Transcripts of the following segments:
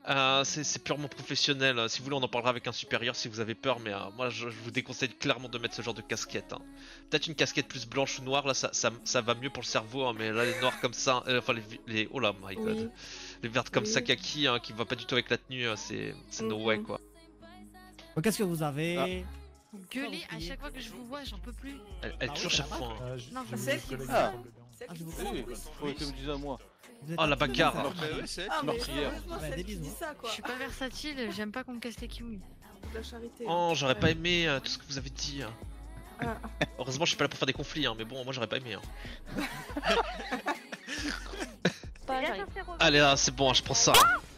C'est purement professionnel. Si vous voulez, on en parlera avec un supérieur si vous avez peur, mais moi je vous déconseille clairement de mettre ce genre de casquette. Hein. Peut-être une casquette plus blanche ou noire, là ça va mieux pour le cerveau, hein, mais là les noirs comme ça, enfin oh là my god, Oui, les vertes comme ça oui. kaki hein, qui va pas du tout avec la tenue, c'est no way Mhm. quoi. Qu'est-ce que vous avez? Vous gueulez à chaque fois que je vous vois, j'en peux plus. Elle Ah oui, toujours ça chaque va. fois. Hein. Non, Ah, c'est elle qui dit Ah. ça. C'est elle Ah, qui je dit vous ça. connais. Oui, faut que tu me dises à moi. Vous êtes Oh, la un petit bagarre. peu- Bah ouais, c'est elle Ah, qui mais meurtrière. sérieusement, Ouais, c'est des elle qui bisous, dit hein. ça, Je quoi. suis pas versatile, j'aime pas qu'on me casse les couilles. De la charité. Oh, hein. j'aurais Ouais. pas aimé tout ce que vous avez dit. Hein. Ah, Heureusement, je suis pas là pour faire des conflits, hein, mais bon, moi j'aurais pas aimé. Hein. Allez, là, c'est bon, je prends ça.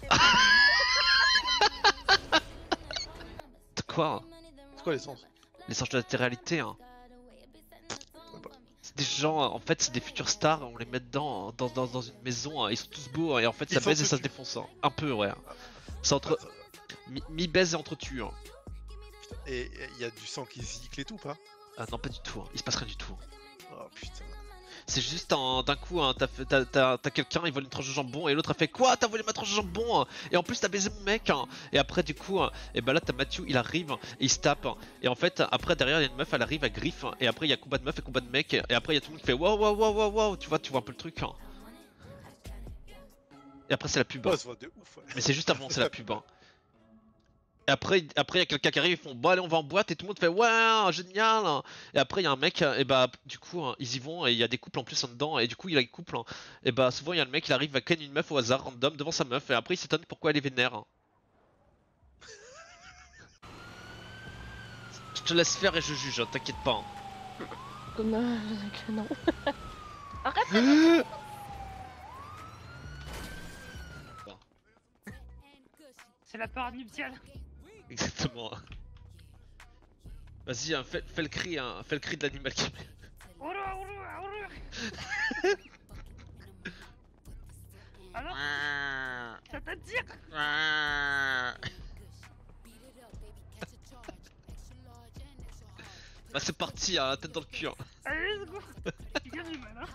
De quoi? C'est quoi l'essence? L'essence de latéralité, hein. C'est des gens, en fait, c'est des futurs stars, on les met dedans, dans une maison, hein, ils sont tous beaux, hein, et en fait, ça Ils baise et ça se s'entretuent. défonce. Hein. Un peu, ouais. C'est entre. Mi-baise et entretue. Hein. Et il y a du sang qui gicle et tout, pas? Ah non, pas du tout, hein. Il se passe rien du tout. Oh putain. C'est juste d'un coup, hein, t'as quelqu'un, il vole une tranche de jambon, et l'autre a fait quoi? T'as volé ma tranche de jambon? Hein. Et en plus, t'as baisé mon mec. Hein. Et après, du coup, et bah là, t'as Matthew, il arrive, et il se tape. Hein. Et en fait, après, derrière, il y a une meuf, elle arrive, elle griffe. Hein. Et après, il y a combat de meuf et combat de mec. Et après, il y a tout le monde qui fait waouh, waouh, waouh, waouh, waouh. Tu vois un peu le truc. Hein. Et après, c'est la pub. Hein. Ouais, ça va de ouf. Ouais. Mais c'est juste avant, c'est la pub. Hein. Et après, il y a quelqu'un qui arrive, ils font bon, allez, on va en boîte, et tout le monde fait ouais, génial. Hein. Et après, il y a un mec, et bah, du coup, hein, ils y vont, et il y a des couples en plus en dedans, et du coup, il y a des couples. Hein. Et bah, souvent, il y a le mec, il arrive à ken une meuf au hasard, random, devant sa meuf, et après, il s'étonne pourquoi elle est vénère. Hein. Je te laisse faire et je juge, hein, t'inquiète pas. Hein. non. non. C'est la parade nuptiale. Exactement. Vas-y, hein, fais le cri, hein, fais le cri de l'animal qui. Alors, ça t'attire? Bah c'est parti, hein, la tête dans le cul. Hein. Allez, let's go. Tu gagnes du mal, hein.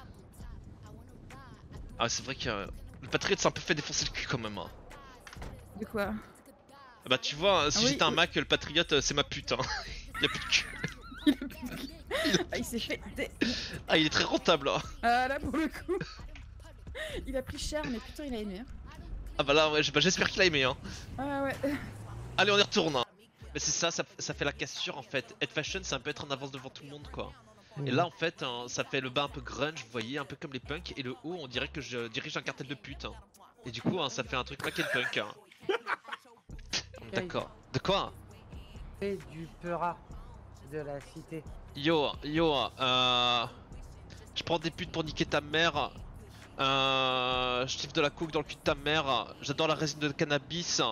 Ah c'est vrai que le patriote s'est un peu fait défoncer le cul quand même. Hein. De quoi? Bah tu vois, si Ah oui, j'étais un oui. Mac, le patriote c'est ma pute. Hein. Y'a plus de cul. Ah, il s'est fait. Ah il est très rentable. Hein. Ah, là, pour le coup. Il a pris cher, mais putain, il a aimé. Hein. Ah bah là ouais, j'espère qu'il a aimé. Hein. Ah, ouais. Allez on y retourne. Hein. Mais c'est ça fait la cassure en fait. Head fashion c'est un peu être en avance devant tout le monde quoi. Et là en fait hein, ça fait le bas un peu grunge, vous voyez, un peu comme les punks. Et le haut on dirait que je dirige un cartel de pute. Hein. Et du coup hein, ça fait un truc Mac and punk. Hein. D'accord. De quoi? Et du peura de la cité. Yo, je prends des putes pour niquer ta mère. Je kiffe de la coke dans le cul de ta mère. J'adore la résine de cannabis.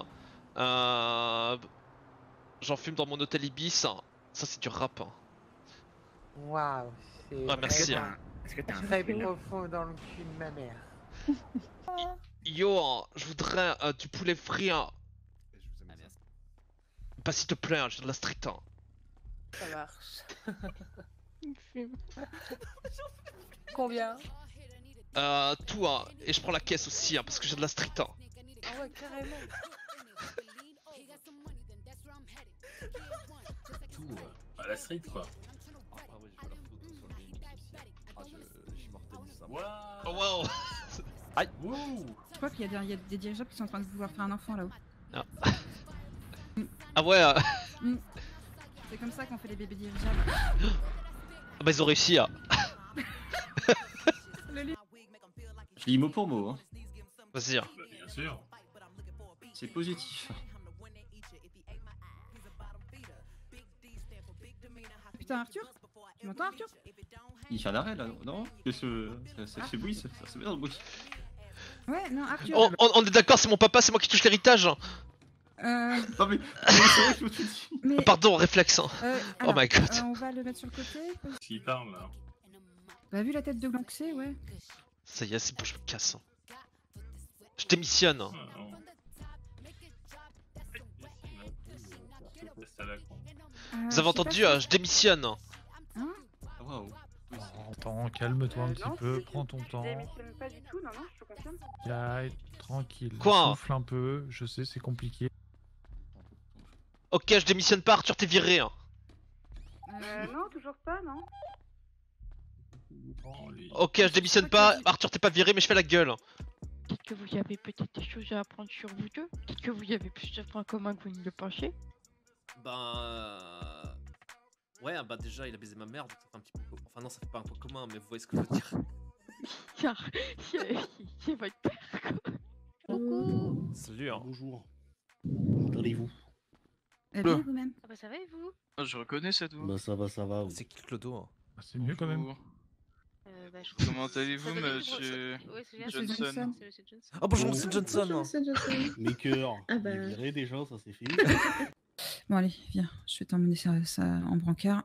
J'en fume dans mon hôtel Ibis. Ça c'est du rap. Hein. Waouh, c'est Ouais, merci. vraiment Est-ce que t'as un très peu profond dans le cul de ma mère. Yo, je voudrais du poulet frit. Hein. Bah s'il te plaît, hein, j'ai de la street. Hein. Ça marche. Combien? Tout hein. Et je prends la caisse aussi hein, parce que j'ai de la street. Hein. Ah, ouais, carrément. Tout à la street quoi. Oh wow. Aïe. Wouh. Je crois qu'il y a des dirigeables qui sont en train de vouloir faire un enfant là-haut. Ah, ah ouais. C'est comme ça qu'on fait les bébés dirigeables. Ah bah ils ont réussi. Hein. Je lis mot pour mot. Hein. Vas-y. Hein. Bah, bien sûr. C'est positif. Putain, Arthur? Tu m'entends, Arthur? Il fait un arrêt là, non? C'est bruit, ça se met dans le bruit. Ouais, non, Arthur. On est d'accord, c'est mon papa, c'est moi qui touche l'héritage. Euh... Non mais c'est vrai que je me suis dit. Mais... Pardon, réflexe. Hein. Alors, oh my god. on va le mettre sur le côté. S'il parle là. Bah, vu la tête de gland que c'est, ouais. Ça y est, c'est bon, je me casse. Hein. Je démissionne. Hein. Vous avez entendu, je démissionne. Hein? Waouh. Attends, calme-toi un petit peu, prends ton temps. Démissionne pas du tout, non, je te confirme. Il y a Tranquille. Quoi? Souffle un peu, je sais, c'est compliqué. Ok, je démissionne pas, Arthur, t'es viré. Hein. Non, toujours pas, non. Ok, je démissionne pas, Arthur, t'es pas viré, mais je fais la gueule. Peut-être que vous avez peut-être des choses à apprendre sur vous deux. Peut-être que vous avez plus de points communs que vous ne le pensez. Ben. Ouais, bah déjà, il a baisé ma mère, donc ça fait un petit peu. Enfin, non, ça fait pas un point commun, mais vous voyez ce que je veux dire. Car c'est votre père, quoi. Coucou. Salut, hein. Bonjour. Comment allez-vous? Bien vous-même. Ah bah ça va et vous? Je reconnais cette voix. Bah ça va. C'est qui Clodo, hein? C'est mieux quand même. Bah, Comment allez-vous, monsieur Johnson? Ah bonjour, c'est Johnson. Bonjour, Johnson. Mes cœurs. Ah bah. Les virés déjà, ça c'est fini. Bon allez, viens, je vais t'emmener ça en brancard.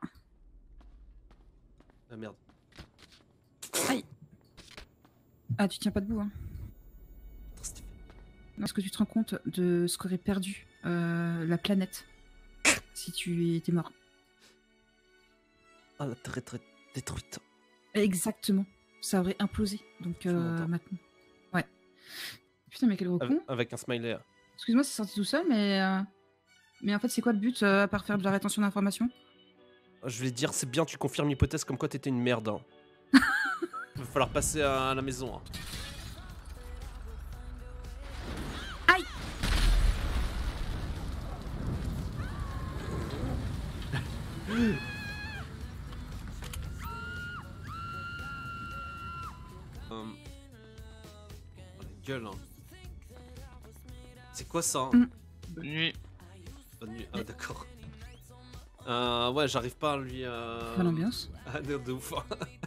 Ah merde. Aïe. Ah, tu tiens pas debout, hein. Non, est-ce que tu te rends compte de ce qu'aurait perdu la planète si tu étais mort? Ah, la Terre est détruite. Exactement. Ça aurait implosé. Donc maintenant. Ouais. Putain, mais quel gros con. Avec un smiley. Excuse-moi, c'est sorti tout seul, mais en fait, c'est quoi le but à part faire de la rétention d'informations? Je voulais dire, c'est bien, tu confirmes l'hypothèse comme quoi t'étais une merde. Hein. Va falloir passer à la maison. Hein. Aïe. Oh, la gueule, hein. C'est quoi ça? Bonne nuit. Bonne nuit. Ah d'accord. Ouais, j'arrive pas à lui. Bonne ambiance. Ah non, de ouf.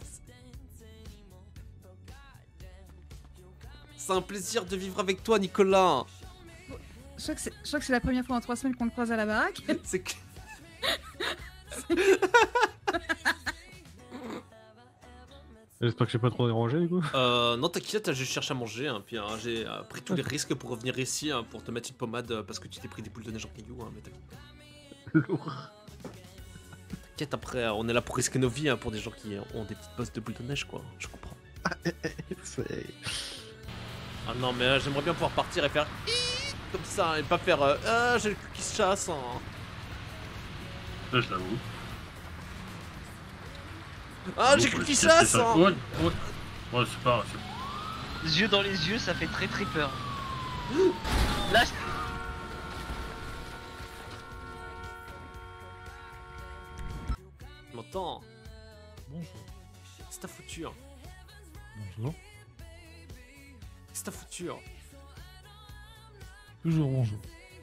C'est un plaisir de vivre avec toi, Nicolas. Je crois que c'est la première fois en 3 semaines qu'on le croise à la baraque. C'est que. J'espère que j'ai pas trop dérangé du coup. Non, t'inquiète, je cherche à manger. Hein, puis j'ai pris tous les risques pour revenir ici pour te mettre une pommade parce que tu t'es pris des boules de neige en caillou. Hein, mais t'inquiète. T'inquiète, après, on est là pour risquer nos vies pour des gens qui ont des petites bosses de boules de neige, quoi. Je comprends. Ah non, mais j'aimerais bien pouvoir partir et faire comme ça et pas faire j'ai le cul qui se chasse. Hein. Là, je l'avoue. Ah, j'ai le cul qui se chasse. Hein. Ouais, c'est pas. Les yeux dans les yeux, ça fait très peur. Là, Tu m'entends? Bonjour. C'est ta fouture. Bonjour. C'est ta fouture. Toujours bonjour.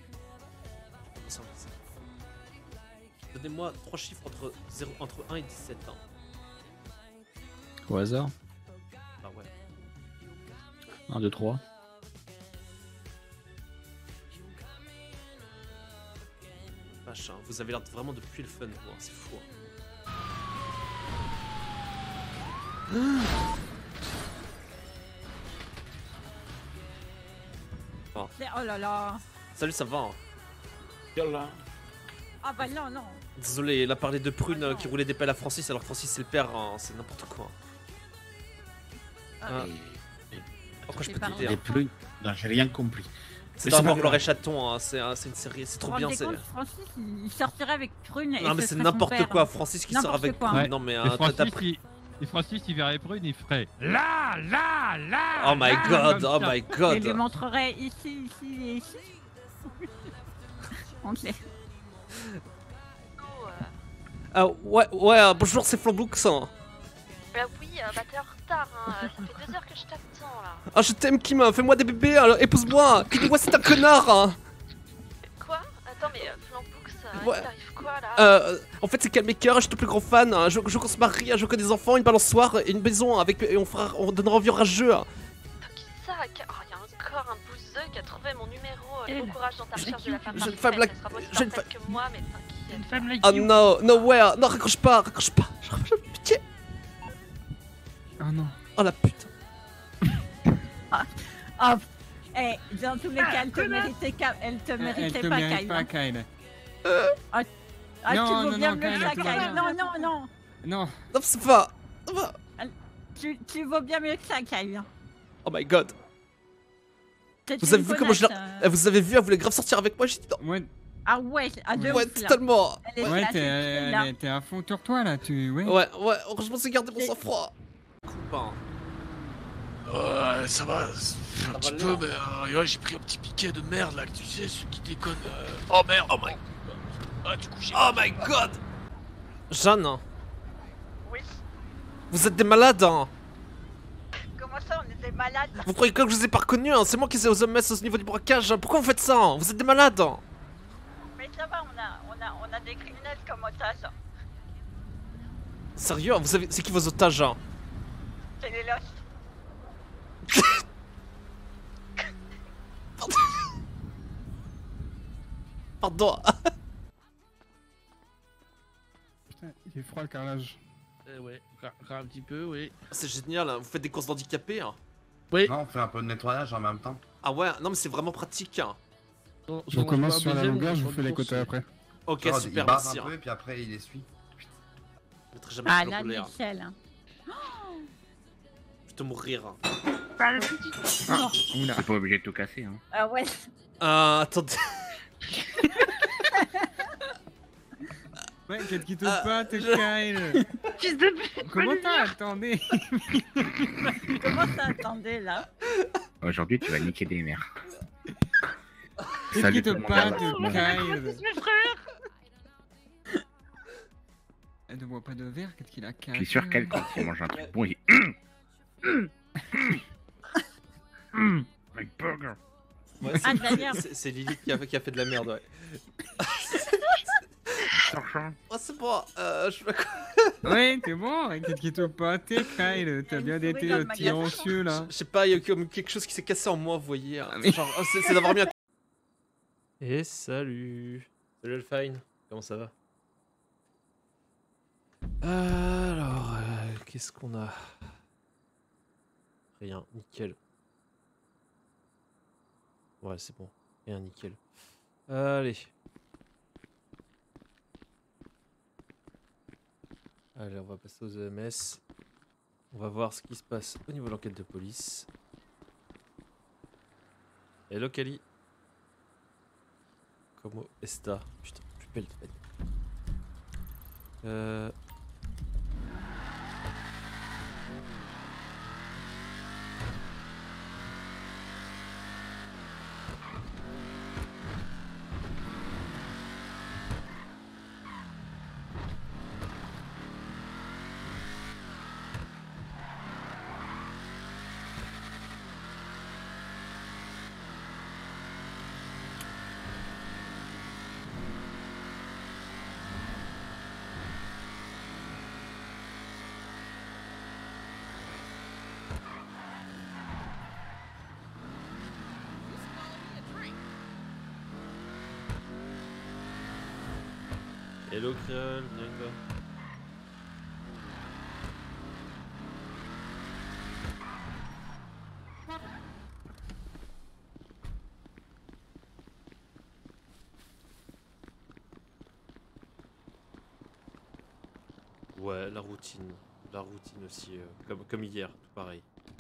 Donnez-moi 3 chiffres entre 1 et 17 ans. Au hasard. Bah ouais. 1, 2, 3. Vache, hein, vous avez l'air vraiment de puer le fun, vous, hein, c'est fou. Hein. Oh. Oh là là. Salut, ça va? Hein. Ah bah non. Désolé, il a parlé de Prune qui roulait des pelles à Francis alors que Francis c'est le père, hein, c'est n'importe quoi. Pourquoi je peux t'aider? Des Prunes? Non, j'ai rien compris. C'est dans Mort et Chaton, hein, c'est une série, c'est trop bien. Francis, il sortirait avec Prune. Non, mais c'est n'importe quoi, Francis qui sort avec Prune. Ouais. Non, mais Et Francis, il verrait Prune, il ferait là. Oh my god. Il lui montrerait ici et ici. On sait. Ouais, bonjour, c'est Flamboux. Hein. Bah oui, bah t'es en retard, hein. Ça fait 2 heures que je t'attends là. Ah, je t'aime, Kim, fais-moi des bébés, épouse-moi. Dis-moi, c'est un connard. Hein. Quoi? Attends, mais Flamboux, Ouais. il t'arrive quoi là? En fait, c'est Calmaker, je suis ton plus grand fan. Hein. Je veux qu'on se marie, je veux que des enfants, une balançoire et une maison avec, et on donnera envie au rageux. Hein. Qui ça? Oh, y'a encore un bouseux qui a trouvé mon numéro. Bon courage dans ta recherche de la femme Jeune parfaite. femme, Elle sera aussi parfaite que moi, mais t'inquiète. Une femme like Oh you. non, nowhere. Non, raccroche pas. Pitié. Oh non. Oh la pute. Dans tous les cas, elle te méritait pas, Kyle. Tu veux bien me le dire, Kyle? Non. Non, c'est pas. Tu vaux bien mieux que ça, Kyle. Oh my god. Vous avez vu comment je l'ai... Vous avez vu, elle voulait grave sortir avec moi, j'étais dans... Ah ouais, à deux Ouais, totalement. Ouais, t'es à fond sur toi là, Ouais, heureusement c'est gardé mon sang-froid. Ça va, un petit peu, mais ouais, j'ai pris un petit piquet de merde là, que tu sais, ceux qui déconnent. Oh merde, oh my. Ah, du coup, j'ai. Oh my god. Jeanne. Oui. Vous êtes des malades, hein. Comment ça, on est des malades? Vous croyez que je vous ai pas reconnu, hein? C'est moi qui ai aux OMS au niveau du braquage. Pourquoi vous faites ça, hein? Vous êtes des malades, hein. Mais ça va, on a des criminels comme otages. Sérieux, vous savez, c'est qui vos otages, hein? C'est les losses. Pardon. Putain, il est froid le carrelage. Ouais, un petit peu, oui. C'est génial, hein. Vous faites des courses d'handicapés, hein? Oui. Non, on fait un peu de nettoyage en même temps. Ah ouais, non mais c'est vraiment pratique, hein. Je commence sur la longueur, je vous fais les côtés après. Ok, Genre, super, il barre merci. un peu Hein. et puis après il essuie. Je mettrai jamais Ah le là, roulé, hein. Michel. Hein. Je vais te mourir. Hein. T'es pas obligé de tout casser, hein. Ah ouais. Attendez. Ouais, qu'est-ce qui te passe, Kyle? Fils de pute. Comment t'as attendé? Comment t'as attendé là? Aujourd'hui tu vas niquer des mères. Qu'est-ce qui te passe, Kyle? Mes frères. Elle ne boit pas de verre, qu'est-ce qu'il a cassé? Je suis sûr qu'elle, quand il mange un truc bon, il My burger. Ouais, Ah, d'ailleurs. c'est Lily qui a fait de la merde, ouais. Oh, c'est bon, je vais... Ouais, t'es bon, qu'est-ce qui te passe, Kyle? T'as bien été silencieux là. Je sais pas, il y a comme quelque chose qui s'est cassé en moi, vous voyez. Hein. Genre, c'est d'avoir mis un... Et salut. Salut Elfine, comment ça va? Alors, qu'est-ce qu'on a? Rien, nickel. Ouais, c'est bon, rien, nickel. Allez. Allez, on va passer aux EMS. On va voir ce qui se passe au niveau de l'enquête de police. Hello Kali. Como esta? Putain, plus belle de Hello Créole, viens là. Ouais, la routine aussi, comme hier, tout pareil.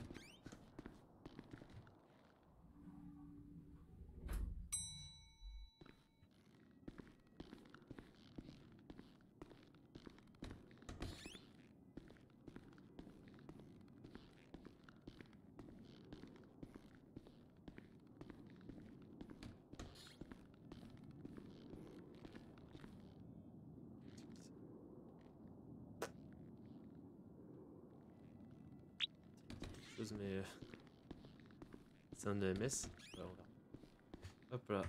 Mais c'est un EMS. Alors, là. Hop là.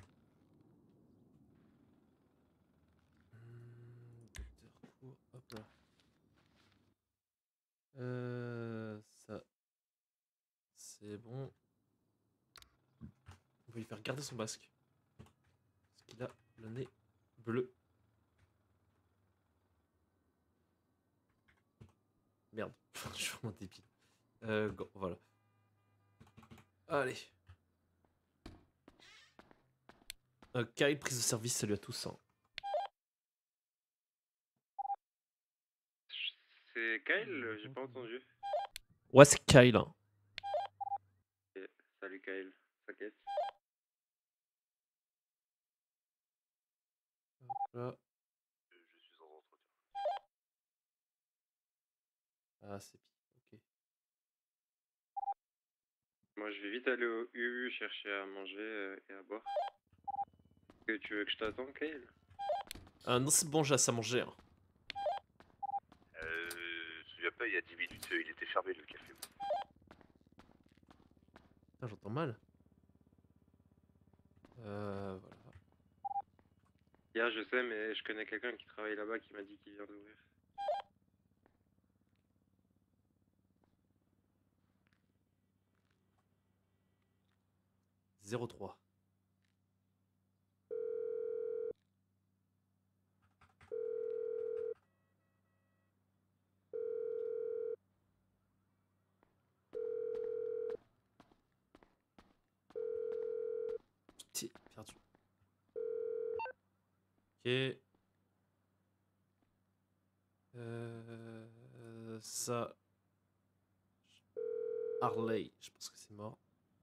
Docteur Cour, hop là. Ça c'est bon. On va lui faire garder son masque. Parce qu'il a le nez bleu. Merde, je suis vraiment débile. Go, voilà. Allez. Kyle, prise de service, salut à tous. Hein. C'est Kyle? J'ai pas entendu. Ouais, c'est Kyle. Salut Kyle. T'inquiète. Là. Je suis en entretien. Ah, c'est pire, ok. Moi, je vais vite aller au U chercher à manger et à boire. Que tu veux que je t'attende, Kyle? Non, c'est bon, j'ai assez à manger. Hein. Je me souviens pas, il y a 10 minutes, il était fermé le café. Putain, j'entends mal. Voilà. Yeah, je sais, mais je connais quelqu'un qui travaille là-bas qui m'a dit qu'il vient d'ouvrir. « 03. Putain, perdu. Ok. Ça. Harley, je pense que c'est mort.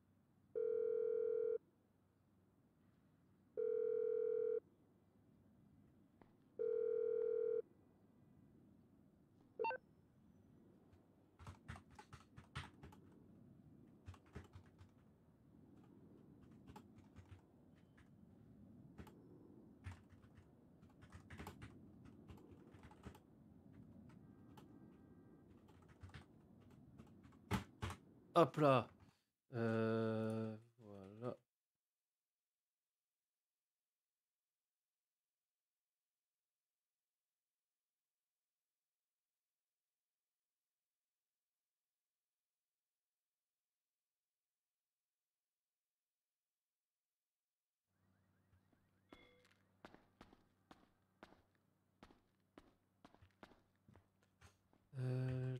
Hop là. Voilà. Euh...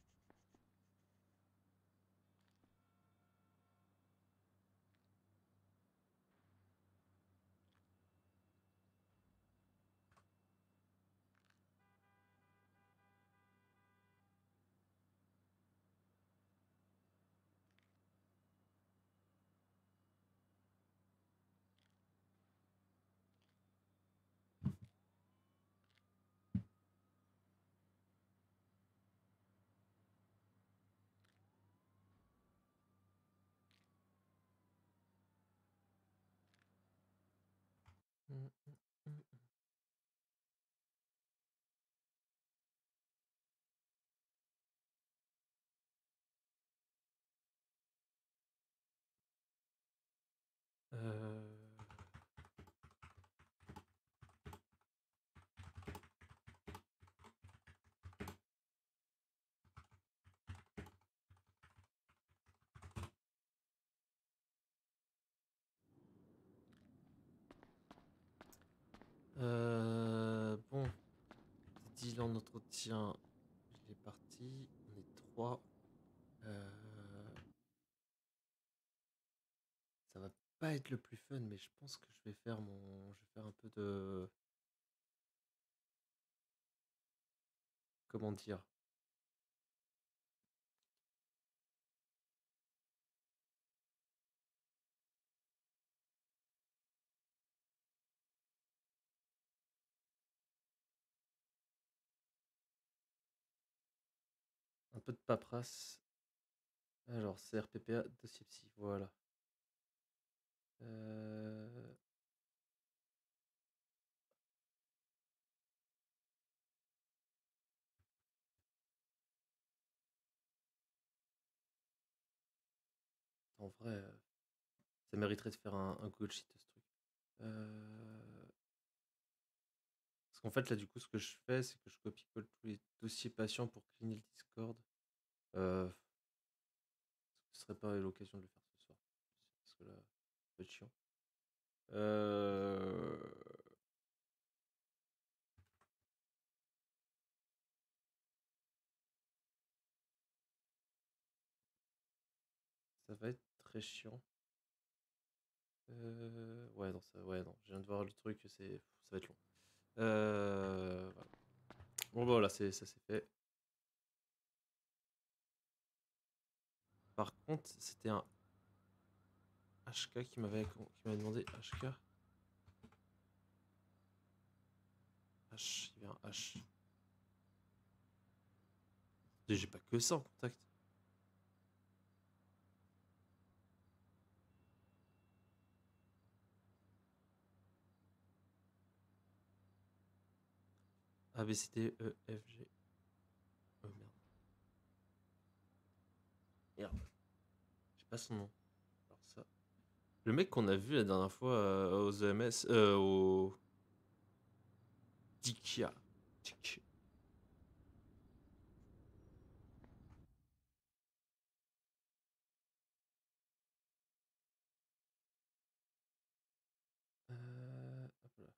Bon, dit l'entretien, il est parti, on est 3. Ça va pas être le plus fun, mais je pense que je vais faire un peu de... Comment dire? Un peu de paperasse. Alors, CRPPA, dossier psy, voilà. En vrai, ça mériterait de faire un Google Sheet, ce truc. Parce qu'en fait, là, du coup, ce que je fais, c'est que je copie-colle tous les dossiers patients pour cleaner le Discord. Ce serait pas l'occasion de le faire ce soir. Parce que là, ça peut être chiant. Ça va être très chiant. Ouais, non, ouais, non, je viens de voir le truc, ça va être long. Voilà. Bon, bah, voilà, ça c'est fait. Par contre, c'était un... HK qui m'avait demandé HK. H, il y a un H. J'ai pas que ça en contact. A, B, C, D, E, F, G. Oh merde. Merde. J'ai pas son nom. Alors ça. Le mec qu'on a vu la dernière fois aux EMS, au Dikia. Hop là.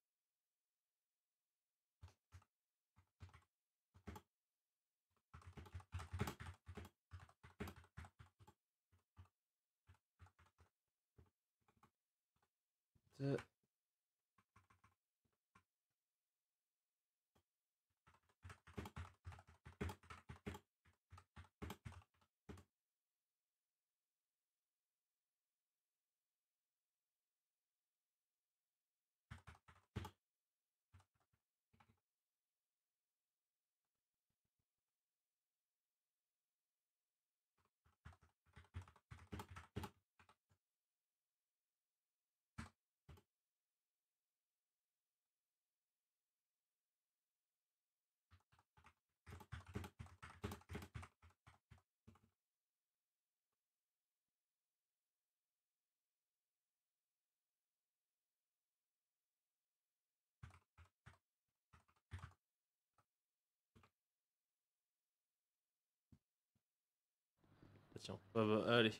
Tiens, allez.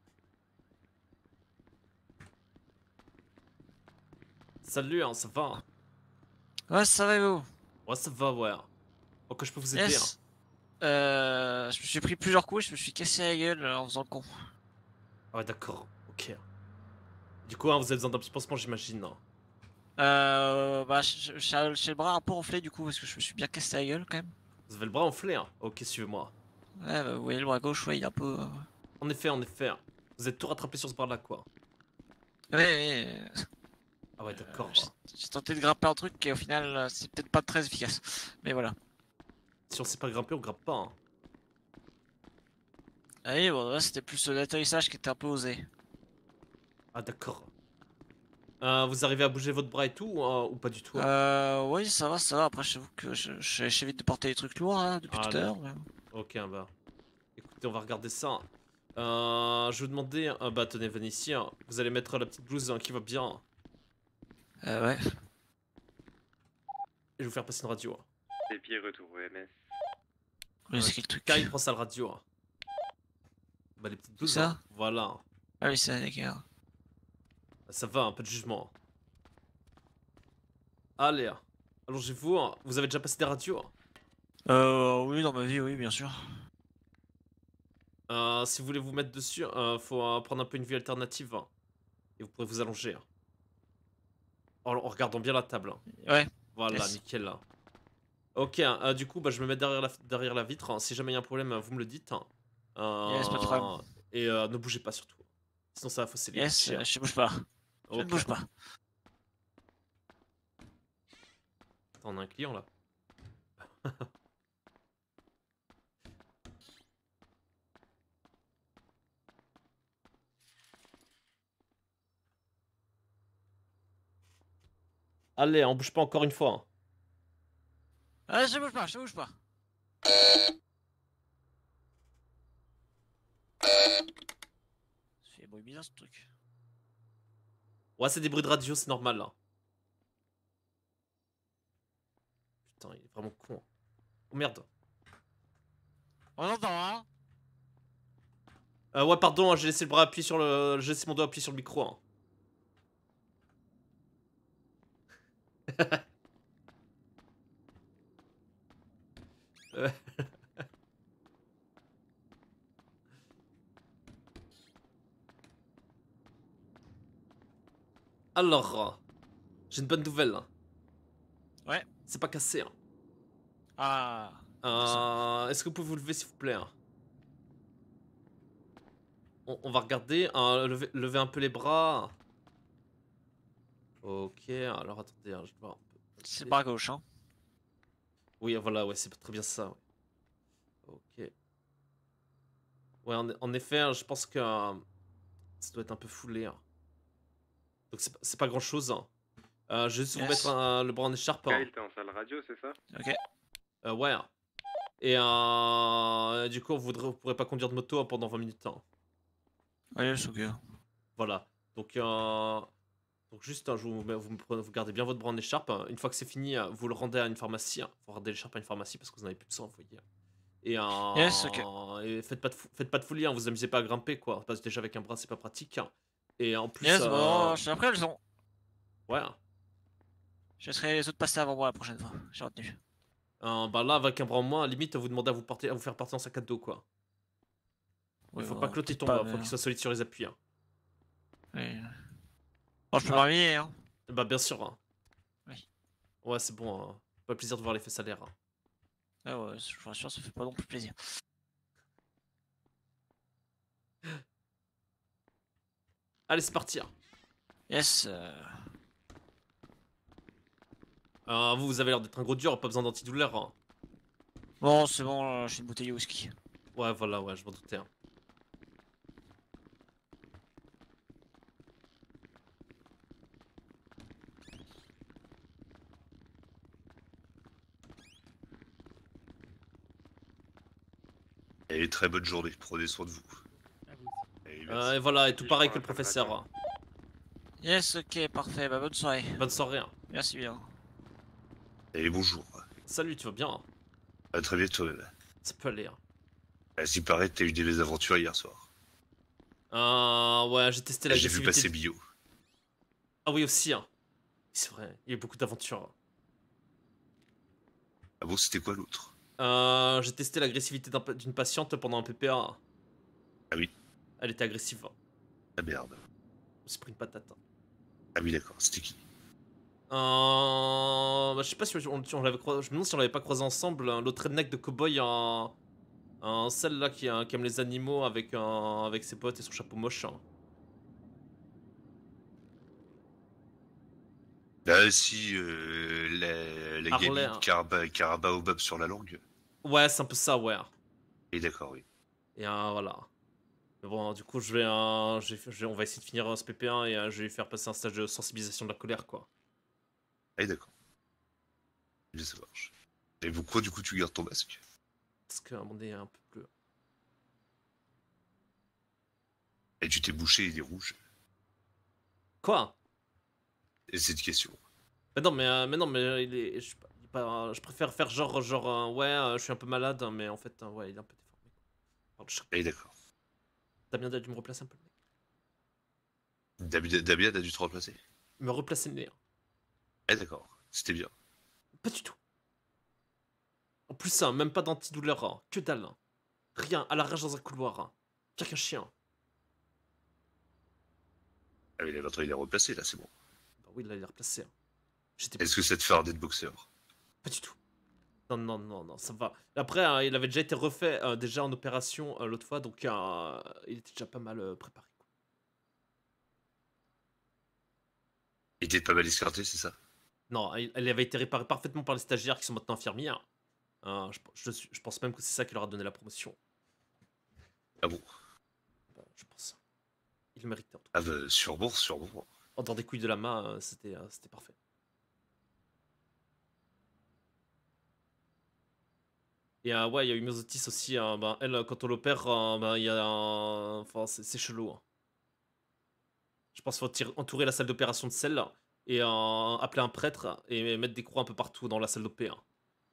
Salut, hein, ça va? Ouais, ça va et vous? Ouais, ça va, ouais. Oh, que je peux vous aider? Yes. Je me suis pris plusieurs coups et je me suis cassé la gueule en faisant le con. Ah ouais, d'accord, ok. Du coup, hein, vous avez besoin d'un petit pansement, j'imagine. Bah, j'ai le bras un peu enflé du coup parce que je me suis bien cassé la gueule quand même. Vous avez le bras enflé, hein? Ok, suivez-moi. Ouais, bah, vous voyez le bras gauche, ouais, il est un peu... En effet, vous êtes tout rattrapé sur ce bras-là, quoi. Ouais. Ah ouais, d'accord. J'ai tenté de grimper un truc et au final, c'est peut-être pas très efficace. Mais voilà. Si on sait pas grimper, on grimpe pas, hein. Ah oui, bon, là, c'était plus l'atterrissage qui était un peu osé. Ah d'accord. Vous arrivez à bouger votre bras et tout ou pas du tout? Oui, ça va. Après, j'avoue que j'évite de porter des trucs lourds hein, depuis tout à l'heure. Mais... Ok, bah. Écoutez, on va regarder ça. Je vous demandais, bah tenez, venez ici. Hein. Vous allez mettre la petite blouse qui va bien. Ouais. Et je vais vous faire passer une radio. Et puis retour au MS. Oui, c'est quel truc? Kai prend ça le radio. Bah les petites blouses. Ça hein. Voilà. Ah oui, ça, d'accord. Ça va, un peu de jugement. Allez, allongez-vous. Vous avez déjà passé des radios? Oui, dans ma vie, oui, bien sûr. Si vous voulez vous mettre dessus, faut prendre un peu une vue alternative. Et vous pourrez vous allonger. En regardant bien la table. Ouais. Voilà, yes. nickel. Ok, du coup, bah, je me mets derrière la vitre. Si jamais il y a un problème, vous me le dites. Yes, pas de problème. Et ne bougez pas surtout. Sinon ça va fausser les yes, je bouge pas. Je ne bouge pas. Attends, on a un client là. Allez, on bouge pas encore une fois. Ah, je bouge pas. C'est des bruits bizarres ce truc. Ouais, c'est des bruits de radio, c'est normal là. Putain, il est vraiment con. Oh merde. On entend, hein? Ouais, pardon, hein, j'ai laissé le bras appuyé sur le. J'ai laissé mon doigt appuyé sur le micro. Hein. Alors, j'ai une bonne nouvelle. Ouais. C'est pas cassé. Hein. Ah. Est-ce que vous pouvez vous lever s'il vous plaît? On va regarder. Levez un peu les bras. Ok, alors attendez, je vais voir un peu. C'est bras gauche, hein. Oui, voilà, ouais, c'est très bien ça. Ouais. Ok. Ouais, en effet, je pense que ça doit être un peu foulé. Hein. Donc c'est pas grand chose. Hein. Je vais juste vous mettre le bras en écharpe. Kyle, t'es en salle radio, c'est ça? Ok. Ouais. Et du coup, vous pourrez pas conduire de moto pendant 20 minutes. Hein. Ouais, c'est ok. Voilà. Donc juste, vous gardez bien votre bras en écharpe. Une fois que c'est fini, vous le rendez à une pharmacie. Vous rendez l'écharpe à une pharmacie parce que vous n'avez plus besoin, vous voyez. Et, yes, ok. Et faites pas de folie, hein, vous amusez pas à grimper quoi. Parce que déjà avec un bras c'est pas pratique. Et en plus. Yes, bon, je suis après elles ont. Ouais. Je laisserai les autres passer avant moi la prochaine fois. J'ai retenu. Bah là avec un bras en moins, limite vous demandez à vous faire partir en sac à dos quoi. Il faut pas que l'autre tombe, faut qu'il soit solide sur les appuis. Hein. Oui. Bon, je peux m'arrêter, hein. Bah bien sûr. Hein. Oui. Ouais c'est bon, hein. Pas plaisir de voir les fesses à l'air. Hein. Ah ouais, je vous rassure, ça fait pas non plus plaisir. Allez, c'est parti. Hein. Yes. Vous avez l'air d'être un gros dur, pas besoin d'antidouleur. Hein. Bon, c'est bon, j'ai une bouteille de whisky. Ouais, voilà, ouais, je m'en doutais. Hein. Et très bonne journée, prenez soin de vous. Et voilà, et tout pareil que le professeur. Hein. Yes, ok, parfait, bah bonne soirée. Bonne soirée. Hein. Merci bien. Et bonjour. Salut, tu vas bien? À très bientôt. Ça peut aller. Hein. À ce qui paraît, t'as eu des mésaventures hier soir. Ouais, j'ai testé la J'ai vu passer Bio. Ah oui, aussi. Hein. C'est vrai, il y a eu beaucoup d'aventures. Ah bon, c'était quoi l'autre? J'ai testé l'agressivité d'une patiente pendant un PPA. Ah oui. Elle était agressive. Ah merde. Je me suis pris une patate. Ah oui, d'accord, c'était qui? Bah, je sais pas si on l'avait croisé. Je me demande si on l'avait pas croisé ensemble. L'autre redneck de cowboy, celle là qui aime les animaux avec ses potes et son chapeau moche. Hein. Ah si, la gamine hein. Carabaobab sur la langue. Ouais, c'est un peu ça, ouais. Et d'accord, oui. Et voilà. Mais bon, du coup, on va essayer de finir ce PP1 et je vais faire passer un stage de sensibilisation de la colère, quoi. Ah d'accord. Bien, ça marche. Et pourquoi du coup tu gardes ton masque? Parce qu'à un moment donné, un peu bleu. Et tu t'es bouché, il est rouge. Quoi? Et c'est une question. Mais non, mais il est. Je préfère faire genre ouais, je suis un peu malade, mais en fait, ouais, il est un peu déformé. Ah d'accord. Damien a dû me replacer un peu le nez. Damien a dû te remplacer? Me replacer le nez. Hein. Ah d'accord, c'était bien. Pas du tout. En plus, hein, même pas d'antidouleur, hein. Que dalle. Hein. Rien, à la rage dans un couloir. Hein. Pire qu'un chien. Ah oui, là, il est replacé, là, c'est bon. Bah oui, là, il est replacé. Hein. Est-ce que ça te fait arrêter de boxeur? Pas du tout. Non, ça va. Après, il avait déjà été refait déjà en opération l'autre fois, donc il était déjà pas mal préparé. Il était pas mal escarté, c'est ça? Non, elle avait été réparée parfaitement par les stagiaires qui sont maintenant infirmiers. Je pense même que c'est ça qui leur a donné la promotion. Ah bon? Bah, je pense. Il le méritait en tout cas. Ah bah, sûrement. Oh, dans des couilles de la main, c'était parfait. Et ouais, il y a eu Myosotis aussi. Ben, elle, quand on l'opère, ben, il y a un. Enfin, c'est chelou. Hein. Je pense qu'il faut entourer la salle d'opération de sel et appeler un prêtre et mettre des croix un peu partout dans la salle d'opé. Hein.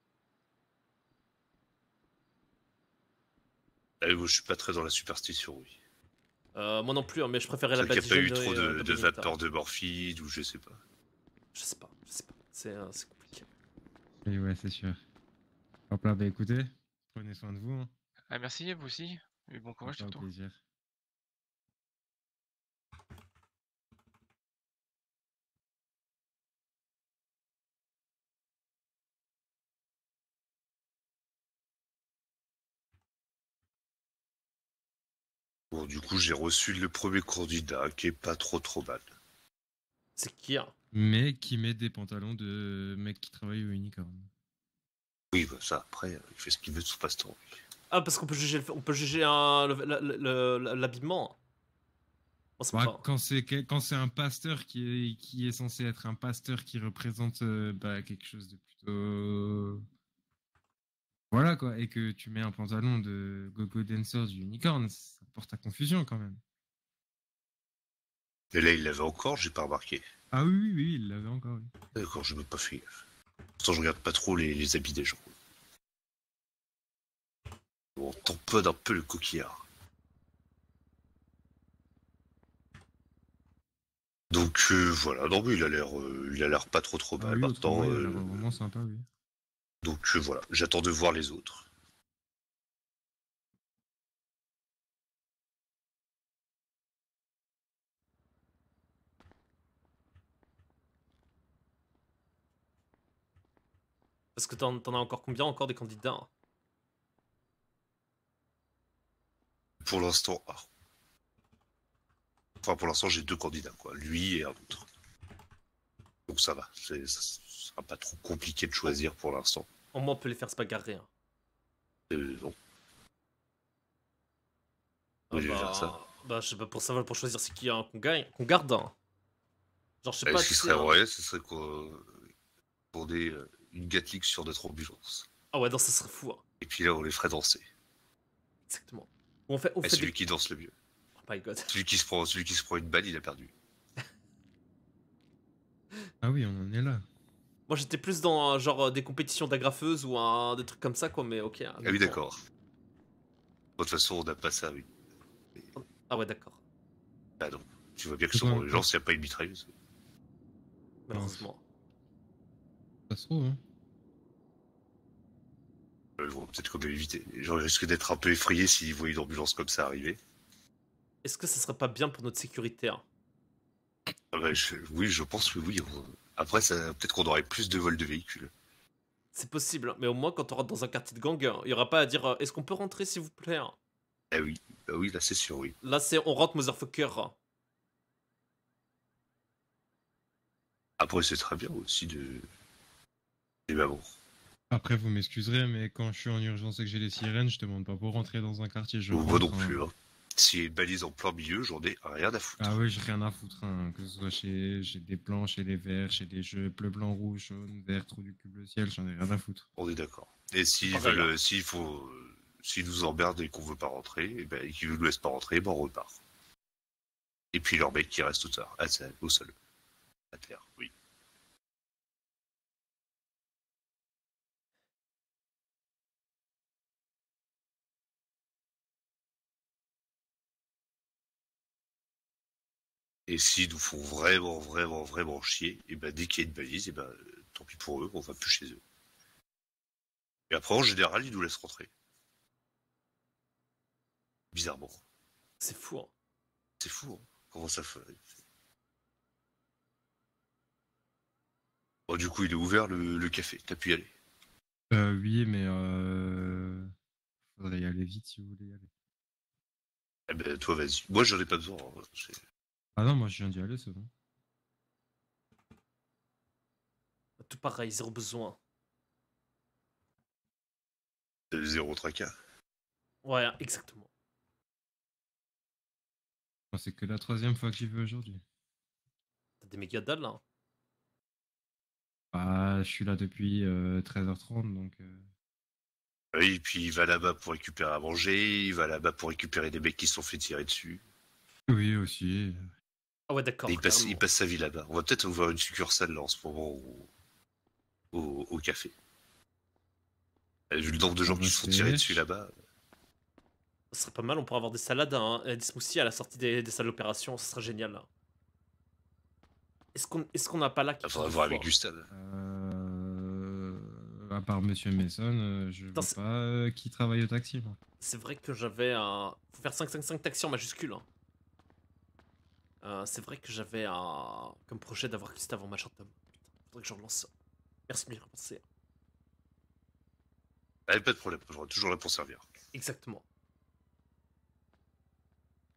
Ah, moi, je suis pas très dans la superstition, oui. Moi non plus, hein, mais je préférais la baptême. Il n'y a pas eu trop de de vapeur de morphine ou je sais pas. Je sais pas. C'est compliqué. Et ouais, c'est sûr. Hop là, bah écoutez, prenez soin de vous. Hein. Ah, merci, vous aussi. Et bon courage surtout. Plaisir. Bon, du coup, j'ai reçu le premier candidat qui est pas trop mal. C'est qui hein? Mais qui met des pantalons de mec qui travaille au unicorn. Oui, bah ça, après, il fait ce qu'il veut de son passe-temps. Ah, parce qu'on peut juger, l'habillement. Bah, quand c'est un pasteur qui est censé être un pasteur qui représente quelque chose de plutôt... Voilà quoi, et que tu mets un pantalon de Gogo Dancer du unicorn, ça porte à confusion quand même. Mais là, il l'avait encore, j'ai pas remarqué. Ah oui, il l'avait encore, oui. D'accord, je me pas fait gaffe. Pourtant, je regarde pas trop les habits des gens. On tamponne un peu le coquillard. Donc voilà, non mais il a l'air pas trop mal. Oui, Maintenant, il a l'air vraiment sympa, oui. donc voilà, j'attends de voir les autres. Parce que t'en as encore combien encore des candidats hein? Pour l'instant, enfin pour l'instant j'ai 2 candidats quoi, lui et un autre. Donc ça va, ça sera pas trop compliqué de choisir pour l'instant. Au moins on peut les faire se bagarrer. Hein. Non. Ah je vais faire ça. Bah je sais pas pour savoir pour choisir c'est qui hein, qu'on gagne, qu'on garde. Hein. Genre je sais pas. Ce qui serait vrai, ce serait qu'on ait une Gatling sur notre ambulance. Ah ouais non ça serait fou. Hein. Et puis là on les ferait danser. Exactement. On fait celui qui danse le mieux. Oh my god. Celui qui se prend une balle, il a perdu. Ah oui, on en est là. Moi j'étais plus dans genre des compétitions d'agrafeuses ou des trucs comme ça quoi, mais ok. Ah oui d'accord. De toute façon on n'a pas ça, oui. Ah ouais d'accord. Ah non, tu vois bien que sur l'ambulance il n'y a pas une mitrailleuse. Malheureusement. Ça se trouve, hein. Bon, peut-être qu'on peut éviter. Les gens risquent d'être un peu effrayés s'ils voient une ambulance comme ça arriver. Est-ce que ça serait pas bien pour notre sécurité hein? Ah bah, oui, je pense que oui. Après, peut-être qu'on aurait plus de vols de véhicules. C'est possible, mais au moins quand on rentre dans un quartier de gang, il n'y aura pas à dire est-ce qu'on peut rentrer s'il vous plaît? Ah oui, bah oui, là c'est sûr, oui. Là c'est on rentre motherfucker. Après, c'est très bien aussi de. Et bah bon. Après, vous m'excuserez, mais quand je suis en urgence et que j'ai les sirènes, je demande pas pour rentrer dans un quartier. Moi non plus, hein. S'il y a une balise en plein milieu, j'en ai rien à foutre. Ah oui, j'ai rien à foutre, hein. Que ce soit chez des plans, chez des verts, chez des jeux bleu, blanc, rouge, jaune, vert, trou du cul, bleu ciel, j'en ai rien à foutre. On est d'accord. Et s'ils nous emmerdent et qu'on veut pas rentrer, et qu'ils nous laissent pas rentrer, on repart. Et puis leur mec qui reste au sol. À terre, oui. Et s'ils nous font vraiment chier, et dès qu'il y a une balise, tant pis pour eux, on va plus chez eux. Et après, en général, ils nous laissent rentrer. Bizarrement. C'est fou, hein. C'est fou, hein. Comment ça fait? Bon, du coup, il est ouvert le café, t'as pu y aller. Oui, mais faudrait y aller vite si vous voulez y aller. Eh ben, toi, vas-y. Moi, j'en ai pas besoin. Hein. Ah non, moi, je viens d'y aller, c'est bon. Tout pareil, zéro besoin. Zéro tracas. Ouais, exactement. C'est que la 3e fois que j'y vais aujourd'hui. T'as des méga dalles, là. Ah, je suis là depuis 13h30, donc... Oui, et puis il va là-bas pour récupérer à manger, il va là-bas pour récupérer des mecs qui se sont fait tirer dessus. Oui, aussi. Ah ouais, d'accord. Il passe sa vie là-bas. On va peut-être ouvrir une succursale là en ce moment au café. Vu le nombre de gens qui se sont tirés dessus là-bas. Ce serait pas mal, on pourrait avoir des salades, hein, des smoothies à la sortie des salles d'opération, ce serait génial là. Est-ce qu'on n'a pas là... Il faudra voir avec Gustave. À part Monsieur Mason, je vois pas qui travaille au taxi. Moi. C'est vrai que j'avais un... Faut faire 555 taxi en majuscule. Hein. C'est vrai que j'avais comme projet d'avoir Gustave en machin tome. Putain, faudrait que j'en lance ça. Merci de m'y repenser. Pas de problème, j'aurai toujours là pour servir. Exactement.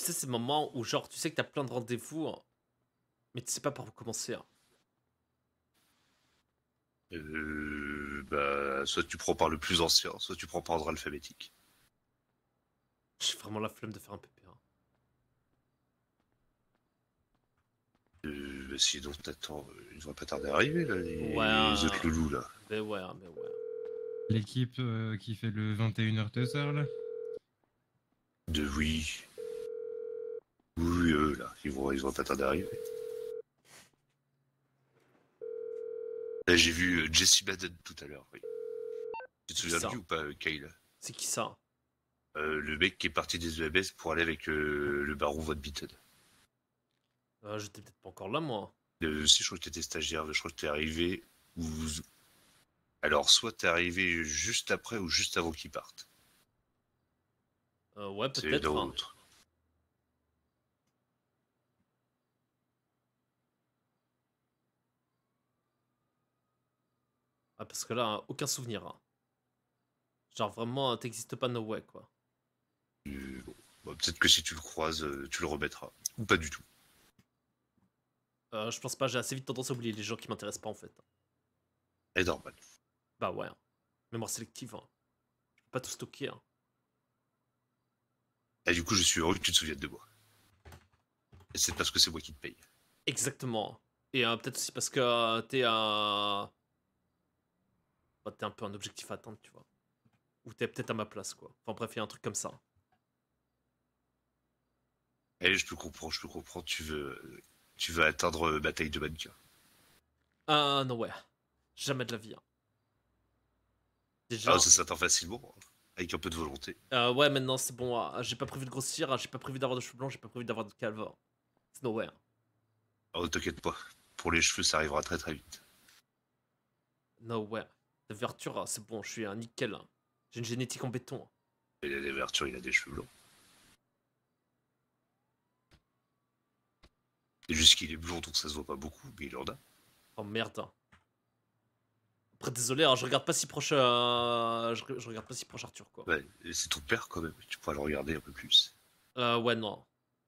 sais, ces moments où, genre, tu sais que t'as plein de rendez-vous, hein, mais tu sais pas par où commencer. Hein. Bah, soit tu prends par le plus ancien, soit tu prends par ordre alphabétique. J'ai vraiment la flemme de faire un PP. Hein. Bah, sinon, t'attends, ils vont pas tarder à arriver, là, les autres loulous, là. Mais ouais, mais ouais. L'équipe qui fait le 21h de soir, là. Oui. Oui, eux, là, ils vont pas tarder à arriver. Là, j'ai vu Jesse Madden tout à l'heure, oui. Tu te souviens de lui ou pas, Kyle? C'est qui ça? Le mec qui est parti des EMS pour aller avec le baron Von Bitten. J'étais peut-être pas encore là, moi. Si, je crois que t'étais stagiaire, mais je crois que t'es arrivé ou... Alors, soit t'es arrivé juste après ou juste avant qu'il parte. Ouais, C'est peut-être. dans Hein. l'autre. Ah, parce que là, hein, aucun souvenir. Hein. Genre, vraiment, t'existes pas, no way, quoi. Bon. Bah, peut-être que si tu le croises, tu le remettras. Ou pas du tout. Je pense pas, j'ai assez vite tendance à oublier les gens qui m'intéressent pas, en fait. C'est normal. Bah ouais. Hein. Mémoire sélective. Hein. Je peux pas tout stocker. Hein. Et du coup, je suis heureux que tu te souviennes de moi. Et c'est parce que c'est moi qui te paye. Exactement. Et peut-être aussi parce que t'es un... Bah, t'es un peu un objectif à atteindre, tu vois. Ou t'es peut-être à ma place, quoi. Enfin bref, il y a un truc comme ça. Allez, je peux comprendre, tu veux atteindre ma taille de mannequin. Ah non, ouais. Jamais de la vie. Hein. Déjà... Ah, ça s'atteint facilement, hein, avec un peu de volonté. Ouais, maintenant c'est bon. J'ai pas prévu de grossir, j'ai pas prévu d'avoir de cheveux blancs, j'ai pas prévu d'avoir de calve. C'est no way. Hein. Oh, t'inquiète pas. Pour les cheveux, ça arrivera très très vite. No way. La verture, c'est bon, je suis un nickel. Hein. J'ai une génétique en béton. Hein. Et la Arthur, il a des cheveux blancs. C'est juste qu'il est blond, donc ça se voit pas beaucoup, mais il en a. Oh merde. Hein. Après, désolé, hein, je regarde pas si proche. Je regarde pas si proche Arthur, quoi. Ouais, c'est ton père quand même, tu pourras le regarder un peu plus. Ouais, non.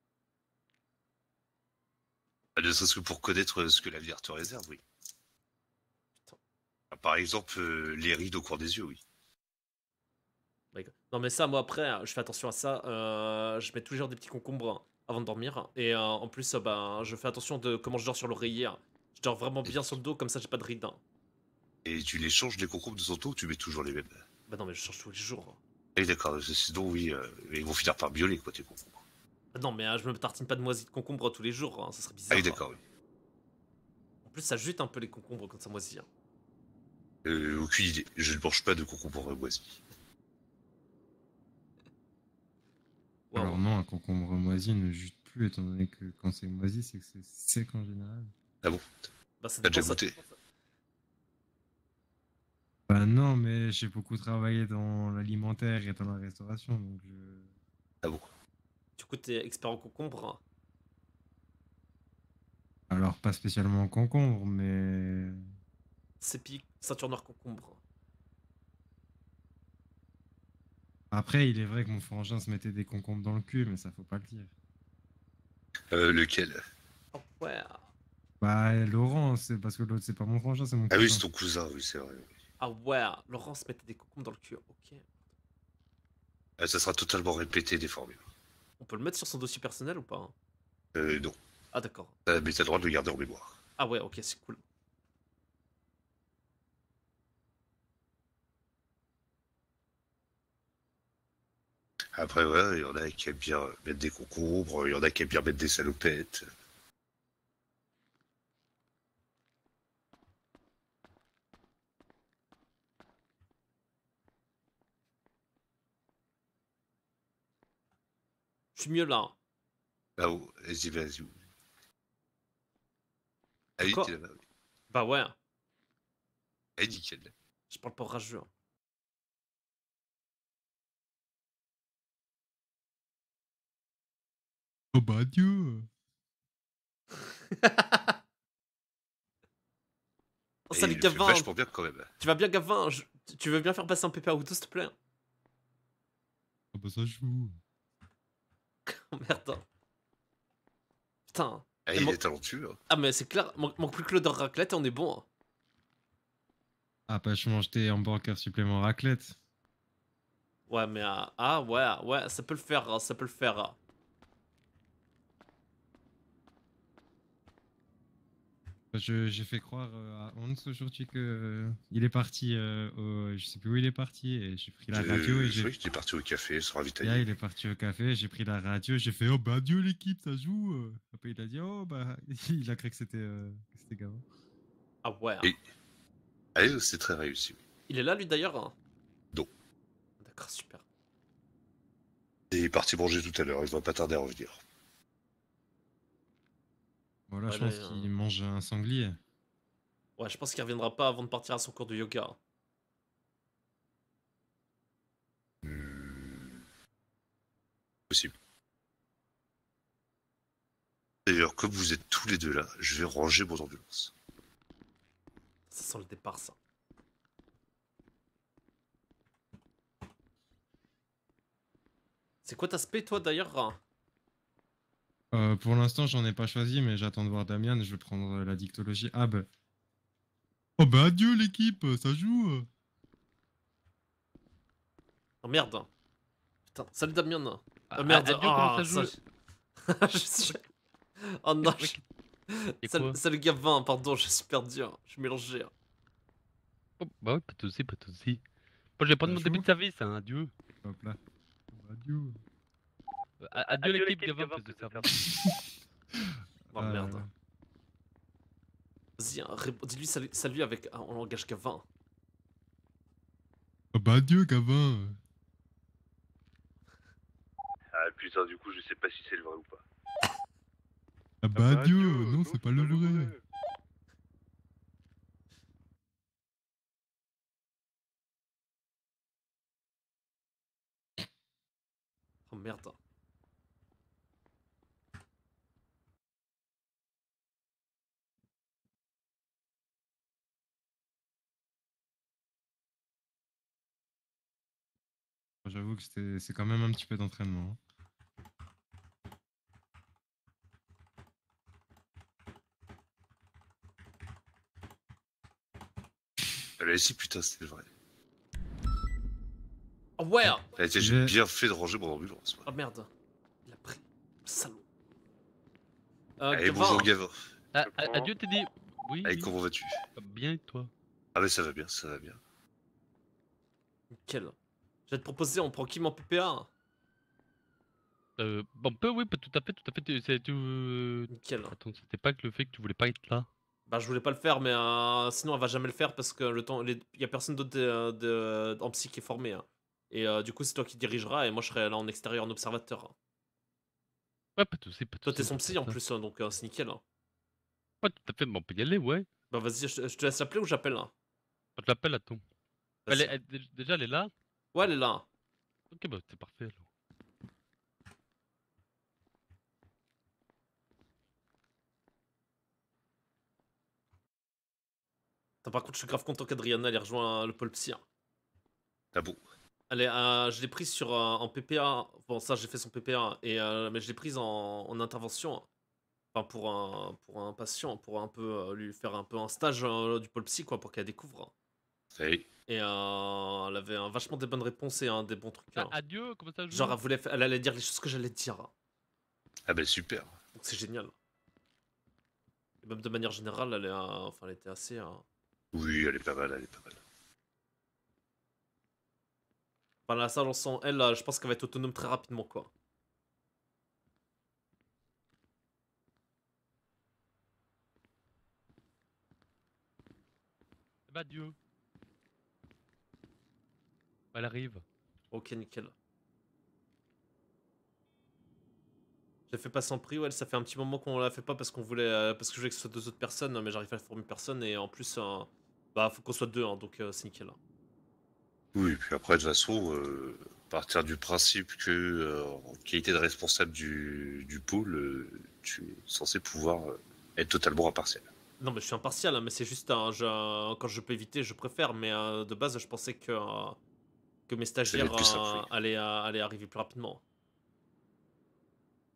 Ne serait-ce que pour connaître ce que la vie te réserve, oui. Putain. Par exemple, les rides au coin des yeux, oui. Non, mais ça, moi, après, je fais attention à ça. Je mets tous les jours des petits concombres avant de dormir. Et en plus, bah, je fais attention de comment je dors sur l'oreiller. Je dors vraiment bien sur le dos, comme ça, j'ai pas de rides. Hein. Et tu les changes, les concombres de son dos, ou tu mets toujours les mêmes? Bah non, mais je change tous les jours. Eh d'accord, sinon, oui, ils vont finir par violer, quoi, tes concombres. Bah non, mais je me tartine pas de moisie de concombre tous les jours, hein, ça serait bizarre. Ah oui, d'accord, oui. En plus, ça jute un peu les concombres quand ça moisit. Hein. Aucune idée, je ne mange pas de concombres moisis. Wow. Alors non, un concombre moisi ne jute plus, étant donné que quand c'est moisi, c'est que c'est sec en général. Ah bon? Bah, ça t'as déjà goûté? Bah non, mais j'ai beaucoup travaillé dans l'alimentaire et dans la restauration, donc je... Ah bon? Du coup, t'es expert en concombre? Hein. Alors, pas spécialement en concombre, mais... Sépi, ceinture noire concombre. Après, il est vrai que mon frangin se mettait des concombres dans le cul, mais ça faut pas le dire. Lequel? Oh, ouais. Bah, Laurent, c'est parce que l'autre, c'est pas mon frangin, c'est mon cousin. Ah oui, c'est ton cousin, oui, c'est vrai. Ah ouais, Laurent se mettait des concombres dans le cul, ok. Ça sera totalement répété, déformé. On peut le mettre sur son dossier personnel ou pas? Non. Ah d'accord. Mais t'as le droit de le garder en mémoire. Ah ouais, ok, c'est cool. Après, ouais, il y en a qui aiment bien mettre des concombres, il y en a qui aiment bien mettre des salopettes. Je suis mieux là. Ah oh, vas-y, vas-y. Ah oui, t'es là-bas. Bah ouais. Ah, nickel. Je parle pas rageux. Oh bah adieu. Oh, salut il Gavin. fait vachement bien quand même. Tu vas bien Gavin? Tu veux bien faire passer un PP à auto s'il te plaît? Ah bah ça joue. Oh merde. Putain. Ah, il est talentueux. Hein. Ah, mais c'est clair, manque plus que l'odeur raclette et on est bon. Hein. Ah, pas je mange tes hamburgers supplément raclette. Ouais, mais ouais, ça peut le faire, ça peut le faire. J'ai fait croire à Hans aujourd'hui que il est parti je sais plus où il est parti et j'ai pris la radio et j'ai... qu'il est parti au café, se ravitailler. Yeah, il est parti au café, j'ai pris la radio, j'ai fait oh bah adieu l'équipe, ça joue. Après il a dit oh bah il a cru que c'était Gavin. Ah ouais. Et... Ah, c'est très réussi. Il est là lui d'ailleurs. Non. D'accord, super. Il est parti manger tout à l'heure, il va pas tarder à revenir. Voilà, je pense qu'il mange un sanglier. Ouais, je pense qu'il reviendra pas avant de partir à son cours de yoga. Possible. D'ailleurs, comme vous êtes tous les deux là, je vais ranger mon ambulance. Ça sent le départ, ça. C'est quoi ta spé, toi, d'ailleurs? Pour l'instant, j'en ai pas choisi, mais j'attends de voir Damian. Je vais prendre la dictologie. Ah bah. Oh bah adieu l'équipe, ça joue. Oh merde. Putain, salut Damien. Ah, merde. adieu, comment ça joue Oh non. Salut Gavin, pardon, je suis perdu. Je suis mélangé. Oh, bah ouais, pas de soucis, pas de soucis. Moi, je vais prendre mon début de service, hein. Adieu. Hop là. Adieu. Adieu l'équipe, Gavin, fils de service. Oh merde. Vas-y, dis-lui salut avec en langage Gavin. Oh bah adieu Gavin. Ah putain, du coup, je sais pas si c'est le vrai ou pas. Ah bah adieu, non, c'est pas le vrai. Oh merde. J'avoue que c'est quand même un petit peu d'entraînement. Allez, si putain, c'était le vrai. Oh ouais. J'ai bien fait de ranger mon ambulance. Oh merde. Il a pris. Salaud. Allez, bonjour Gavin. Adieu Teddy. Oui. Allez, comment vas-tu? Bien et toi? Ah mais ça va bien, ça va bien. Nickel. Je vais te proposer, on prend qui en PPA? On peut, oui, tout à fait, c'est tout. Nickel. Attends, c'était pas que le fait que tu voulais pas être là. Bah je voulais pas le faire, mais sinon elle va jamais le faire parce que y a personne d'autre en psy qui est formé. Hein. Et du coup c'est toi qui dirigeras et moi je serai là en extérieur en observateur. Hein. Ouais, pas de soucis, pas de Toi t'es son psy en plus, donc c'est nickel. Hein. Ouais, tout à fait, bon, on peut y aller, ouais. Bah vas-y, je te laisse l'appeler ou j'appelle là? Je l'appelle, attends. Déjà elle est là? Ouais, elle est là. Ok, bah c'est parfait alors. Par contre, je suis grave content qu'Adriana elle ait rejoint le pôle psy. Hein. Ah bon? Elle est, je l'ai prise sur en PPA. Bon, ça j'ai fait son PPA, mais je l'ai prise en intervention. Enfin, pour un patient, pour un peu lui faire un peu un stage du pôle psy, quoi, pour qu'elle découvre. Oui. Et elle avait vachement des bonnes réponses et des bons trucs. Hein. Adieu, comment ça joue? Genre, elle allait dire les choses que j'allais dire. Ah bah super. Donc c'est génial. Et même de manière générale, elle était assez. Oui, elle est pas mal, elle est pas mal. Enfin, là, ça, elle, je pense qu'elle va être autonome très rapidement, quoi. Bah adieu. Elle arrive. Ok, nickel. J'ai fait passer en prix, ouais, ça fait un petit moment qu'on l'a fait pas parce qu'on voulait, parce que je voulais que ce soit 2 autres personnes, mais j'arrive à former personne et en plus, bah faut qu'on soit 2, hein, donc c'est nickel. Oui, et puis après de toute façon, partir du principe que en qualité de responsable du pôle, tu es censé pouvoir être totalement impartial. Non mais je suis impartial, hein, mais c'est juste quand je peux éviter, je préfère, mais de base je pensais que mes stagiaires allaient arriver plus rapidement.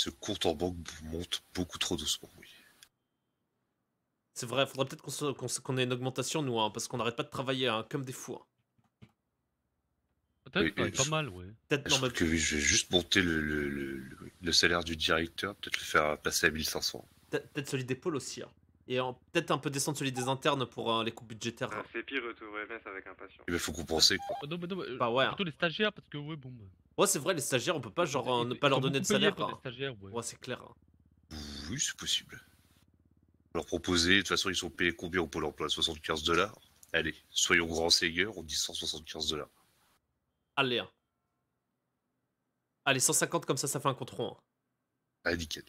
Ce compte en banque monte beaucoup trop doucement, oui. C'est vrai, faudrait peut-être qu'on ait une augmentation, nous, hein, parce qu'on n'arrête pas de travailler hein, comme des fous. Hein. Peut-être, oui, pas mal, ouais. Je trouve que je vais juste monter le salaire du directeur, peut-être le faire passer à 1500. Peut-être celui d'épaule aussi. Hein. Et peut-être un peu descendre celui des internes pour les coupes budgétaires. Hein. C'est pire, retrouver MS avec impatience. Il faut compenser, quoi. Non, bah ouais. Plutôt les stagiaires, parce que ouais, bon. Ouais, c'est vrai, les stagiaires, on peut pas genre ne pas leur donner de salaire. Les stagiaires, ouais, c'est clair. Hein. Oui, c'est possible. Leur proposer, de toute façon, ils sont payés combien au Pôle emploi? $75. Allez, soyons grands seigneurs, on dit $175. Allez. Hein. Allez, 150 comme ça fait un compte rond. Hein. Ah, nickel.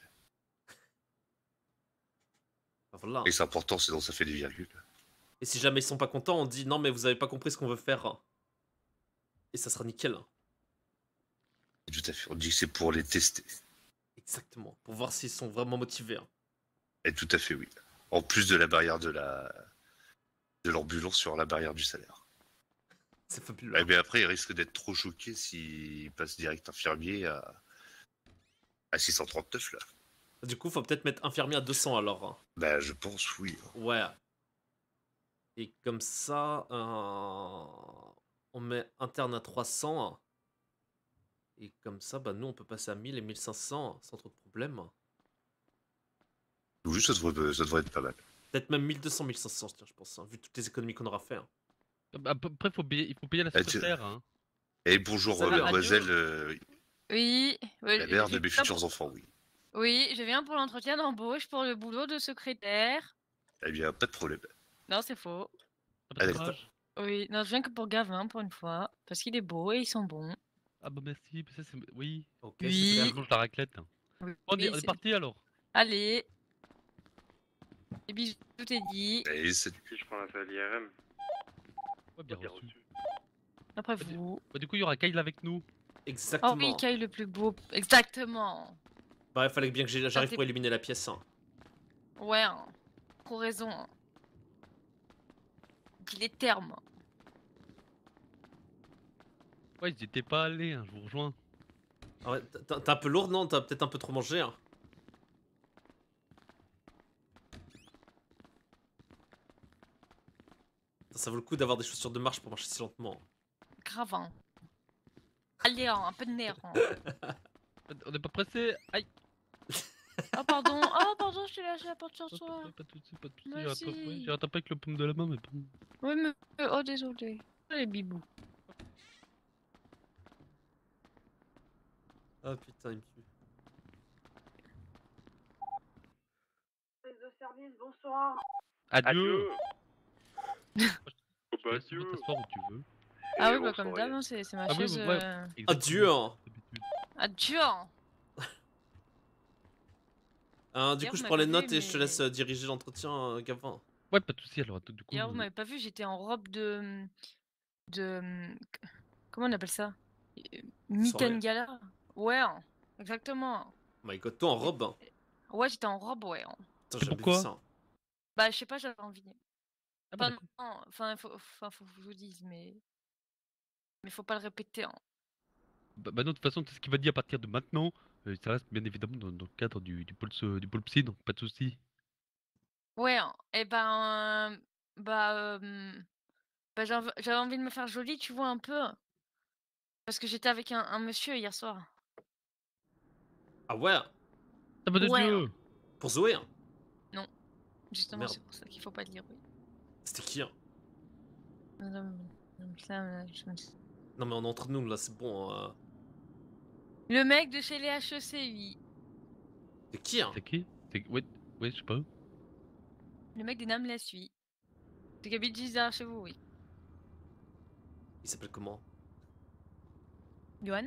Bah, voilà. Et c'est important, sinon ça fait des virgules. Et si jamais ils sont pas contents, on dit non mais vous avez pas compris ce qu'on veut faire. Hein. Et ça sera nickel. Hein. Tout à fait, on dit que c'est pour les tester. Exactement, pour voir s'ils sont vraiment motivés. Hein. Et tout à fait, oui. En plus de la barrière de l'ambulance sur la barrière du salaire. C'est fabuleux. Mais après, ils risquent d'être trop choqués s'ils passent direct infirmier à 639 là. Du coup, faut peut-être mettre infirmier à 200 alors. Hein. Bah, je pense, oui. Ouais. Et comme ça, on met interne à 300. Et comme ça, bah, nous, on peut passer à 1000 et 1500 sans trop de problème. Donc juste, ça devrait être pas mal. Peut-être même 1200, 1500, tiens, je pense, hein, vu toutes les économies qu'on aura fait. Hein. Après, il faut payer la secrétaire. Hein. Eh, bonjour, mademoiselle. Oui. La mère de mes futurs enfants, oui. Oui, je viens pour l'entretien d'embauche pour le boulot de secrétaire. Eh bien, pas de problème. Non, c'est faux. Allez. Oui, non, je viens que pour Gavin pour une fois, parce qu'il est beau et ils sont bons. Ah bah merci, ça c'est... Oui. Ok, oui. Je mange la raclette. Oui, on est parti alors. Allez. Et bisous, tout est dit. Allez, salut. Je prends la salle IRM. Ouais, bien reçu. Après vous. Du coup, il y aura Kyle avec nous. Exactement. Oh oui, Kyle le plus beau. Exactement. Bah, il fallait bien que j'arrive pour éliminer la pièce. Hein. Ouais, hein. Trop raison. Hein. Dis les termes. Ouais, ils étaient pas allés, hein, je vous rejoins. Ah ouais, t'es un peu lourd, non? T'as peut-être un peu trop mangé. Hein. Ça vaut le coup d'avoir des chaussures de marche pour marcher si lentement. Grave. Hein. Allez, hein, un peu de nerf. Hein. On n'est pas pressé. Aïe. Oh pardon, je t'ai lâché la porte sur toi. Pas de soucis, j'ai rattrapé avec le paume de la main, mais bon. Oui, mais... Oh, désolé. Les bibous. Ah putain, il me tue. De service, bonsoir. Adieu. Adieu. T'asseoir où tu veux. Ah oui, bah comme d'hab, hein, c'est ma chaise. Adieu. Adieu. Du coup, je prends les notes et je te laisse diriger l'entretien, Gavin. Ouais, pas de soucis, alors du coup. Hier, vous m'avez pas vu, j'étais en robe de. Comment on appelle ça? Mitten gala. Ouais, exactement. My god, toi en robe? Ouais, j'étais en robe, ouais. Pourquoi ça? Bah, je sais pas, j'avais envie. Ah, enfin, faut que je vous dise, mais faut pas le répéter. Hein. Bah non, de toute façon, tout ce qu'il va dire à partir de maintenant, ça reste bien évidemment dans le cadre du pôle psy, donc pas de soucis. Ouais, et j'avais envie de me faire jolie, tu vois, un peu. Parce que j'étais avec un monsieur hier soir. Ah ouais? Ça va de Dieu. Pour Zoé? Hein. Non. Justement, c'est pour ça qu'il faut pas le dire, oui. C'était qui? Hein? Non, mais on est entre nous, là, c'est bon. Le mec de chez les HEC, oui. C'est qui? Hein? C'est qui? Ouais, je sais pas. Le mec des Namles, oui. C'est qui habite juste derrière chez vous, oui. Il s'appelle comment? Johan?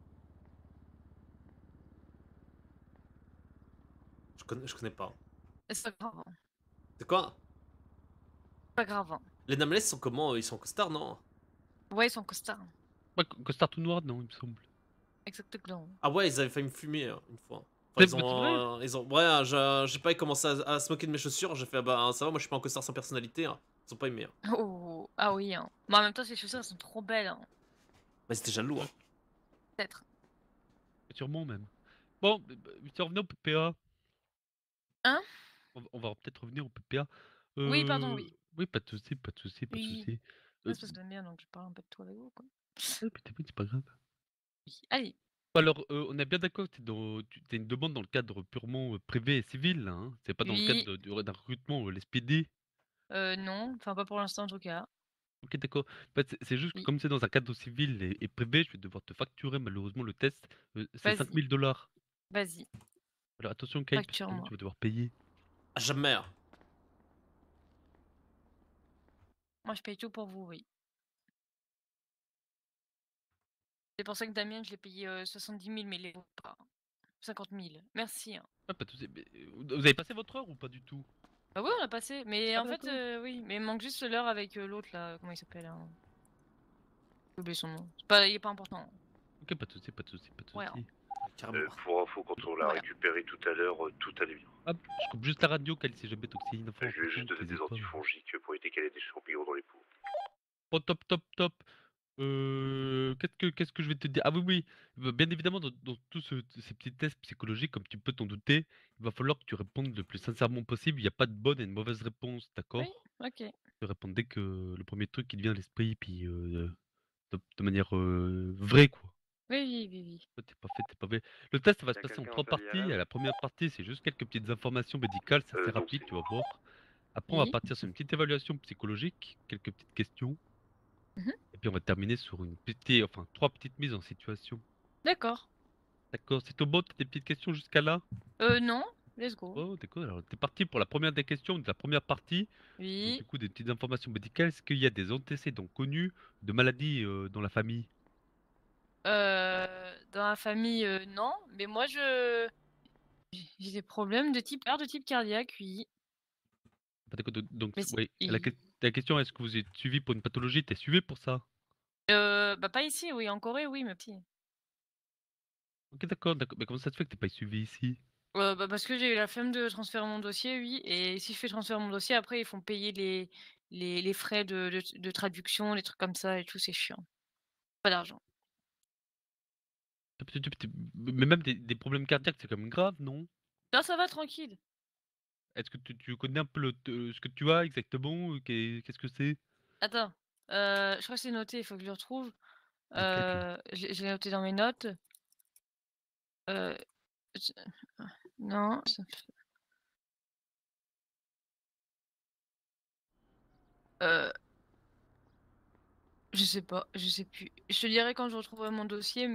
Je connais pas. C'est pas grave. Hein. C'est quoi? Pas grave. Hein. Les Namles sont comment? Ils sont costards, non? Ouais, ils sont costards. Ouais, costard tout noir, non, il me semble. Exactement. Ah ouais, ils avaient failli me fumer une fois. Enfin, ils ont... Ouais, j'ai pas commencé à se moquer de mes chaussures. J'ai fait, bah ça va, moi je suis pas un costard sans personnalité. Hein. Ils ont pas aimé. Hein. Oh, ah oui. Hein. Mais en même temps, ces chaussures elles sont trop belles. Hein. Bah c'était jaloux. Hein. Peut-être. Sûrement même. Bon, si on revenait au PPA. Hein? On va peut-être revenir au PPA. Oui, pardon, oui. Oui, pas de soucis, pas de soucis, pas de Oui. soucis. Ouais, c'est parce que j'aime bien, donc je parle un peu de tout avec vous, quoi. Ouais, c'est pas grave. Allez. Alors, on est bien d'accord que t'as une demande dans le cadre purement privé et civil, là, hein? C'est pas dans le Oui. cadre d'un recrutement, l'SPD? Non, enfin pas pour l'instant en tout cas. Ok, d'accord. En fait, c'est juste que comme c'est dans un cadre civil et privé, je vais devoir te facturer malheureusement le test. C'est Vas-y. 5000 $. Vas-y. Alors attention, Kyle, parce que Facture-moi. tu vas devoir payer. À jamais. Moi je paye tout pour vous, oui. C'est pour ça que Damien, je l'ai payé 70 000, mais il les vaut pas. 50 000. Merci. Hein. Ah, pas de soucis. Mais, vous avez passé votre heure ou pas du tout? Ah oui, on a passé. Mais Ah, en fait, d'accord. oui. Mais il manque juste l'heure avec l'autre là. Comment il s'appelle hein. J'ai oublié son nom. Il est pas important. Ok, pas de soucis, pas de soucis, pas de soucis. Ouais. Pour info, quand on l'a récupéré tout à l'heure, tout allait bien. Hop, je coupe juste la radio, Kyle, si jamais toxine. Enfin, Je lui ai juste donné des antifongiques pour éviter qu'elle ait des champignons dans les poux. Oh, top, top, top. Qu'est-ce que je vais te dire? Ah oui, oui. Bien évidemment, dans tous ces petits tests psychologiques, comme tu peux t'en douter, il va falloir que tu répondes le plus sincèrement possible. Il n'y a pas de bonne et de mauvaise réponse, d'accord? Oui, ok. Tu réponds dès que le premier truc qui te vient à l'esprit, puis de manière vraie, quoi. Oui, oui, oui, oui. T'es pas fait, t'es pas fait. Le test va se Y'a passer en quelqu'un 3 en salle parties. IRM? La première partie, c'est juste quelques petites informations médicales, c'est assez rapide, tu vas voir. Après, on va Oui. partir sur une petite évaluation psychologique, quelques petites questions. Mhm. Et puis on va terminer sur une petite, enfin 3 petites mises en situation. D'accord. D'accord, c'est tout bon, t'as des petites questions jusqu'à là? Non. Let's go. Oh, d'accord, alors t'es parti pour la première des questions de la première partie. Oui. Donc, du coup, des petites informations médicales. Est-ce qu'il y a des antécédents connus de maladies dans la famille? Dans la famille, non. Mais moi, j'ai des problèmes de type cardiaque, oui. Ah, d'accord, donc, Mais oui. La question, est-ce que vous êtes suivi pour une pathologie? T'es suivi pour ça? Bah pas ici, oui. En Corée, oui, mais petit. Ok, d'accord, d'accord. Mais comment ça se fait que t'es pas suivi ici? Bah parce que j'ai eu la flemme de transférer mon dossier, oui. Et si je fais transférer mon dossier, après, ils font payer les frais de traduction, les trucs comme ça et tout, c'est chiant. Pas d'argent. Mais même des problèmes cardiaques, c'est quand même grave, non? Non, ça va, tranquille. Est-ce que tu connais un peu ce que tu as exactement? Qu'est-ce que c'est? Attends, je crois que c'est noté, il faut que je le retrouve. Je l'ai noté dans mes notes. Non. Je sais pas, je sais plus. Je te dirai quand je retrouverai mon dossier,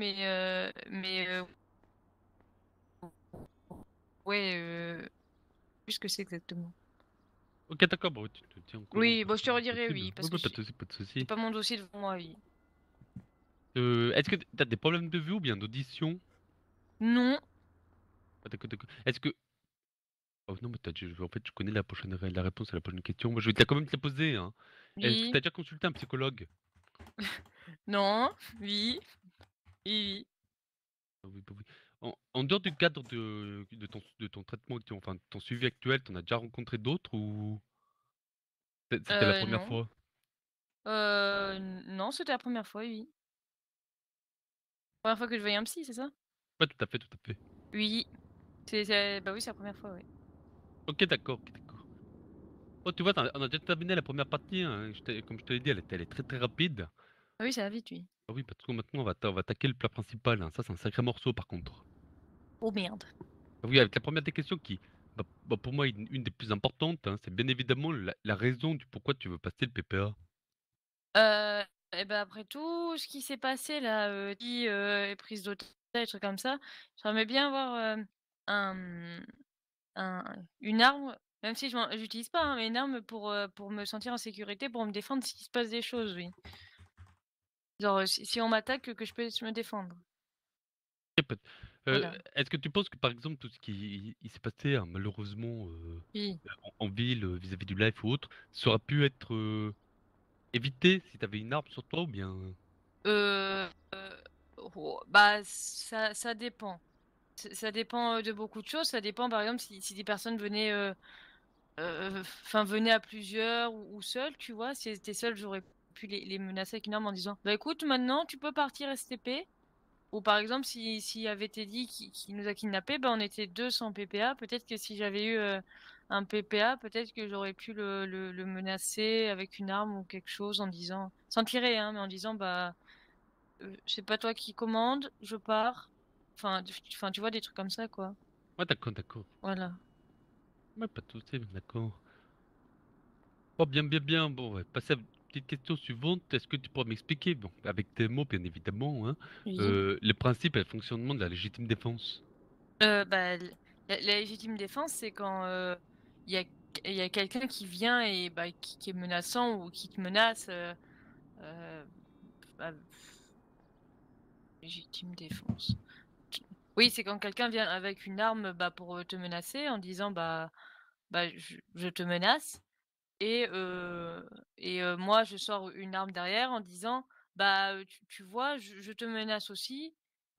ouais, plus ce que c'est exactement. Ok, d'accord, bon, tu te tiens au courant. Oui, bon, je te redirai, possible. oui, parce Ouais, que pas de soucis, pas de soucis. j'ai pas mon dossier devant moi, oui. Est-ce que t'as des problèmes de vue ou bien d'audition? Non. Ah, d'accord, d'accord. Est-ce que... Oh non, mais en fait, je connais la réponse à la prochaine question. Moi, je vais quand même te la poser, hein. Est-ce que Oui. t'as déjà consulté un psychologue? Non. Oui. Oui. Ah oui, bah oui. En dehors du cadre de ton traitement, enfin, de ton suivi actuel, t'en as déjà rencontré d'autres ou... C'était la première Non. fois? Non, c'était la première fois, oui. Première fois que je voyais un psy, c'est ça? Ouais, tout à fait, tout à fait. Oui. Bah oui, c'est la première fois, oui. Ok, d'accord, ok, d'accord. Oh, tu vois, on a déjà terminé la première partie, hein. Comme je te l'ai dit, elle est très très rapide. Ah oui, ça va vite, oui. Ah oui, parce que maintenant, on va attaquer le plat principal, hein. Ça, c'est un sacré morceau, par contre. Oh merde. Ah oui, avec la première des questions qui, pour moi, une des plus importantes, hein, c'est bien évidemment la raison du pourquoi tu veux passer le PPA. Et ben après tout ce qui s'est passé là, prise d'otage, des trucs comme ça, j'aimerais bien avoir une arme, même si j'utilise pas, hein, mais une arme pour me sentir en sécurité, pour me défendre s'il se passe des choses, oui. Genre si on m'attaque, que je puisse me défendre. Voilà. Est-ce que tu penses que, par exemple, tout ce qui il s'est passé, hein, malheureusement, Oui. en ville, vis-à-vis du life ou autre, ça aurait pu être évité si tu avais une arme sur toi ou bien... Bah ça dépend. Ça dépend de beaucoup de choses. Ça dépend par exemple si des personnes venaient, venaient à plusieurs ou seules, tu vois. Si elles étaient seules, j'aurais pu les menacer avec une arme en disant bah écoute, maintenant tu peux partir STP. Ou par exemple, s'il avait été dit qu'il nous a kidnappés, on était 2 sans PPA. Peut-être que si j'avais eu un PPA, peut-être que j'aurais pu le menacer avec une arme ou quelque chose en disant, sans tirer, hein, mais en disant, c'est pas toi qui commande, je pars. Enfin, tu vois, des trucs comme ça, quoi. Ouais, d'accord. Voilà. Ouais, pas de soucis, d'accord. Oh, bien. Bon, on va passer à la petite question suivante. Est-ce que tu pourrais m'expliquer, bon, avec tes mots, bien évidemment, hein, Oui. les principes et le fonctionnement de la légitime défense? La légitime défense, c'est quand il y a quelqu'un qui vient et qui est menaçant ou qui te menace. Bah, légitime défense. Oui, c'est quand quelqu'un vient avec une arme pour te menacer en disant je te menace et moi je sors une arme derrière en disant tu vois je te menace aussi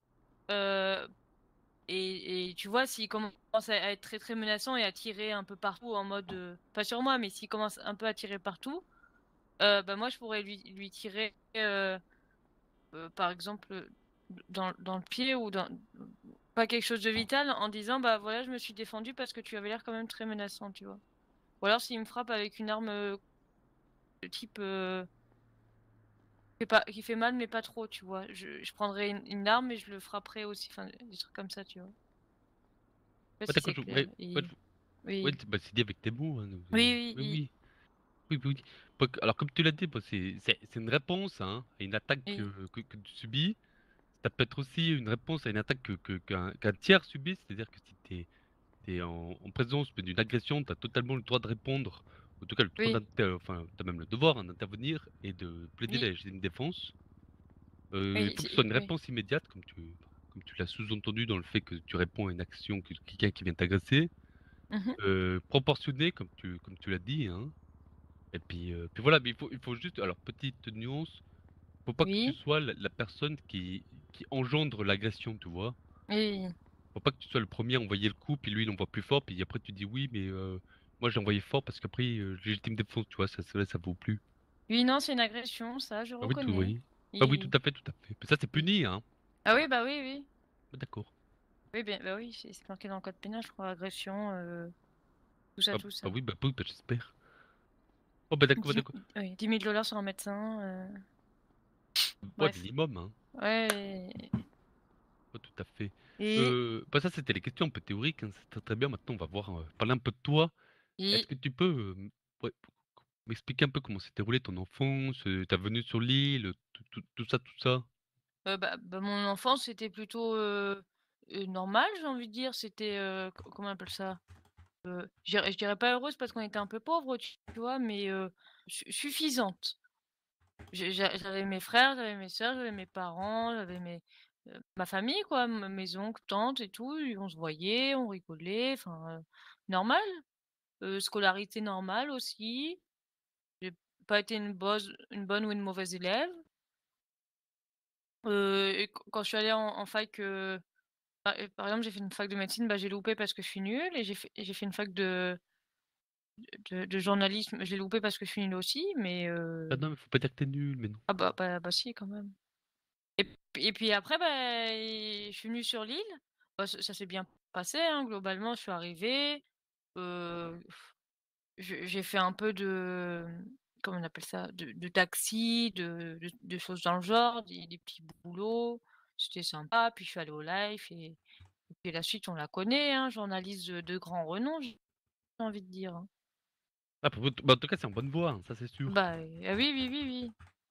et tu vois s'il commence à être très très menaçant et à tirer un peu partout en mode pas sur moi mais s'il commence un peu à tirer partout moi je pourrais lui tirer par exemple dans le pied ou dans pas quelque chose de vital en disant voilà je me suis défendu parce que tu avais l'air quand même très menaçant, tu vois. Ou alors s'il me frappe avec une arme de type qui fait mal mais pas trop, tu vois. Je prendrais une arme et je le frapperais aussi, enfin des trucs comme ça, tu vois. Je sais pas Ouais, si d'accord, c'est clair. Oui. ouais, c'est dit avec tes mots, hein, Oui. oui. Alors, comme tu l'as dit, c'est une réponse, hein, à une attaque Oui. que tu subis. Ça peut être aussi une réponse à une attaque qu'un tiers subit, c'est-à-dire que si tu es en présence d'une agression, tu as totalement le droit de répondre, en tout cas le droit Oui. enfin, tu as même le devoir, hein, d'intervenir et de plaider la Oui. légitime défense. Oui, Il faut que ce soit une oui. réponse immédiate, comme tu l'as sous-entendu dans le fait que tu réponds à une action que quelqu'un qui vient t'agresser. Mhm. Proportionnée, comme tu l'as dit, hein. Et puis voilà, mais il faut juste, alors petite nuance, faut pas que tu Oui. sois la personne qui engendre l'agression, tu vois. Oui. Faut pas que tu sois le premier à envoyer le coup, puis lui il envoie plus fort, puis après tu dis oui, mais moi j'ai envoyé fort parce qu'après légitime défense, tu vois, ça vaut plus. Oui, non, c'est une agression, ça, je Ah oui, reconnais. oui. Ah oui, tout à fait. Mais ça c'est puni, hein. Ah oui, oui. D'accord. Oui, bien, oui, c'est marqué dans le code pénal, je crois, agression, tout ça, Ah, tout ça. ah oui, j'espère. Oh bah d'accord, 10 000 $ sur un médecin. Ouais, Bref. minimum, hein. Ouais. Ouais, tout à fait. Et Ça c'était les questions un peu théoriques, hein, c'est très bien. Maintenant on va voir, parler un peu de toi. Est-ce que tu peux ouais, m'expliquer un peu comment s'est déroulé ton enfance, ta venue sur l'île, tout ça? Mon enfance, c'était plutôt normal, j'ai envie de dire. C'était, comment on appelle ça? Je dirais pas heureuse parce qu'on était un peu pauvres, tu vois, mais suffisante. J'avais mes frères, j'avais mes sœurs, j'avais mes parents, j'avais ma famille, quoi, mes oncles, tantes et tout. Et on se voyait, on rigolait, enfin, normal. Scolarité normale aussi. J'ai pas été une bonne ou une mauvaise élève. Et quand je suis allée en fac, par exemple, j'ai fait une fac de médecine, j'ai loupé parce que je suis nulle et j'ai fait une fac de journalisme, j'ai loupé parce que je suis nulle aussi, mais Ah non, mais faut pas dire que tu es nul, mais non. ah si quand même. Et puis après, je suis venue sur l'île. Ça s'est bien passé, hein, globalement, je suis arrivée, j'ai fait un peu de, comment on appelle ça? De taxi, de choses dans le genre, des petits boulots. C'était sympa, puis je suis allée au Life et puis la suite, on la connaît, hein, journaliste de grand renom, j'ai envie de dire, hein. Ah, en tout cas, c'est en bonne voie, hein, ça c'est sûr. Oui.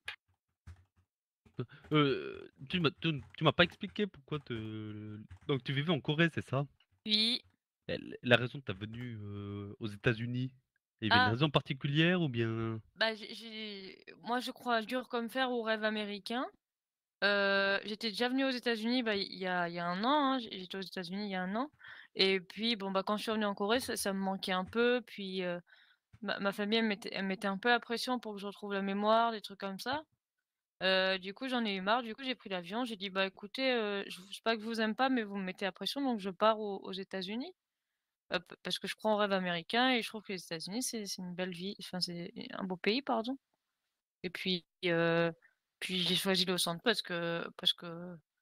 Tu m'as pas expliqué pourquoi donc tu vivais en Corée, c'est ça? Oui. La raison de ta venue, aux États-Unis, il y avait une Ah! raison particulière ou bien? Moi, je crois dur comme fer au rêve américain. J'étais déjà venue aux États-Unis, il y a 1 an, hein, j'étais aux États-Unis il y a 1 an et puis bon, quand je suis revenue en Corée, ça me manquait un peu puis, ma famille, elle mettait un peu la pression pour que je retrouve la mémoire, des trucs comme ça. Du coup, j'en ai eu marre, du coup, j'ai pris l'avion, j'ai dit: «Bah, écoutez, je c'est pas que je vous aime pas, mais vous me mettez la pression, donc je pars aux États-Unis». Parce que je crois en rêve américain et je trouve que les États-Unis, c'est une belle vie, enfin, c'est un beau pays, pardon. Et puis j'ai choisi Los Angeles parce que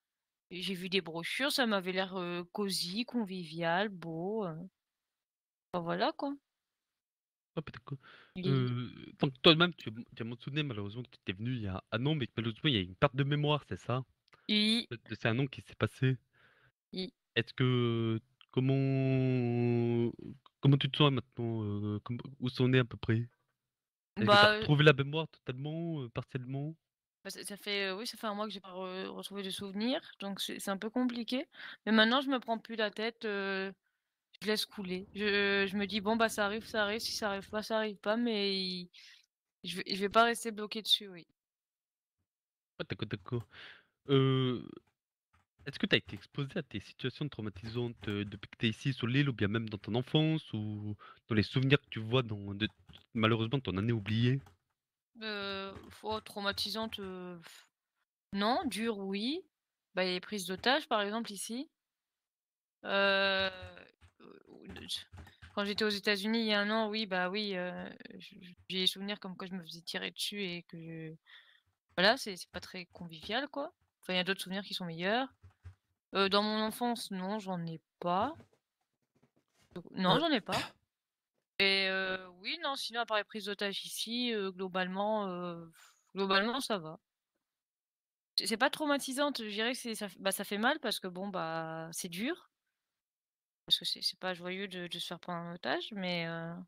J'ai vu des brochures, ça m'avait l'air cosy, convivial, beau. Enfin, voilà quoi. Ah, peut-être que. Les- Donc toi-même, tu as mentionné malheureusement que tu étais venu il y a un an, mais que malheureusement il y a une perte de mémoire, c'est ça? Oui. C'est un an qui s'est passé. Oui. Est-ce que comment comment tu te sens maintenant? Où ça en est à peu près? Est-ce que tu as Bah, retrouvé la mémoire totalement, partiellement? bah, ça fait oui, ça fait un mois que j'ai pas retrouvé de souvenirs, donc c'est un peu compliqué. Mais maintenant, je me prends plus la tête. Je laisse couler. Je me dis bon bah ça arrive, ça arrive. Si ça arrive pas, ça arrive pas. Mais je vais pas rester bloqué dessus, oui. Ah d'accord, d'accord. Heu, est-ce que tu as été exposé à des situations traumatisantes, depuis que tu es ici sur l'île ou bien même dans ton enfance ou dans les souvenirs que tu vois dans de malheureusement ton année oubliée? Traumatisante, non. Dure, oui. Bah, les prises d'otages, par exemple, ici. Heu, ou de quand j'étais aux États-Unis il y a un an, oui, bah, oui, j'ai des souvenirs comme quoi je me faisais tirer dessus et que voilà, c'est pas très convivial, quoi. Enfin, il y a d'autres souvenirs qui sont meilleurs. Dans mon enfance, non, j'en ai pas. Non, j'en ai pas. Et oui, non, sinon à part les prises d'otages ici, globalement ça va. C'est pas traumatisante, je dirais que ça fait mal parce que bon, bah, c'est dur. Parce que c'est pas joyeux de se faire prendre en otage, mais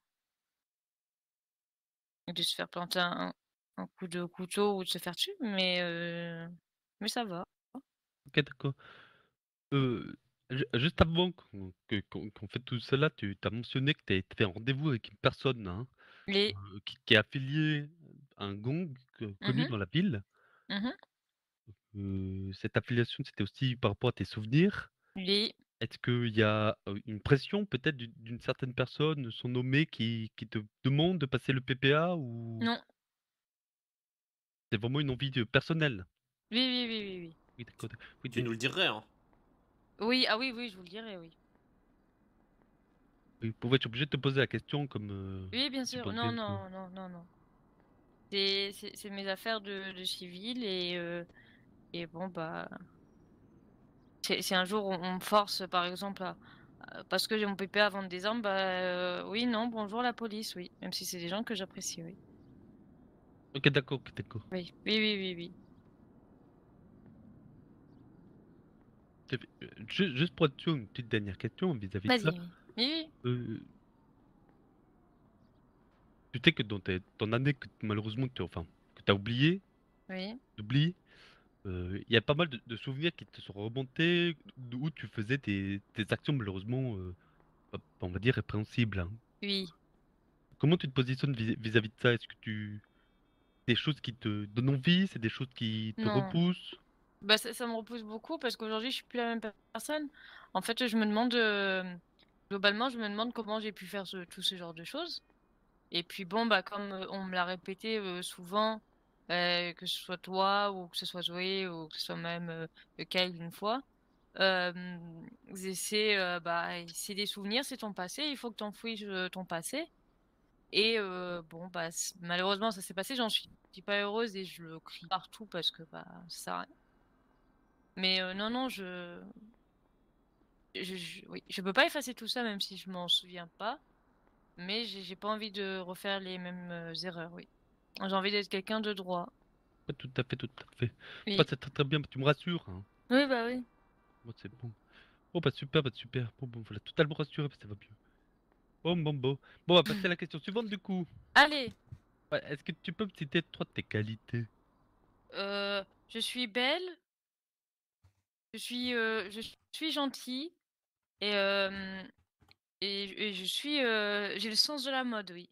de se faire planter un coup de couteau ou de se faire tuer, mais ça va. OK, d'accord. Juste avant qu'on fait tout cela, tu as mentionné que tu avais fait un rendez-vous avec une personne, hein, Les qui est affiliée à un gang connu Mmh dans la ville. mh. Mmh. Cette affiliation, c'était aussi par rapport à tes souvenirs. Les Est-ce qu'il y a, une pression peut-être d'une certaine personne, son nommé, qui te demande de passer le PPA ou Non. c'est vraiment une envie, personnelle? Oui, oui, oui, oui, oui. Oui, d'accord, oui, Tu nous le dirais, hein. Oui, ah oui, oui, je vous le dirai, oui. oui, pour être obligé de te poser la question comme, Oui, bien sûr. Non, subordonné, quoi. non, non, non, non. C'est mes affaires de civil et bon, bah, c'est un jour où on me force, par exemple, parce que j'ai mon PPA à vendre des armes, bah, oui, non, bonjour la police, oui. Même si c'est des gens que j'apprécie, oui. OK, d'accord, OK, d'accord. Oui. Oui, oui, oui, oui. Juste pour être sûr, une petite dernière question vis-à-vis de Vas-y, ça. oui. Oui, oui. Tu sais que dans ton année que malheureusement que tu as oublié Oui. d'oublier, il y a pas mal de souvenirs qui te sont remontés, où tu faisais des actions malheureusement, on va dire répréhensibles, hein. Oui. Comment tu te positionnes vis-à-vis de ça? Est-ce que des choses qui te donnent envie, c'est des choses qui te Non. repoussent? Bah, ça me repousse beaucoup parce qu'aujourd'hui, je suis plus la même personne. En fait, je me demande, globalement, je me demande comment j'ai pu faire tout ce genre de choses. Et puis bon, bah, comme on me l'a répété souvent, que ce soit toi ou que ce soit Zoé ou que ce soit même Kyle une fois, bah, c'est des souvenirs, c'est ton passé, il faut que tu enfouisses ton passé. Et bon, bah, malheureusement, ça s'est passé, j'en suis pas heureuse et je le crie partout parce que bah, ça sert à rien. Mais non, non, oui, je peux pas effacer tout ça même si je m'en souviens pas. Mais j'ai pas envie de refaire les mêmes erreurs, oui. J'ai envie d'être quelqu'un de droit. Ouais, tout à fait, tout à fait. Bah, Oui. c'est très, très bien, tu me rassures, hein. Oui, bah oui. Moi, c'est bon. Oh, bah, super, bah, super. Bon, voilà, totalement rassuré, bah, ça va mieux. Bon, bon, bon. Bon, on va passer à la question suivante, du coup. Allez! Ouais, est-ce que tu peux me citer 3 de tes qualités? Je suis belle. Je suis gentille. Et, et je suis, j'ai le sens de la mode, oui.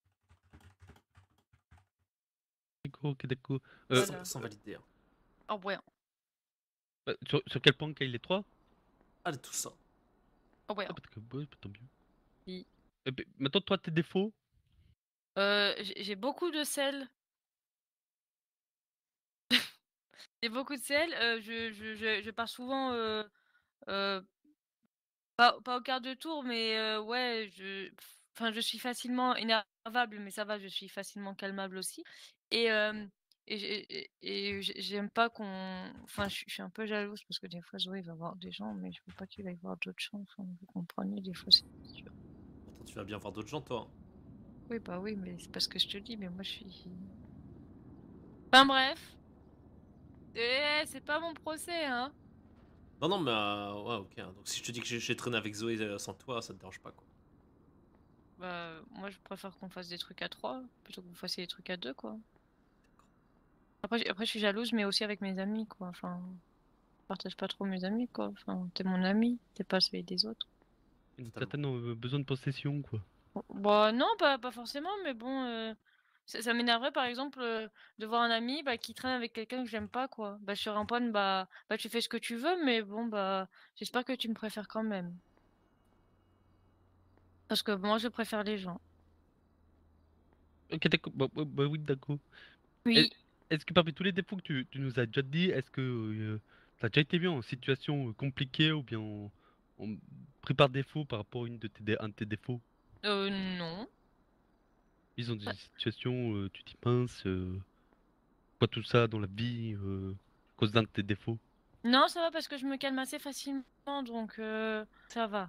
D'accord, OK, d'accord. Voilà. Sans valider, hein. Oh, ouais. Sur quel point Kyle les 3? Allez, tout ça. Oh, ouais. Ah, parce que ouais, bah, tant mieux. Oui. Et puis, maintenant, toi, tes défauts? J'ai beaucoup de sel. J'ai beaucoup de sel. Je pars souvent, heu, pas au quart de tour, mais ouais, enfin, je suis facilement énervable, mais ça va, je suis facilement calmable aussi. Et j'aime pas qu'on. Enfin, je suis un peu jalouse parce que des fois, Zoé va voir des gens, mais je veux pas qu'il aille voir d'autres gens. Enfin, vous comprenez, des fois, c'est dur. Attends, tu vas bien voir d'autres gens, toi. Oui, bah oui, mais c'est parce que je te dis, mais moi, je suis. Enfin, bref. C'est pas mon procès, hein. Non, non, mais ouais, ok. Donc si je te dis que j'ai traîné avec Zoé sans toi, ça te dérange pas, quoi. Bah, moi, je préfère qu'on fasse des trucs à 3 plutôt que vous fassiez des trucs à 2, quoi. Après, je suis jalouse, mais aussi avec mes amis, quoi. Enfin, je partage pas trop mes amis, quoi. Enfin, t'es mon ami, t'es pas celui des autres. Une certaine besoin de possession, quoi. Bah, non, pas forcément, mais bon, ça m'énerverait, par exemple, de voir un ami qui traîne avec quelqu'un que j'aime pas, quoi. Bah, je serais en point, bah, tu fais ce que tu veux, mais bon, bah, j'espère que tu me préfères quand même. Parce que moi, je préfère les gens. Ok, d'accord. Bah oui, d'accord. Oui. Est-ce que parmi tous les défauts que tu nous as déjà dit, est-ce que t'as déjà été mis en situation compliquée ou bien pris par défaut par rapport à un de tes défauts? Non. Ils ont des situations, tu t'y pinces, pas tout ça dans la vie, à cause d'un de tes défauts. Non, ça va parce que je me calme assez facilement, donc ça va.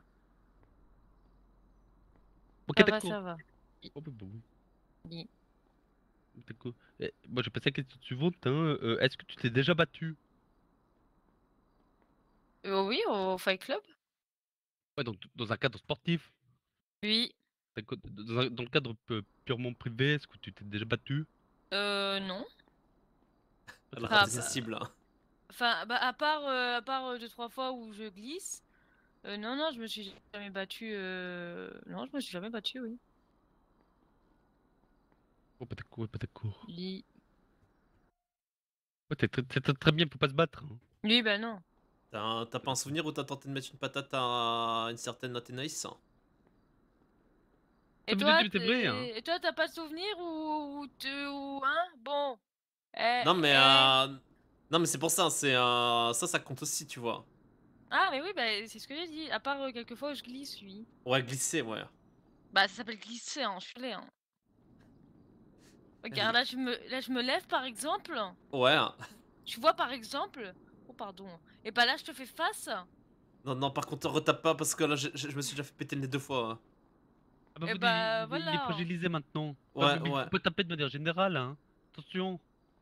Ok, Ça va, d'accord. ça va. Oh, bah, oui. Oui. D'accord. Moi, je passais à la question suivante. Hein. Est-ce que tu t'es déjà battu? Oui, au Fight Club. Ouais, dans un cadre sportif. Oui. D'accord. Dans le cadre purement privé, est-ce que tu t'es déjà battu? Non. Elle a Enfin, raté sa cible, hein. Enfin, bah, à part 2-3 fois où je glisse, non, non, je me suis jamais battue. Non, je me suis jamais battue, oui. Oh, pas d'accord, pas d'accord. Oui. Ouais, c'est très bien, faut pas se battre. Hein. Oui, bah non. T'as pas un souvenir où t'as tenté de mettre une patate à une certaine Athénaïs? Et Ça veut toi, dire que t'es vrai, hein. et toi, t'as pas de souvenir hein? Bon. Non, mais non, mais c'est pour ça, ça compte aussi, tu vois. Ah, mais oui, bah c'est ce que j'ai dit. À part quelques fois où je glisse, oui. Ouais, glisser, ouais. Bah, ça s'appelle glisser, hein, je suis là, hein. Regarde, là, je me lève, par exemple. Ouais. Tu vois, par exemple. Oh, pardon. Et bah là, je te fais face. Non, non, par contre, retape pas parce que là, je me suis déjà fait péter le nez 2 fois. Hein. Ah bah, Et vous bah, il est voilà. fragilisé maintenant. Ouais, Mais ouais. faut pas taper de manière générale, hein. Attention.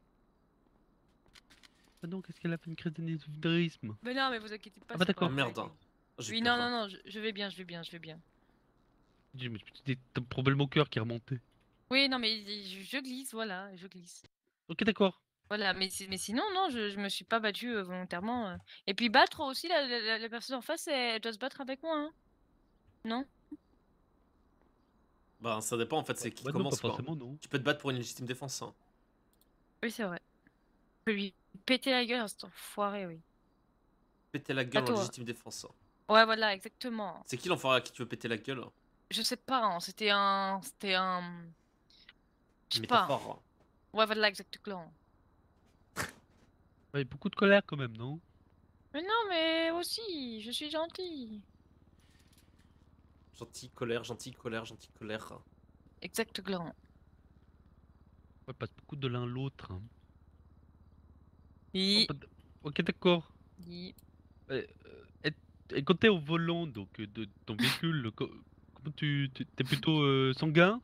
Ah non, qu'est-ce qu'elle a fait une crise d'anévrisme? Mais non, mais vous inquiétez pas. Ah bah d'accord. Merde. Oui, non, non, non, je vais bien, je vais bien, je vais bien. Je me suis dit, t'as un problème au cœur qui est remonté. Oui, non, mais je glisse, voilà, je glisse. Ok, d'accord. Voilà, mais sinon, non, je me suis pas battue volontairement. Et puis battre aussi, la personne en face, elle doit se battre avec moi, hein. Non? Bah, ça dépend en fait, c'est qui non, commence pas quoi. forcément, non. Tu peux te battre pour une légitime défense. Hein. Oui, c'est vrai. Je peux lui péter la gueule à cet enfoiré, oui. Péter la gueule en légitime défense. Ouais, voilà, exactement. C'est qui l'enfoiré à qui tu veux péter la gueule? Je sais pas, hein, c'était un. Je sais pas. Métaphore. Ouais, voilà, exactement. Ouais, beaucoup de colère quand même, non? Mais non, mais aussi, je suis gentille. Gentil, colère, gentil, colère, gentil, colère. Exactement. Ouais, passe beaucoup de l'un l'autre. Hein. Oui. Oh, ok, d'accord. Oui. Et quand t'es au volant donc, de ton véhicule, comment t'es plutôt sanguin?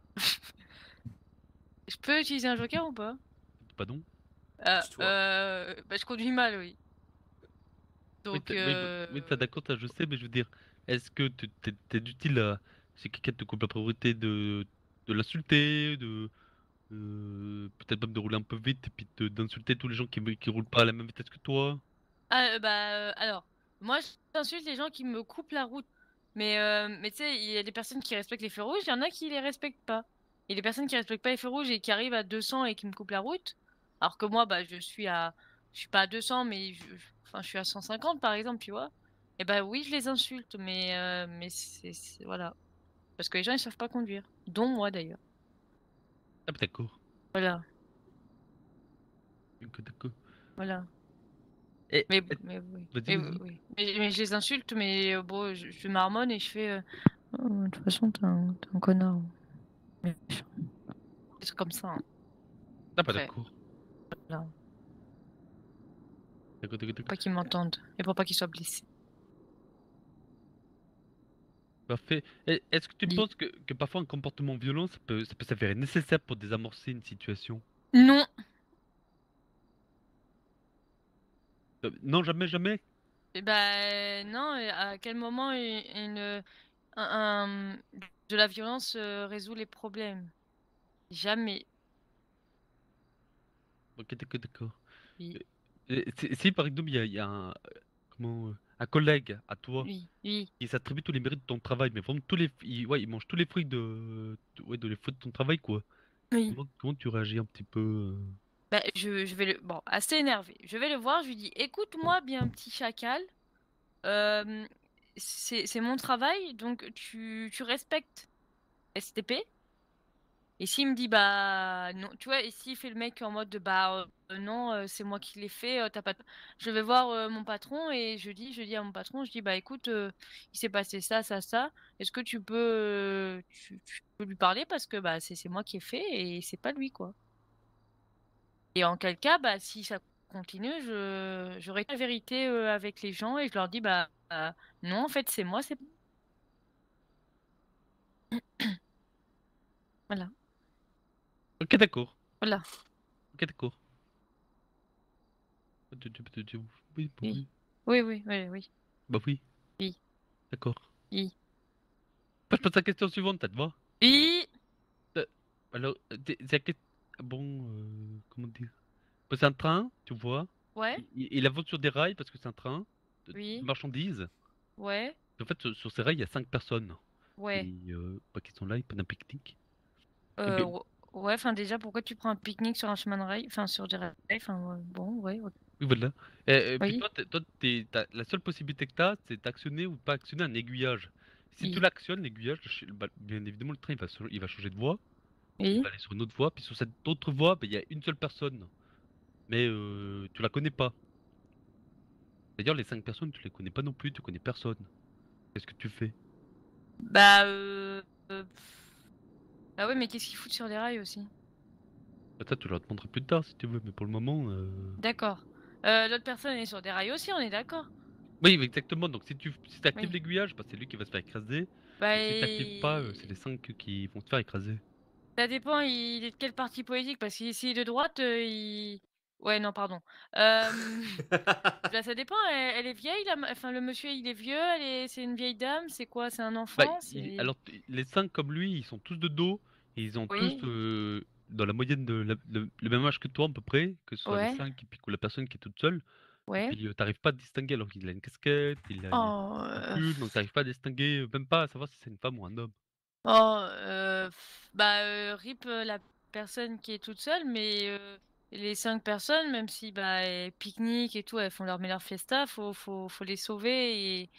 Je peux utiliser un joker ou pas? Pardon? Bah, je conduis mal, oui. Donc, oui, ça d'accord, ça je sais, mais je veux dire, est-ce que t'es utile à... Si quelqu'un te coupe la priorité de l'insulter, peut-être même de rouler un peu vite et puis d'insulter tous les gens qui roulent pas à la même vitesse que toi? alors, moi, j'insulte les gens qui me coupent la route. Mais tu sais, il y a des personnes qui respectent les feux rouges, il y en a qui les respectent pas. Et les personnes qui respectent pas les feux rouges et qui arrivent à 200 et qui me coupent la route, alors que moi, bah, je suis pas à 200, mais enfin, je suis à 150 par exemple, tu vois. Et bah oui, je les insulte, mais voilà. Parce que les gens, ils savent pas conduire. Dont moi, d'ailleurs. Ah, d'accord. Voilà. D'accord. Voilà. Mais oui. Vas-y. Mais je les insulte, mais bon, je marmonne et je fais. Oh, de toute façon, t'es un connard. Méchant. Des trucs comme ça. Hein. Ah, pas d'accord. Là. D'accord. Pour pas qu'ils m'entendent et pour pas qu'ils soient blessés. Parfait. Est-ce que tu penses que parfois un comportement violent, ça peut s'avérer nécessaire pour désamorcer une situation? Non. Non, jamais. Eh ben non, à quel moment de la violence résout les problèmes? Jamais. Ok, d'accord. Oui. Si par exemple il y a un collègue à toi Oui. qui s'attribue tous les mérites de ton travail, mais vraiment il mange tous les fruits de les fruits de ton travail quoi. Oui. Comment tu réagis un petit peu Bah, je vais le... Bon, assez énervé. Je vais le voir, je lui dis, écoute-moi bien petit chacal, c'est mon travail, donc tu respectes STP. Et s'il me dit, bah non, tu vois, et s'il fait le mec en mode, bah non, c'est moi qui l'ai fait, t'as pas... Je vais voir mon patron et je dis à mon patron, je dis, bah écoute, il s'est passé ça, est-ce que tu peux lui parler parce que bah c'est moi qui ai fait et c'est pas lui, quoi. Et en quel cas, bah, si ça continue, j'aurai la vérité avec les gens et je leur dis, bah, non, en fait, c'est moi, c'est... Voilà. Ok, d'accord. Voilà. Ok, d'accord. Oui. Oui. Bah oui. Oui. D'accord. Oui. Je pose la question suivante, ça te va? Oui. Alors, bon, comment dire? C'est un train, tu vois. Ouais. Il avance sur des rails parce que c'est un train de marchandises. Ouais. En fait, sur ces rails, il y a 5 personnes. Ouais. Qui sont là, ils prennent un pique-nique. Ouais, enfin déjà, pourquoi tu prends un pique-nique sur un chemin de rail, enfin sur des rails, enfin bon, ouais. Ok. Oui, voilà. Puis Oui. toi, la seule possibilité que tu as, c'est d'actionner ou de pas actionner un aiguillage. Si tu Oui. l'actionnes, l'aiguillage, bien évidemment, le train il va changer de voie. Il va aller sur une autre voie. Puis sur cette autre voie, il y a une seule personne. Mais tu la connais pas. D'ailleurs, les 5 personnes, tu les connais pas non plus, tu connais personne. Qu'est-ce que tu fais? Bah, bah ouais, mais qu'est-ce qu'ils foutent sur des rails aussi? Ça, tu leur demanderas plus tard si tu veux, mais pour le moment. D'accord. L'autre personne est sur des rails aussi, on est d'accord? Oui, exactement. Donc si tu actives Oui. l'aiguillage, c'est lui qui va se faire écraser. Bah, Et si tu actives pas, c'est les 5 qui vont te faire écraser. Ça dépend, il est de quel parti politique, parce que s'il est de droite, il... Ouais, non, pardon. Bah, ça dépend, elle est vieille, enfin, le monsieur, il est vieux, c'est une vieille dame, c'est quoi? C'est un enfant? Alors, les 5 comme lui, ils sont tous de dos. Et ils ont tous dans la moyenne le même âge que toi, à peu près. Que ce soit les 5 et puis que la personne qui est toute seule. Ouais. Et puis, t'arrives pas à distinguer. Alors qu'il a une casquette, il a un pull, donc t'arrives pas à distinguer, même pas à savoir si c'est une femme ou un homme. RIP la personne qui est toute seule, mais les 5 personnes, même si bah, elles pique-niquent et tout, elles font leur meilleure fiesta, faut les sauver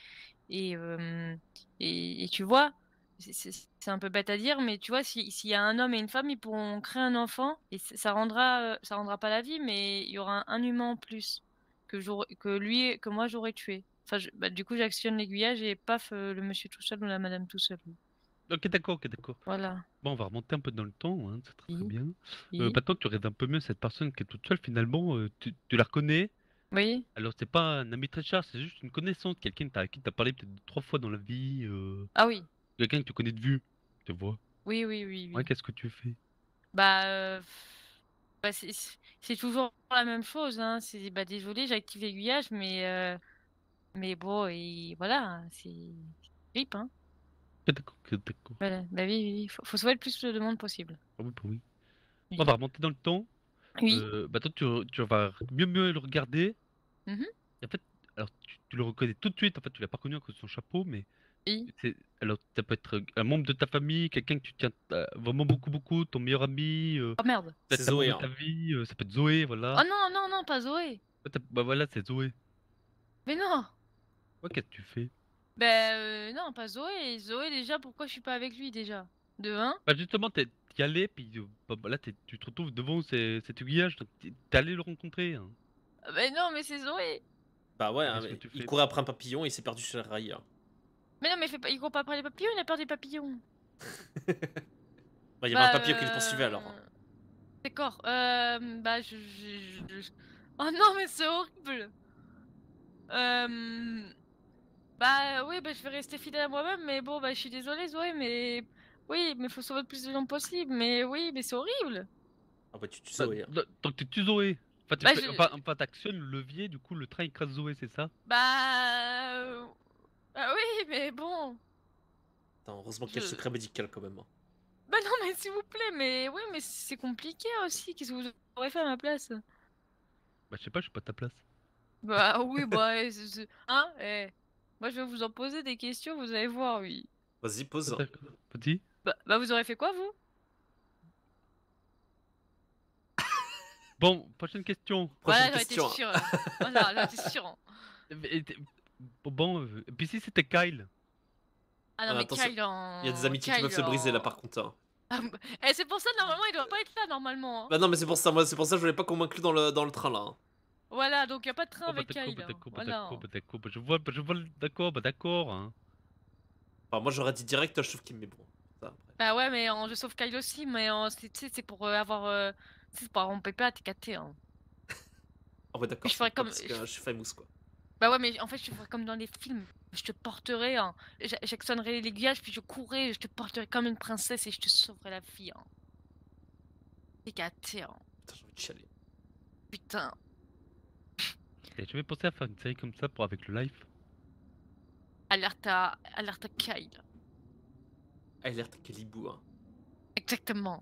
et tu vois, c'est un peu bête à dire, mais tu vois, s'il y a un homme et une femme, ils pourront créer un enfant et ça rendra pas la vie, mais il y aura un humain en plus que moi j'aurais tué. Enfin, bah, du coup, j'actionne l'aiguillage et paf, le monsieur tout seul ou la madame tout seul. Ok, d'accord. Voilà. Bon, on va remonter un peu dans le temps, hein, c'est très bien. Oui. Maintenant, tu rêves un peu mieux cette personne qui est toute seule, finalement, tu la reconnais. Oui. Alors, c'est pas un ami très cher, c'est juste une connaissance, quelqu'un à qui t'as parlé peut-être 3 fois dans la vie. Ah oui. Quelqu'un que tu connais de vue, tu vois. Oui. Ouais, qu'est-ce que tu fais? Bah, c'est toujours la même chose, hein. C'est bah désolé, j'active l'aiguillage, mais bon, et voilà, c'est RIP, hein. D'accord. Voilà, bah oui, faut sauver le plus de monde possible. Ah oui, bah oui. On va remonter dans le temps. Oui. Bah toi, tu vas mieux le regarder. Mhm. Et en fait, alors tu le reconnais tout de suite. En fait, tu l'as pas reconnu à cause de son chapeau, mais alors ça peut être un membre de ta famille, quelqu'un que tu tiens vraiment beaucoup, ton meilleur ami. Oh merde. Peut-être l'amour de ta vie. Ça peut être Zoé, voilà. Oh non, pas Zoé. Bah voilà, c'est Zoé. Mais non. Ouais, qu'est-ce que tu fais? Ben non, pas Zoé. Zoé déjà, pourquoi je suis pas avec lui déjà? De 1. Bah justement, t'y allé, puis là tu te retrouves devant cet aiguillage, donc t'es allé le rencontrer. Hein. Ben non, mais c'est Zoé. Bah ouais, hein, mais il courait après un papillon et il s'est perdu sur le rail. Hein. Mais non, mais il court pas après les papillons, il a peur des papillons. Bah, il y avait un papillon qui le poursuivait alors. D'accord. Bah oh non, mais c'est horrible. Bah oui, bah je vais rester fidèle à moi-même, mais bon, bah je suis désolée, Zoé, mais oui, mais faut sauver le plus de gens possible. Mais oui, mais c'est horrible. Ah bah tu tues Zoé. Hein. Tant que tu tues Zoé. Enfin, Bah, enfin, t'actionnes le levier, du coup, le train écrase Zoé, c'est ça? Bah... Ah oui, mais bon... Attends, heureusement qu'il y a le secret médical quand même. Hein. Bah non, mais s'il vous plaît, mais oui, mais c'est compliqué aussi. Qu'est-ce que vous aurez fait à ma place? Bah, je sais pas, je suis pas à ta place. Bah oui, bah... Hein? Moi, je vais vous en poser des questions, vous allez voir, oui. Vas-y, pose. Petit. Bah vous aurez fait quoi, vous? Bon, prochaine question. Voilà, j'en étais sûr. Voilà, j'en étais sûr. Bon, puis si c'était Kyle. Ah non, mais Kyle en... Il y a des amitiés qui peuvent se briser là par contre. Hein. C'est pour ça, normalement, il doit pas être là, normalement. Hein. Bah non, mais c'est pour ça, moi, c'est pour ça que je voulais pas qu'on m'inclue dans le train là. Hein. Voilà, donc y a pas de train avec Kyle. D'accord, je vois, d'accord. Hein. Enfin, moi j'aurais dit direct, je trouve qu'il me met bon. Ça, bah ouais, mais je sauve Kyle aussi, mais c'est pour avoir... c'est pour avoir mon pépé à TKT. Hein. Ah ouais, d'accord, parce que je suis famous quoi. Bah ouais, mais en fait, je ferais comme dans les films. Je te porterai, hein. J'actionnerai l'aiguillage, puis je courrai, je te porterai comme une princesse et je te sauverai la vie. Hein. TKT, hein. Putain, j'ai envie de chialer. Putain. Et je vais penser à faire une série comme ça pour avec le live. Alerte à Kyle. Alerte à Calibou, hein. Exactement.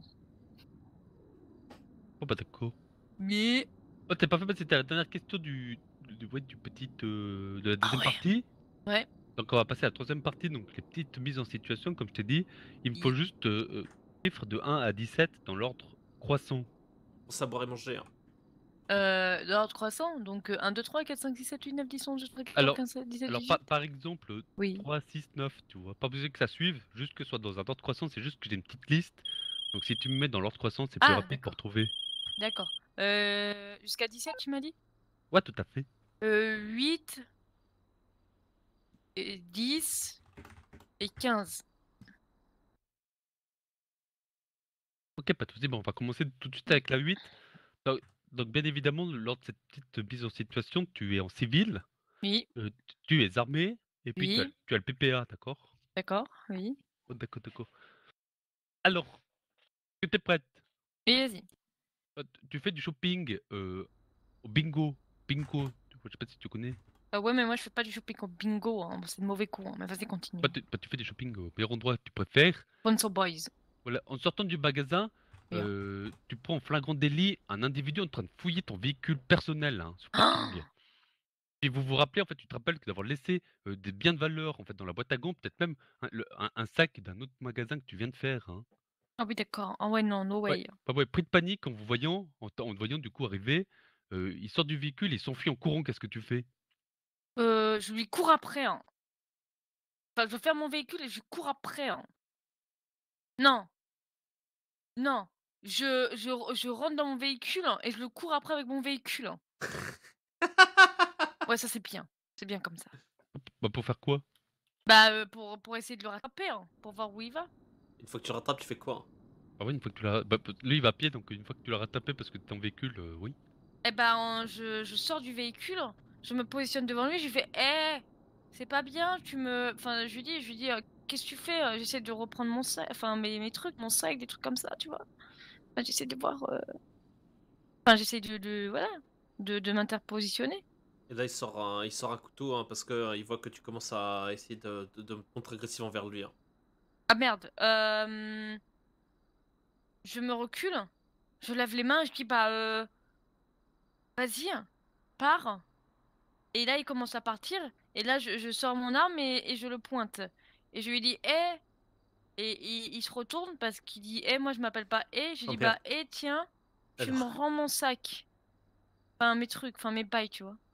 Oh bah d'accord. Mais... Oh, t'es pas fait, c'était la dernière question du petit... de la deuxième partie. Ouais. Donc on va passer à la troisième partie, donc les petites mises en situation, comme je t'ai dit. Il me faut juste chiffres de 1 à 17 dans l'ordre croissant. Pour savoir et manger, hein. Dans l'ordre croissant, donc 1, 2, 3, 4, 5, 6, 7, 8, 9, 10, 11, 12, 13, 14, 15, 16, 17, 18. Par exemple, 3, 6, 9, tu vois. Pas besoin que ça suive, juste que ce soit dans un ordre croissant, c'est juste que j'ai une petite liste. Donc si tu me mets dans l'ordre croissant, c'est plus rapide pour trouver. D'accord. Jusqu'à 17, tu m'as dit? Ouais, tout à fait. 8, et 10 et 15. Ok, pas de soucis. Bon, on va commencer tout de suite avec la 8. Donc bien évidemment, lors de cette petite mise en situation, tu es en civil. Oui. Tu es armé. Et puis Oui. tu as le PPA, d'accord? D'accord, oui. Oh, d'accord. Alors, est-ce que t'es prête? Oui, vas-y. Tu fais du shopping au bingo. Bingo, je sais pas si tu connais. Ouais, mais moi je fais pas du shopping au bingo, hein. C'est de mauvais coup, hein. Mais vas-y, continue. Tu fais du shopping au meilleur endroit que tu préfères. Sponsor Boys. Voilà, en sortant du magasin, tu prends en flagrant délit un individu en train de fouiller ton véhicule personnel sur parking. Et vous vous rappelez, en fait, tu te rappelles d'avoir laissé des biens de valeur en fait dans la boîte à gants, peut-être même un sac d'un autre magasin que tu viens de faire. Hein. Ah oui, d'accord. Ah ouais, non, no way. Ouais, pris de panique en vous voyant, en te voyant du coup arriver, il sort du véhicule, il s'enfuit en courant. Qu'est-ce que tu fais? Je lui cours après. Hein. Enfin, je veux faire mon véhicule et je cours après. Hein. Non. Non. Je rentre dans mon véhicule et je le cours après avec mon véhicule. Ouais, ça c'est bien. C'est bien comme ça. Bah, pour faire quoi? Bah, pour essayer de le rattraper, hein, pour voir où il va. Une fois que tu le rattrapes, tu fais quoi? Ah oui, une fois que tu l'as... Bah, lui, il va à pied, donc une fois que tu l'as rattrapé parce que t'es en véhicule, oui. Eh ben, je sors du véhicule, je me positionne devant lui, je lui fais hé, c'est pas bien, tu me... Enfin, je lui dis, qu'est-ce que tu fais? J'essaie de reprendre mon sac, enfin, mes trucs, mon sac, des trucs comme ça, tu vois. Enfin, j'essaie de voir... Enfin, j'essaie voilà, de m'interpositionner. Et là, il sort un couteau, hein, parce que il voit que tu commences à essayer de me montrer agressif envers lui. Hein. Ah merde, je me recule, je lève les mains, je dis bah vas-y, pars. Et là il commence à partir, et là je sors mon arme et je le pointe. Et je lui dis hé, et il se retourne parce qu'il dit hé, moi je m'appelle pas hé, je lui dis bah hé, tiens, tu me rends mon sac. Enfin mes trucs, enfin mes bails, tu vois.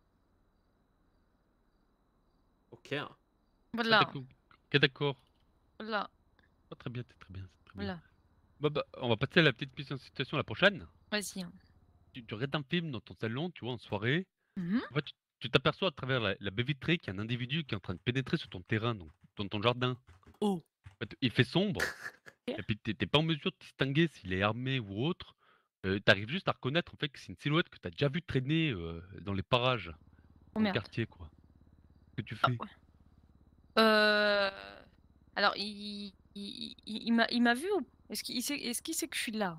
Ok. Voilà. Ok, d'accord. Voilà. Oh, très bien, très bien. Voilà. Bah, on va passer à la petite mise en situation la prochaine. Vas-y. Tu regardes un film dans ton salon, tu vois, en soirée. Mhm. En fait, tu t'aperçois à travers la baie vitrée qu'il y a un individu qui est en train de pénétrer sur ton terrain, donc dans ton jardin. Oh. En fait, il fait sombre. Et puis t'es pas en mesure de distinguer s'il est armé ou autre. T'arrives juste à reconnaître en fait que c'est une silhouette que t'as déjà vu traîner dans les parages, dans le merde. quartier quoi. Qu'est-ce que tu fais? Alors, il m'a vu ou est-ce qu'il sait que je suis là?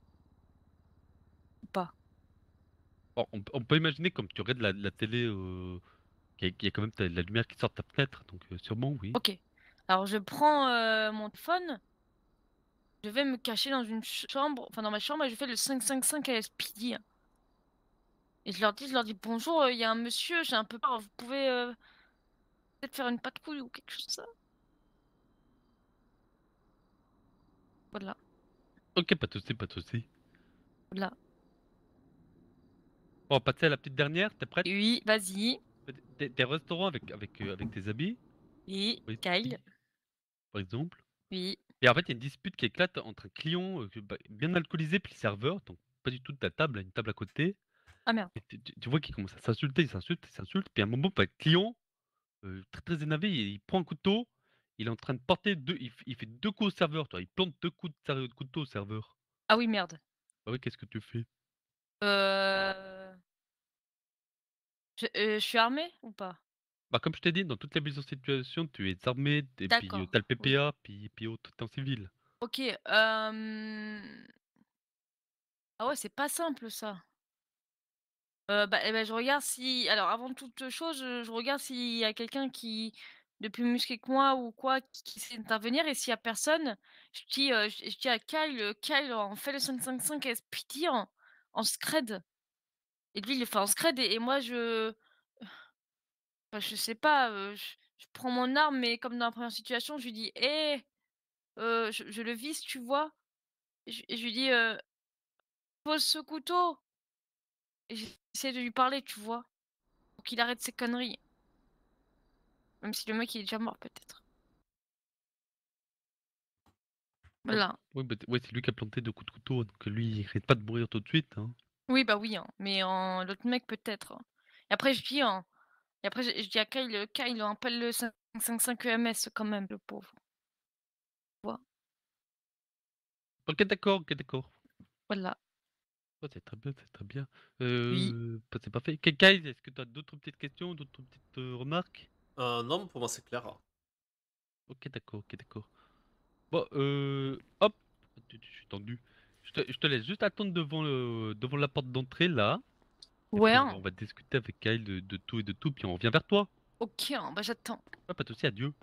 Ou pas? Bon, on peut imaginer comme tu regardes la télé, qu'il y a quand même la lumière qui sort de ta fenêtre, donc sûrement oui. Ok. Alors, je prends mon téléphone, je vais me cacher dans une chambre, enfin dans ma chambre, et je fais le 555 à SPD. Et je leur dis bonjour, il y a un monsieur, j'ai un peu peur, vous pouvez peut-être faire une patrouille ou quelque chose comme ça? Voilà. Ok, pas de soucis, pas de soucis. Voilà. Bon, on va passer à la petite dernière, t'es prête? Oui, vas-y. T'es au restaurant avec tes amis? Oui, Kyle. Par exemple. Oui. Et en fait, il y a une dispute qui éclate entre un client bien alcoolisé puis le serveur, donc pas du tout de ta table, une table à côté. Ah merde. Et tu vois qu'il commence à s'insulter, il s'insulte, puis à un moment, le client, très très énervé, il prend un couteau, il est en train de porter il fait 2 coups au serveur, toi, il plante 2 coups de couteau au serveur. Ah oui, merde. Bah oui, qu'est-ce que tu fais? Je suis armée ou pas? Bah comme je t'ai dit, dans toutes les mises en situation, tu es armé, et puis D'accord, t'as le oui. PPA, puis autre, t'es en civil. Ok, ah ouais, c'est pas simple ça. Je regarde si alors avant toute chose, je regarde s'il y a quelqu'un qui de plus musclé que moi ou quoi qui sait intervenir et s'il y a personne, je dis à Kyle, «Kyle, on fait le 555 SPD en scred» et lui, il le fait en scred et moi bah, je sais pas, je prends mon arme mais comme dans la première situation, je lui dis: «Hé!» je le vise, tu vois? Et je lui dis: «Pose ce couteau!» et j'essaie de lui parler, tu vois? Pour qu'il arrête ses conneries. Même si le mec il est déjà mort peut-être. Voilà. Oui, bah, ouais, c'est lui qui a planté 2 coups de couteau, donc lui, il risque pas de mourir tout de suite, hein. Oui, bah oui, hein, mais l'autre mec peut-être, hein. Et après je dis, hein et après je dis à Kyle, «Kyle, appelle le 555 EMS quand même, le pauvre». Tu vois? OK, d'accord, OK, d'accord. Voilà. Oh, c'est très bien, c'est très bien. Oui. Bah, c'est parfait. Kyle, est-ce que tu as d'autres petites questions, d'autres petites remarques? Non, pour moi c'est clair. OK, d'accord, OK, d'accord. Bon, hop, je suis tendu. Je te laisse juste attendre devant la porte d'entrée là. Et Ouais, puis hein. on va discuter avec Kyle de tout et de tout, puis on revient vers toi. OK, hein, bah j'attends. Ah, pas de soucis, adieu.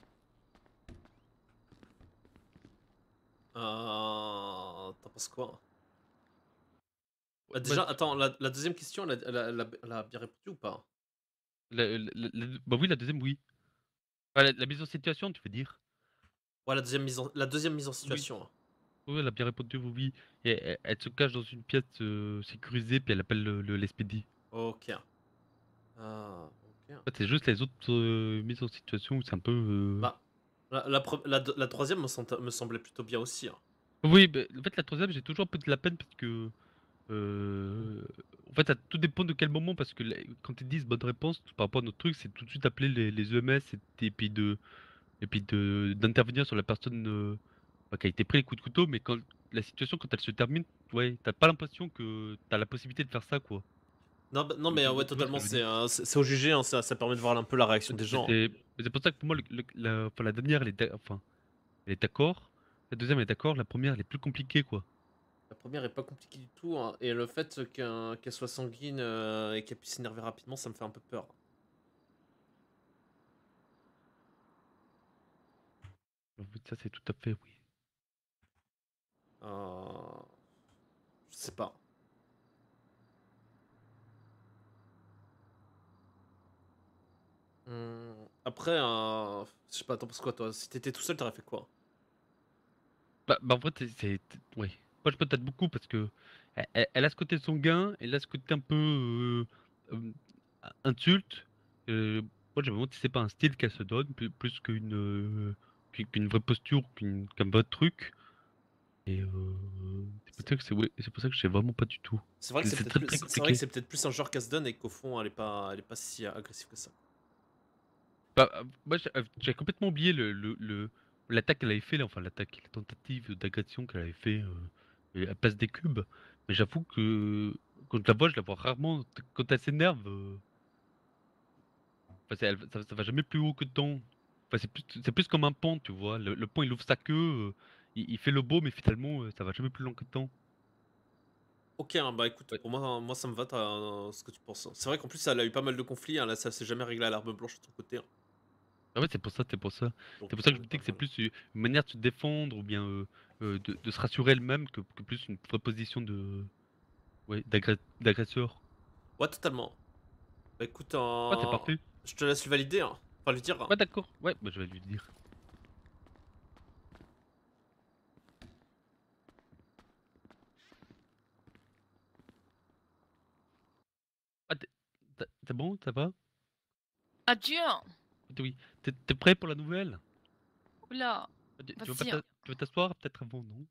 T'en penses quoi? Bah, Bah, déjà, attends, la deuxième question, elle a bien répondu ou pas? Bah oui, la deuxième, oui. Ah, la mise en situation, tu veux dire? Ouais, la deuxième mise en Oui. situation. Oui, elle a bien répondu, oui, oui. Et elle se cache dans une pièce sécurisée, puis elle appelle l'SPD. OK. Ah, OK. En fait, c'est juste les autres mises en situation où c'est un peu. Bah, la troisième me semblait plutôt bien aussi, hein. Oui, bah, en fait, la troisième, j'ai toujours un peu de la peine parce que. En fait, ça tout dépend de quel moment, parce que quand ils disent bonne réponse par rapport à notre truc, c'est tout de suite appeler les EMS et puis d'intervenir sur la personne qui a été pris les coups de couteau, mais quand la situation, quand elle se termine, ouais, t'as pas l'impression que t'as la possibilité de faire ça, quoi. Non, non mais ouais, Tu vois ce que totalement, je veux dire. c'est au jugé, hein, ça permet de voir un peu la réaction des gens. Mais c'est pour ça que pour moi, enfin, la dernière, elle est d'accord. La deuxième, elle est d'accord. La première, elle est plus compliquée, quoi. La première est pas compliquée du tout, hein, et le fait qu'elle soit sanguine et qu'elle puisse s'énerver rapidement, ça me fait un peu peur. Ça, c'est tout à fait, oui. Je sais pas. Après, je sais pas, t'en penses quoi toi? Si t'étais tout seul, t'aurais fait quoi? Bah, en fait, ouais. Moi, je peux t'aider beaucoup parce que elle a ce côté sanguin, elle a ce côté un peu insulte. Moi, je me demande si c'est pas un style qu'elle se donne, plus qu'une vraie posture, qu'un vrai truc. Et c'est pour ça que je sais vraiment pas du tout. C'est vrai que c'est très, très c'est vrai compliqué. que c'est peut-être plus un genre qu'elle se donne et qu'au fond, elle est pas si agressive que ça. Bah, moi, j'ai complètement oublié l'attaque qu'elle avait fait, là, enfin la tentative d'agression qu'elle avait fait à Place des Cubes. Mais j'avoue que quand je la vois rarement. Quand elle s'énerve, enfin, ça va jamais plus haut que ton. Enfin, c'est plus comme un pont, tu vois. Le pont, il ouvre sa queue, il fait le beau, mais finalement, ça va jamais plus long que ton. Ok, hein, bah écoute, pour moi ça me va ce que tu penses. C'est vrai qu'en plus elle a eu pas mal de conflits, hein, là ça s'est jamais réglé à l'arme blanche de ton côté. Hein. Ah ouais, c'est pour ça. C'est pour ça que je me dis que c'est plus une manière de se défendre ou bien de se rassurer elle-même que plus une proposition de d'agresseur. Ouais, totalement. Bah écoute, Ouais, c'est parfait. je te laisse lui valider, hein. Enfin lui dire. Ouais, d'accord. Ouais, bah je vais lui dire. Ah, t'es bon, ça va? Adieu. Oui. T'es prêt pour la nouvelle? Oula. Tu Vas-y. veux t'asseoir peut-être avant, non?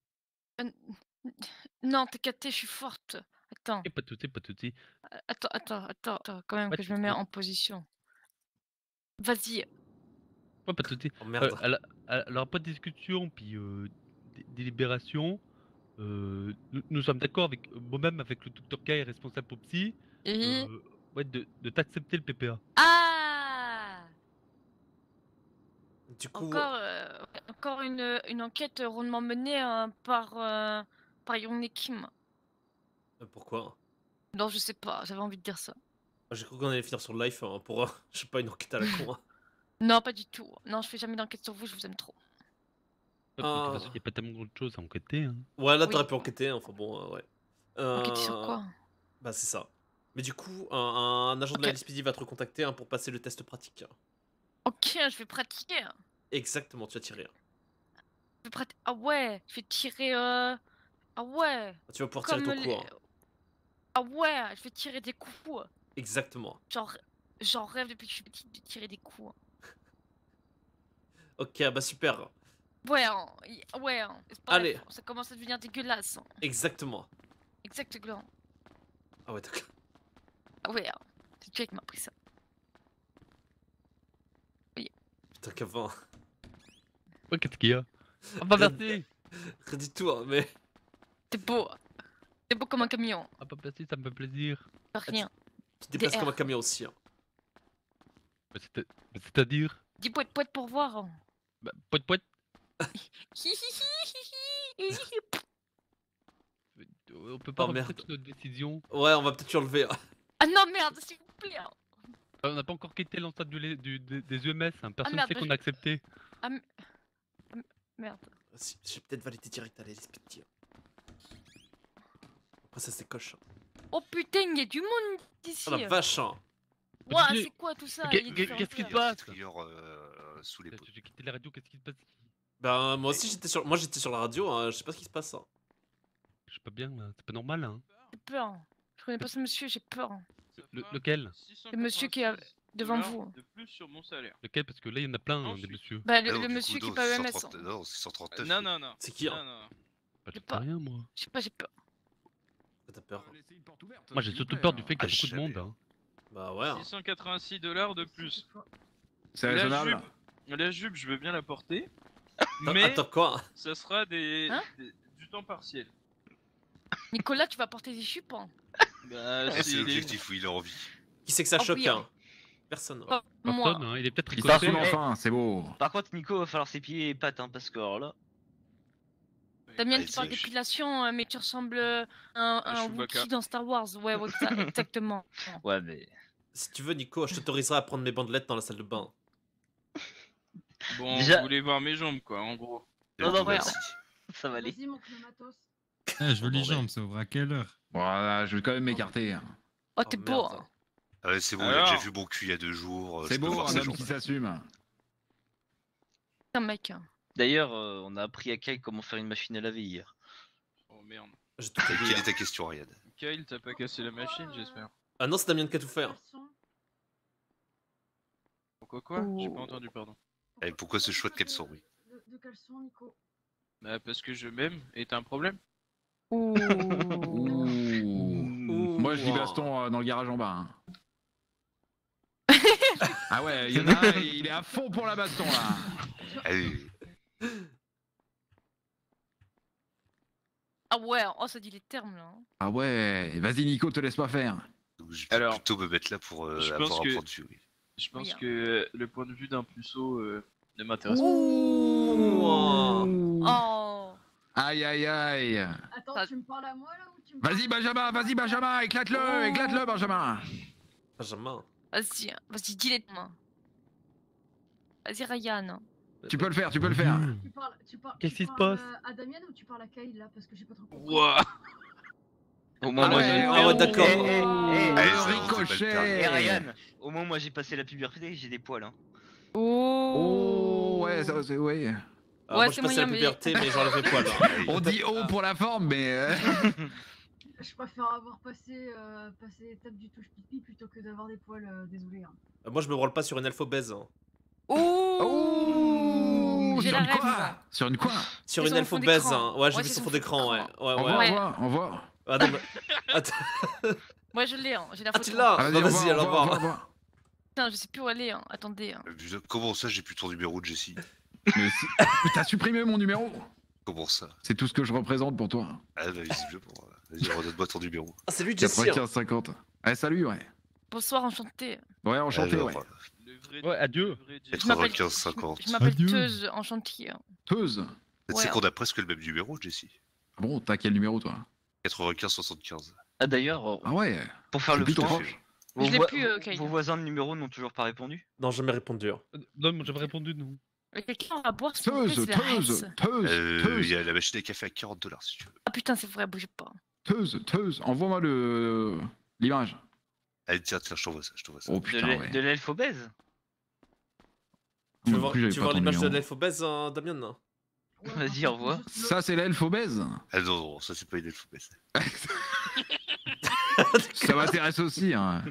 Non, t'es capté, je suis forte. Attends. Et pas de soucis, pas de soucis. Attends, quand même Ouais, que je me mets en position. Vas-y. Ouais, pas de soucis. Oh merde. Alors, pas de discussion, puis délibération. Nous sommes d'accord avec moi-même, avec le docteur K responsable pour psy. Ouais, de t'accepter le PPA. Ah! Du coup. Encore une enquête rondement menée par Yong Kim. Pourquoi? Non, je sais pas, j'avais envie de dire ça. J'ai cru qu'on allait finir sur le live hein, pour, je sais pas, une enquête à la con. Hein. Non, pas du tout. Non, je fais jamais d'enquête sur vous, je vous aime trop. De toute façon, il n'y a pas tellement de choses à enquêter. Hein. Ouais, là t'aurais pu enquêter, hein, enfin bon, ouais. Enquêter sur quoi? Bah c'est ça. Mais du coup, un agent de la LSPD va te recontacter hein, pour passer le test pratique. Ok, je vais pratiquer. Exactement, tu vas tirer. Je vais pratiquer. Ah ouais, je vais tirer. Ah ouais. Tu vas pouvoir tirer ton coup. Hein. Ah ouais, je vais tirer des coups. Exactement. J'en rêve depuis que je suis petite de tirer des coups. Ok, bah super. Ouais, allez. Ça commence à devenir dégueulasse. Exactement. Exactement. Ah ouais, d'accord. Ah ouais, c'est Jake qui m'a appris ça. Oui. Putain, qu'avant. Ouais, qu'est-ce qu'il y a? Ah bah merci. Rien du tout, hein, mais... T'es beau. T'es beau comme un camion. Ah bah merci, ça me fait plaisir. Pas rien. Tu te déplaces comme un camion aussi. Hein. C'est-à-dire? Dis poète pour voir. Bah, poète. On peut pas remettre notre décision. Ouais, on va peut-être surlever. Ah non, merde, s'il vous plaît. On n'a pas encore quitté l'enceinte des UMS, hein. Personne ne merde, sait qu'on a accepté. Ah merde. J'ai peut-être validé direct à l'LSPD. Après ça c'est coche. Oh putain, il y a du monde ici. Oh la vache. Hein. Ouah, c'est quoi tout ça? Qu'est-ce qui se passe? Sous les pots. J'ai quitté la radio, qu'est-ce qui se passe? Bah moi aussi j'étais sur la radio, hein. Je sais pas ce qui se passe. Hein. Je suis pas bien là, c'est pas normal hein. J'ai peur. Je connais pas ce monsieur, j'ai peur. Lequel? Le monsieur qui est devant vous. De plus sur mon salaire. Lequel? Parce que là il y en a plein hein, des messieurs. Bah le monsieur qui est pas EMS. Non, c'est 139. Non. C'est qui hein? Bah, j'ai pas rien moi. Je sais pas, j'ai peur. T'as peur? Moi j'ai surtout peur du fait qu'il y a beaucoup de monde hein. Bah ouais. $686 de plus. C'est raisonnable. La jupe, je veux bien la porter. Mais attends quoi? Ça sera du temps partiel. Nicolas, tu vas porter des jupes hein? Bah, c'est l'objectif où il a envie. Qui c'est que ça choque hein? Personne. Moi. Hein, il est peut-être Il sort enfin, c'est beau. Par contre, Nico, va falloir ses pieds et pattes, hein, parce que alors là. Damien, tu parles d'épilation, mais tu ressembles à un Wookiee dans Star Wars. Ouais, exactement. Ouais, mais. Si tu veux, Nico, je t'autoriserai à prendre mes bandelettes dans la salle de bain. Bon, vous voulez voir mes jambes, quoi, en gros. Non, ça va aller. Vas-y, mon Clématos. Ah, jolies jambes, ça ouvre à quelle heure? Voilà, je vais quand même m'écarter. Oh, t'es beau. Hein. Ah, c'est bon, il a déjà vu mon cul il y a 2 jours. C'est beau, un homme qui s'assume. C'est un mec. D'ailleurs, on a appris à Kyle comment faire une machine à laver hier. Oh merde. Quelle est ta question, Ryan? Kyle, t'as pas cassé la machine, j'espère. Ah non, c'est Damien qui a tout fait. Hein. Pourquoi J'ai pas entendu, pardon. Et pourquoi ce choix de caleçon, oui? De caleçon, Nico. Bah parce que je m'aime, et t'as un problème? Ouh. Moi je dis baston dans le garage en bas. Hein. Ah ouais, il y en a un, il est à fond pour la baston là. Allez. Ah ouais, oh ça dit les termes là. Ah ouais, vas-y Nico, te laisse pas faire. Je vais plutôt me mettre là pour je avoir pense un que, point de vue. Oui. je pense que le point de vue d'un puceau ne m'intéresse Oh. Aïe aïe aïe. Attends, tu me parles à moi là ou tu me Vas-y Benjamin, éclate-le Benjamin. Benjamin. Vas-y, dis les termes. Vas-y Ryan. Tu peux le faire. Tu parles Qu'est-ce qui se parles, passe à Damien ou tu parles à Kyle là parce que j'ai pas trop compris. Wouah. Au moins, Ah moi, ouais, j'ai ah ouais, d'accord. Ricochet. Ryan, au moins, moi, j'ai passé la puberté, j'ai des poils. Hein. Oh, ouais, ça, c'est, ouais. Moi, je passais la puberté, mais j'enlève les poils. On dit oh pour la forme, mais. Je préfère avoir passé l'étape du touche pipi plutôt que d'avoir des poils, désolé. Hein. Moi, je me branle pas sur une elfe obèse. Hein. Oh, j'ai sur la une quoi? rêve. Sur une quoi? Sur une elfe obèse. Hein. Ouais, j'ai vu son fond d'écran, ouais. On voit. Ah non, mais... Attends. Moi, je l'ai, hein. J'ai la photo. Ah, tu l'as? Bah, vas-y, alors voir. Putain, je sais plus où aller, hein. Attendez. Hein. Comment ça, j'ai plus ton numéro, Jessie? Mais t'as supprimé mon numéro? Comment ça? C'est tout ce que je représente pour toi. Ah bah visiblement. Vas-y, redonne-moi ton numéro. Ah, c'est lui, Jessie. 95-50. Ah, salut, ouais. Bonsoir, enchanté. Ouais, enchanté, alors, ouais. Ouais, adieu. 95-50. Je m'appelle Teuse, enchanté. Teuse? Tu sais qu'on a presque le même numéro, Jessie. Ah bon, t'as quel numéro, toi? 95-75. Ah d'ailleurs, ah ouais. Pour faire le plutôt point, proche. vos voisins de numéro n'ont toujours pas répondu? Non, jamais répondu. Non, moi j'avais répondu non. Quelqu'un va boire Teuse. Il y a la machine à café à $40 si tu veux. Ah putain, c'est vrai, bougez pas. Teuse, envoie-moi l'image. Allez, tiens, je t'envoie ça, Oh putain, ouais. De l'elfe obèse? Tu veux voir l'image de l'elfe obèse, Damien? Non. Vas-y, au revoir. Ça, c'est l'elfe obèse? Ah non, ça c'est pas une elfe obèse. Ça m'intéresse aussi, hein.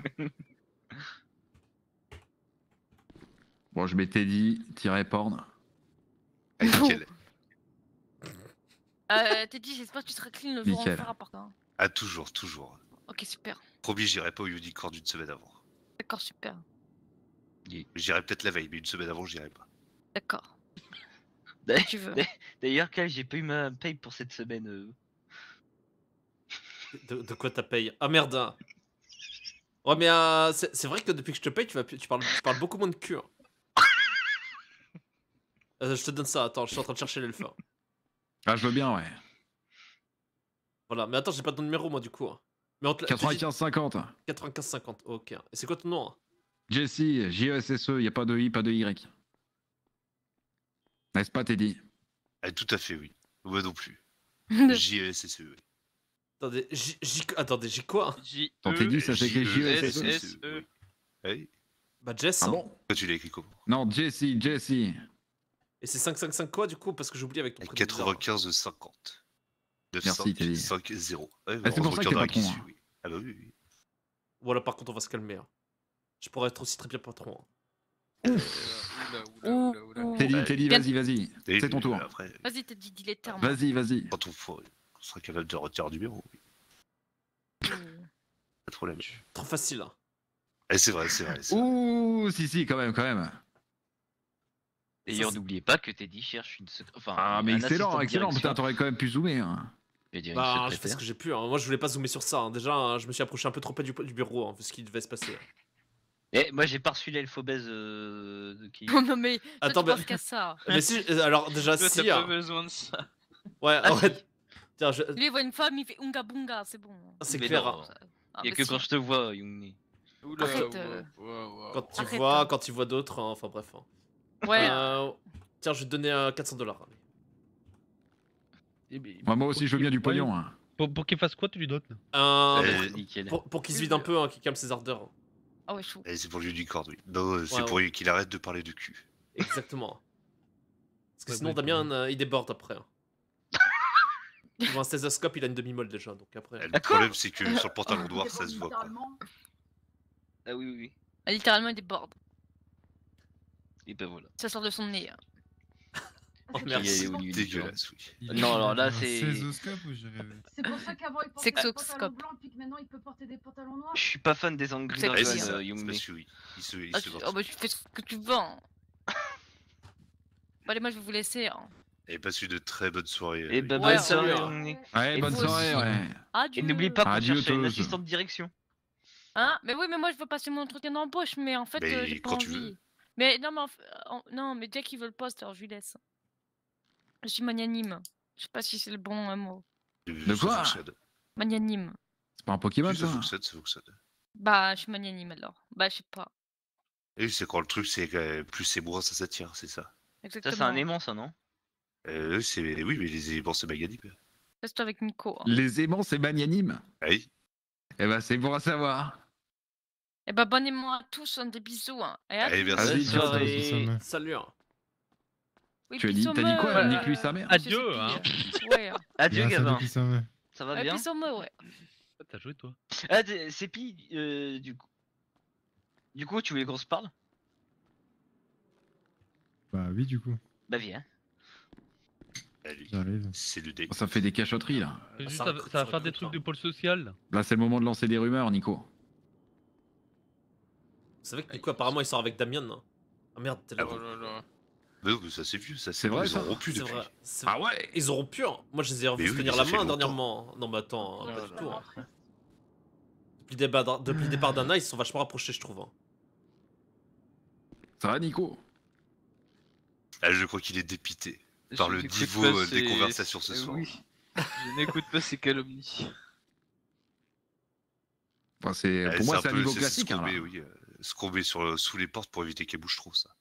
Bon, je m'étais dit, -porn. Ah, nickel. Teddy, j'espère que tu seras clean le jour où on fera par contre. Ah, toujours. Ok, super. Promis, j'irai pas au Unicorn une semaine avant. D'accord, super. J'irai peut-être la veille, mais une semaine avant, j'irai pas. D'accord. Tu veux. D'ailleurs, Cal, j'ai pas eu ma paye pour cette semaine. De quoi ta paye? Ah merde. Ouais, mais c'est vrai que depuis que je te paye, tu parles beaucoup moins de cul. Hein. Je te donne ça, attends, je suis en train de chercher l'elfe. Ah, je veux bien, ouais. Voilà, mais attends, j'ai pas ton numéro moi du coup. 95-50. 95-50, ok. Et c'est quoi ton nom? Hein? Jessie, J-E-S-S-E, y a pas de I, pas de Y. N'est-ce pas, Teddy? Ah, tout à fait, oui. Moi non plus. J-E-S-S-E, oui. Attendez, j'ai quoi? Ton Teddy, ça s'écrit J-E-S-S-E. Oui. Bah, Jess. Ah hein. bon? Toi, tu l'as écrit comment? Non, Jessie. Et c'est 5-5-5 quoi du coup? Parce que j'oublie avec ton prénom. 95-50. Merci, Teddy. 5-0. Ouais, c'est pour ça que t'es patron. Hein. Oui. Ah bah oui. Voilà, par contre, on va se calmer. Hein. Je pourrais être aussi très bien patron. Hein. Teddy, vas-y. C'est ton tour. Vas-y, Teddy, dis les termes. Vas-y. Quand on sera capable de retirer du numéro. Oui. Pas de problème. Trop facile. Hein. Eh, c'est vrai. Ouh, si, quand même. D'ailleurs, n'oubliez pas que Teddy cherche une Enfin, ah, mais excellent. Putain, t'aurais quand même pu zoomer. Hein. Bah, je fais ce que j'ai pu. Hein. Moi, je voulais pas zoomer sur ça. Hein. Déjà, je me suis approché un peu trop près du bureau, hein, vu ce qui devait se passer. Eh, moi, j'ai pas reçu l'elfe obèse de qui. Non, mais attends, tu penses qu'à ça. Mais si, alors déjà, toi, si. T'as pas besoin de ça. Ouais, en fait. Tiens, Lui, il voit une femme, il fait unga bunga, c'est bon. C'est clair. Non, il y a que quand je te vois, Yumi. Quand tu vois d'autres, hein, enfin bref. Hein. Ouais. Tiens, je vais te donner $400. Moi aussi, je veux bien du pognon. Hein. Pour qu'il fasse quoi, tu lui donnes? Pour qu'il se vide un peu, hein, qu'il calme ses ardeurs. Ah ouais, chaud. C'est pour l'unicorn, oui. Non, c'est pour qu'il arrête de parler de cul. Exactement. Parce que sinon, Damien, il déborde après. Hein. Il voit un stéthoscope, il a une demi-molle déjà, donc après... Le problème, c'est que sur le pantalon noir, ça se voit pas. Ah oui. Ah, littéralement, il déborde. Et ben voilà. Ça sort de son nez. Hein. Oh merde, c'est dégueulasse, oui. Non, alors là, c'est... C'est pour ça qu'avant, il portait des pantalons blancs, puis que maintenant, il peut porter des pantalons noirs. Je suis pas fan des angles gris d'Argon, Yumi. Oh bah, tu fais ce que tu veux. Hein. Bon, allez, moi, je vais vous laisser. Hein. Et passe une très bonne soirée. Et bah, Ouais, bonne soirée, salut, hein. Dominique. Ouais, Et bonne vous soirée, aussi. ouais. Adieu. Et n'oublie pas qu'on Adieu, cherche une tous. assistante de direction. Hein? Mais oui, mais moi je veux passer mon entretien d'embauche, mais en fait Mais j'ai pas quand tu envie. veux. Mais non, mais non, mais Jack il veut le poste, alors je lui laisse. Je suis magnanime. Je sais pas si c'est le bon mot. De quoi? Magnanime. C'est pas un Pokémon, Ça ça? fonctionne, ça fonctionne. Bah, je suis magnanime alors. Bah, je sais pas. Et c'est quand le truc, c'est que plus c'est moins, ça s'attire, c'est ça. Exactement. Ça, c'est un aimant, ça, non? Oui, mais les éléments, c'est magnanime. Reste avec Nico. Hein. Les aimants, c'est magnanime? Oui. Eh ben, c'est bon à savoir. Et bah, bonne moi à tous, des bisous. Hein. Et à Allez, tous. merci. Vas-y, ciao. Salut. Hein. Oui, Tu as dit, bisous, t'as dit quoi? me, Nique lui sa mère. Adieu, hein. Ouais. Adieu, Bien, Gavin. salut, qui s'en va. Ça va bien? Bisous, me, ouais. T'as joué, toi? Ah, c'est Pi, du coup, tu voulais qu'on se parle? Bah oui, du coup. Bah viens. J'arrive. C'est le dé. Ça fait des cachotteries, là. Juste, ça va faire des trucs de pôle social. Là. Là, c'est le moment de lancer des rumeurs, Nico. Vous savez que Nico, apparemment, il sort avec Damien. Hein. Ah merde, t'es là. Ah bon. Mais non, mais ça c'est vieux, ça C'est vrai, ils ça ont rompu C'est depuis. vrai. Ah ouais? Ils ont rompu. Hein. Moi, je les ai revus Mais se oui, tenir mais la ça fait main longtemps. dernièrement. Non, mais attends, pas du tout. Hein. Depuis le départ d'Anna, ils se sont vachement rapprochés, je trouve. Hein. Ça va, Nico? Ah, je crois qu'il est dépité par Je le n'écoute niveau pas des ces- conversations ce soir. Oui. Je n'écoute pas ces calomnies. Enfin, c'est... Ah, Pour moi, un c'est un peu- niveau c'est classique. ce qu'on Hein, met, là. oui, ce qu'on met sous les portes pour éviter qu'elle bouge trop, ça.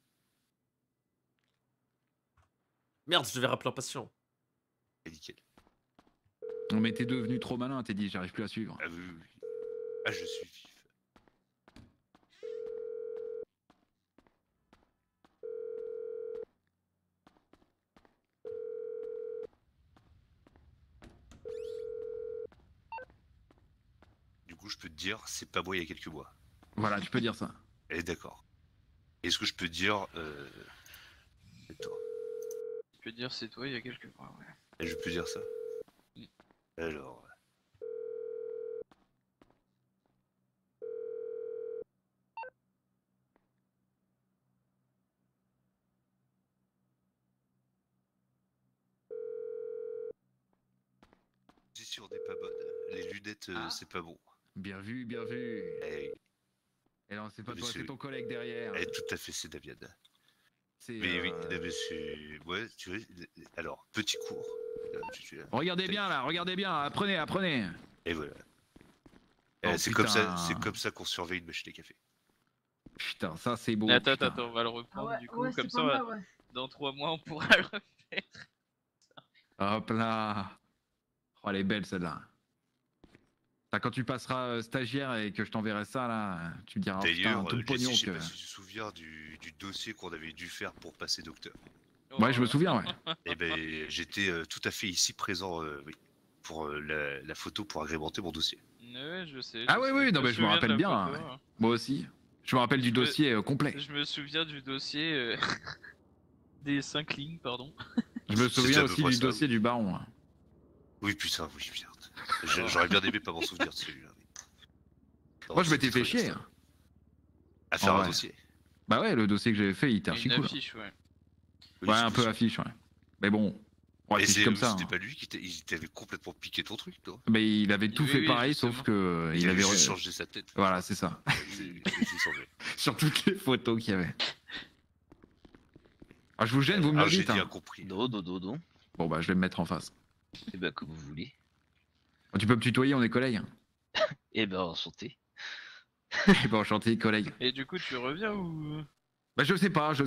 Merde, je devais rappeler en patient. C'est nickel. Non, mais t'es devenu trop malin, t'es dit, j'arrive plus à suivre. Ah oui, oui. Ah, je suis vif. Du coup, je peux te dire, c'est pas moi il y a quelques mois. Voilà, tu peux dire ça. Eh, d'accord. Est-ce que je peux te dire, c'est toi. Je peux dire c'est toi il y a quelques mois, ouais. Et je peux dire ça. Alors. Position n'est pas bonne. Les lunettes, c'est pas bon. Bien vu, bien vu. Eh, Et non, c'est pas toi, monsieur. c'est ton collègue derrière. eh, tout à fait, c'est Damien. C'est, Mais oui, non, mais c'est. Ouais, tu vois. Alors, petit cours. Regardez bien là, regardez bien, apprenez, apprenez. Et voilà. Oh, c'est putain. comme ça qu'on surveille une machine à café. Putain, ça c'est beau. Attends, putain. attends, on va le reprendre Ah ouais, du coup, ouais, comme c'est ça, pas mal, ouais. dans 3 mois on pourra le refaire. Hop là. Oh, elle est belle celle-là. Ça, quand tu passeras stagiaire et que je t'enverrai ça là, tu me diras, oh, putain, D'ailleurs, tout le pognon Jessie, je sais que... pas si tu te souviens du dossier qu'on avait dû faire pour passer docteur. Ouais, je me souviens, ouais. Et ben, j'étais tout à fait ici présent, oui, pour la photo pour agrémenter mon dossier. Ouais, je sais. Ah oui, oui, non, mais je me souviens de rappelle la bien. photo, Ouais. hein. Moi aussi. Je me rappelle du dossier complet. Je me souviens du dossier des 5 lignes, pardon. Je me souviens à peu aussi près du ça, dossier du baron. Hein. Oui, putain, oui, merde. J'aurais bien aimé pas m'en souvenir de celui-là. Non, Moi, je m'étais c'était fait trop bien, chier. ça. À faire En un vrai. dossier. Bah ouais, le dossier que j'avais fait, il était Et archi une cool. affiche, ouais. Ouais, un peu affiche, ouais. Mais bon, on Et affiche comme ça. c'était Hein. pas lui il t'avait complètement piqué ton truc, toi. Mais il avait tout Oui, fait oui, pareil, justement. sauf que Il il avait avait juste changé sa tête. Voilà, c'est ça. J'ai changé. Sur toutes les photos qu'il y avait. Ah, je vous gêne, vous me Ah, le j'ai dites. bien Hein. compris. Non. Bon bah, je vais me mettre en face. Eh ben, comme vous voulez. Tu peux me tutoyer, on est collègues. Eh ben, enchanté. Eh ben, enchanté, collègue. Et du coup, tu reviens ou. Bah, je sais pas,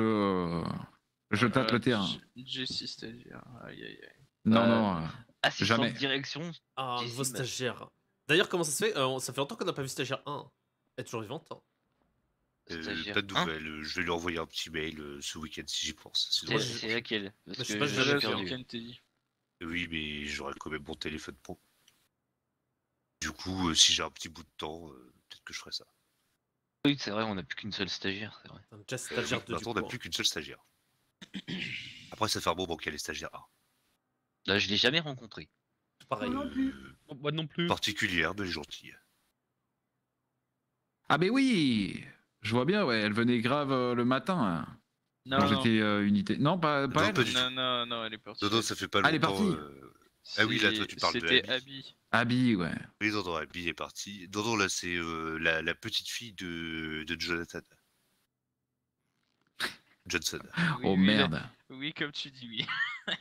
je tâte le terrain. Jessie stagiaire, aïe aïe aïe. Non, non, Assistant jamais. de direction. Ah, un Jessie, nouveau bah. stagiaire. D'ailleurs, comment ça se fait ça fait longtemps qu'on n'a pas vu stagiaire 1. Elle est toujours vivante. Hein. Stagiaire Pas de un. nouvelles. Je vais lui envoyer un petit mail ce week-end si j'y pense. C'est laquelle? Parce je sais que pas, j'ai j'ai jamais perdu. fait Ken t'a dit. Oui, mais j'aurai quand même mon téléphone pro. Du coup, si j'ai un petit bout de temps, peut-être que je ferai ça. Oui, c'est vrai, on n'a plus qu'une seule stagiaire, c'est vrai. Déjà stagiaire 2 Maintenant, on n'a plus qu'une seule stagiaire. Après, ça fait un moment qu'elle est stagiaire 1. Là, je l'ai jamais rencontrée. Pareil. Moi non plus. Moi non plus. Particulière, mais gentille. Ah, mais oui! Je vois bien, ouais, elle venait grave le matin. Hein. Non, Quand non. j'étais unité. Non, pas Non, elle. pas du tout. Non, elle est partie. Dodo, ça fait pas Ah, elle est longtemps. partie. Ah oui, là, toi, tu parles de C'était Abby. Abby. Abby, ouais. Oui, Dodo, Abby est partie. Dodo, là, c'est la petite fille de Jonathan. Johnson. Oui, Oh oui, merde. Oui, comme tu dis, oui.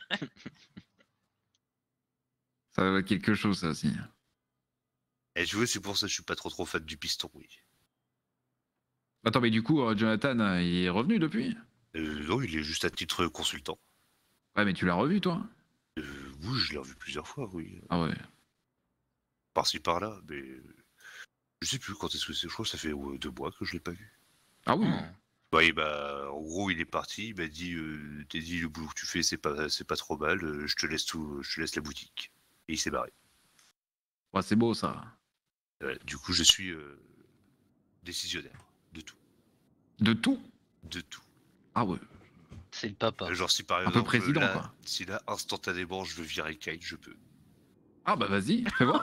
Ça doit être quelque chose, ça aussi. Et tu vois, c'est pour ça que je suis pas trop fan du piston, oui. Attends, mais du coup, Jonathan, il est revenu depuis? Non, il est juste à titre consultant. Ouais, mais tu l'as revu, toi? Oui, je l'ai revu plusieurs fois, oui. Ah ouais. Par-ci, par-là, mais... Je sais plus quand est-ce que c'est, je crois que ça fait 2 mois que je l'ai pas vu. Ah oui. Ouais, bah, en gros, il est parti, il m'a dit, Teddy, le boulot que tu fais, c'est pas trop mal, je te laisse la boutique. Et il s'est barré. Ouais, c'est beau, ça. Ouais, du coup, je suis décisionnaire de tout. De tout? De tout. Ah ouais. C'est le papa. Genre, si par Un exemple, peu président, là, quoi. si là, instantanément, je veux virer Kyle, je peux. Ah bah vas-y, fais voir.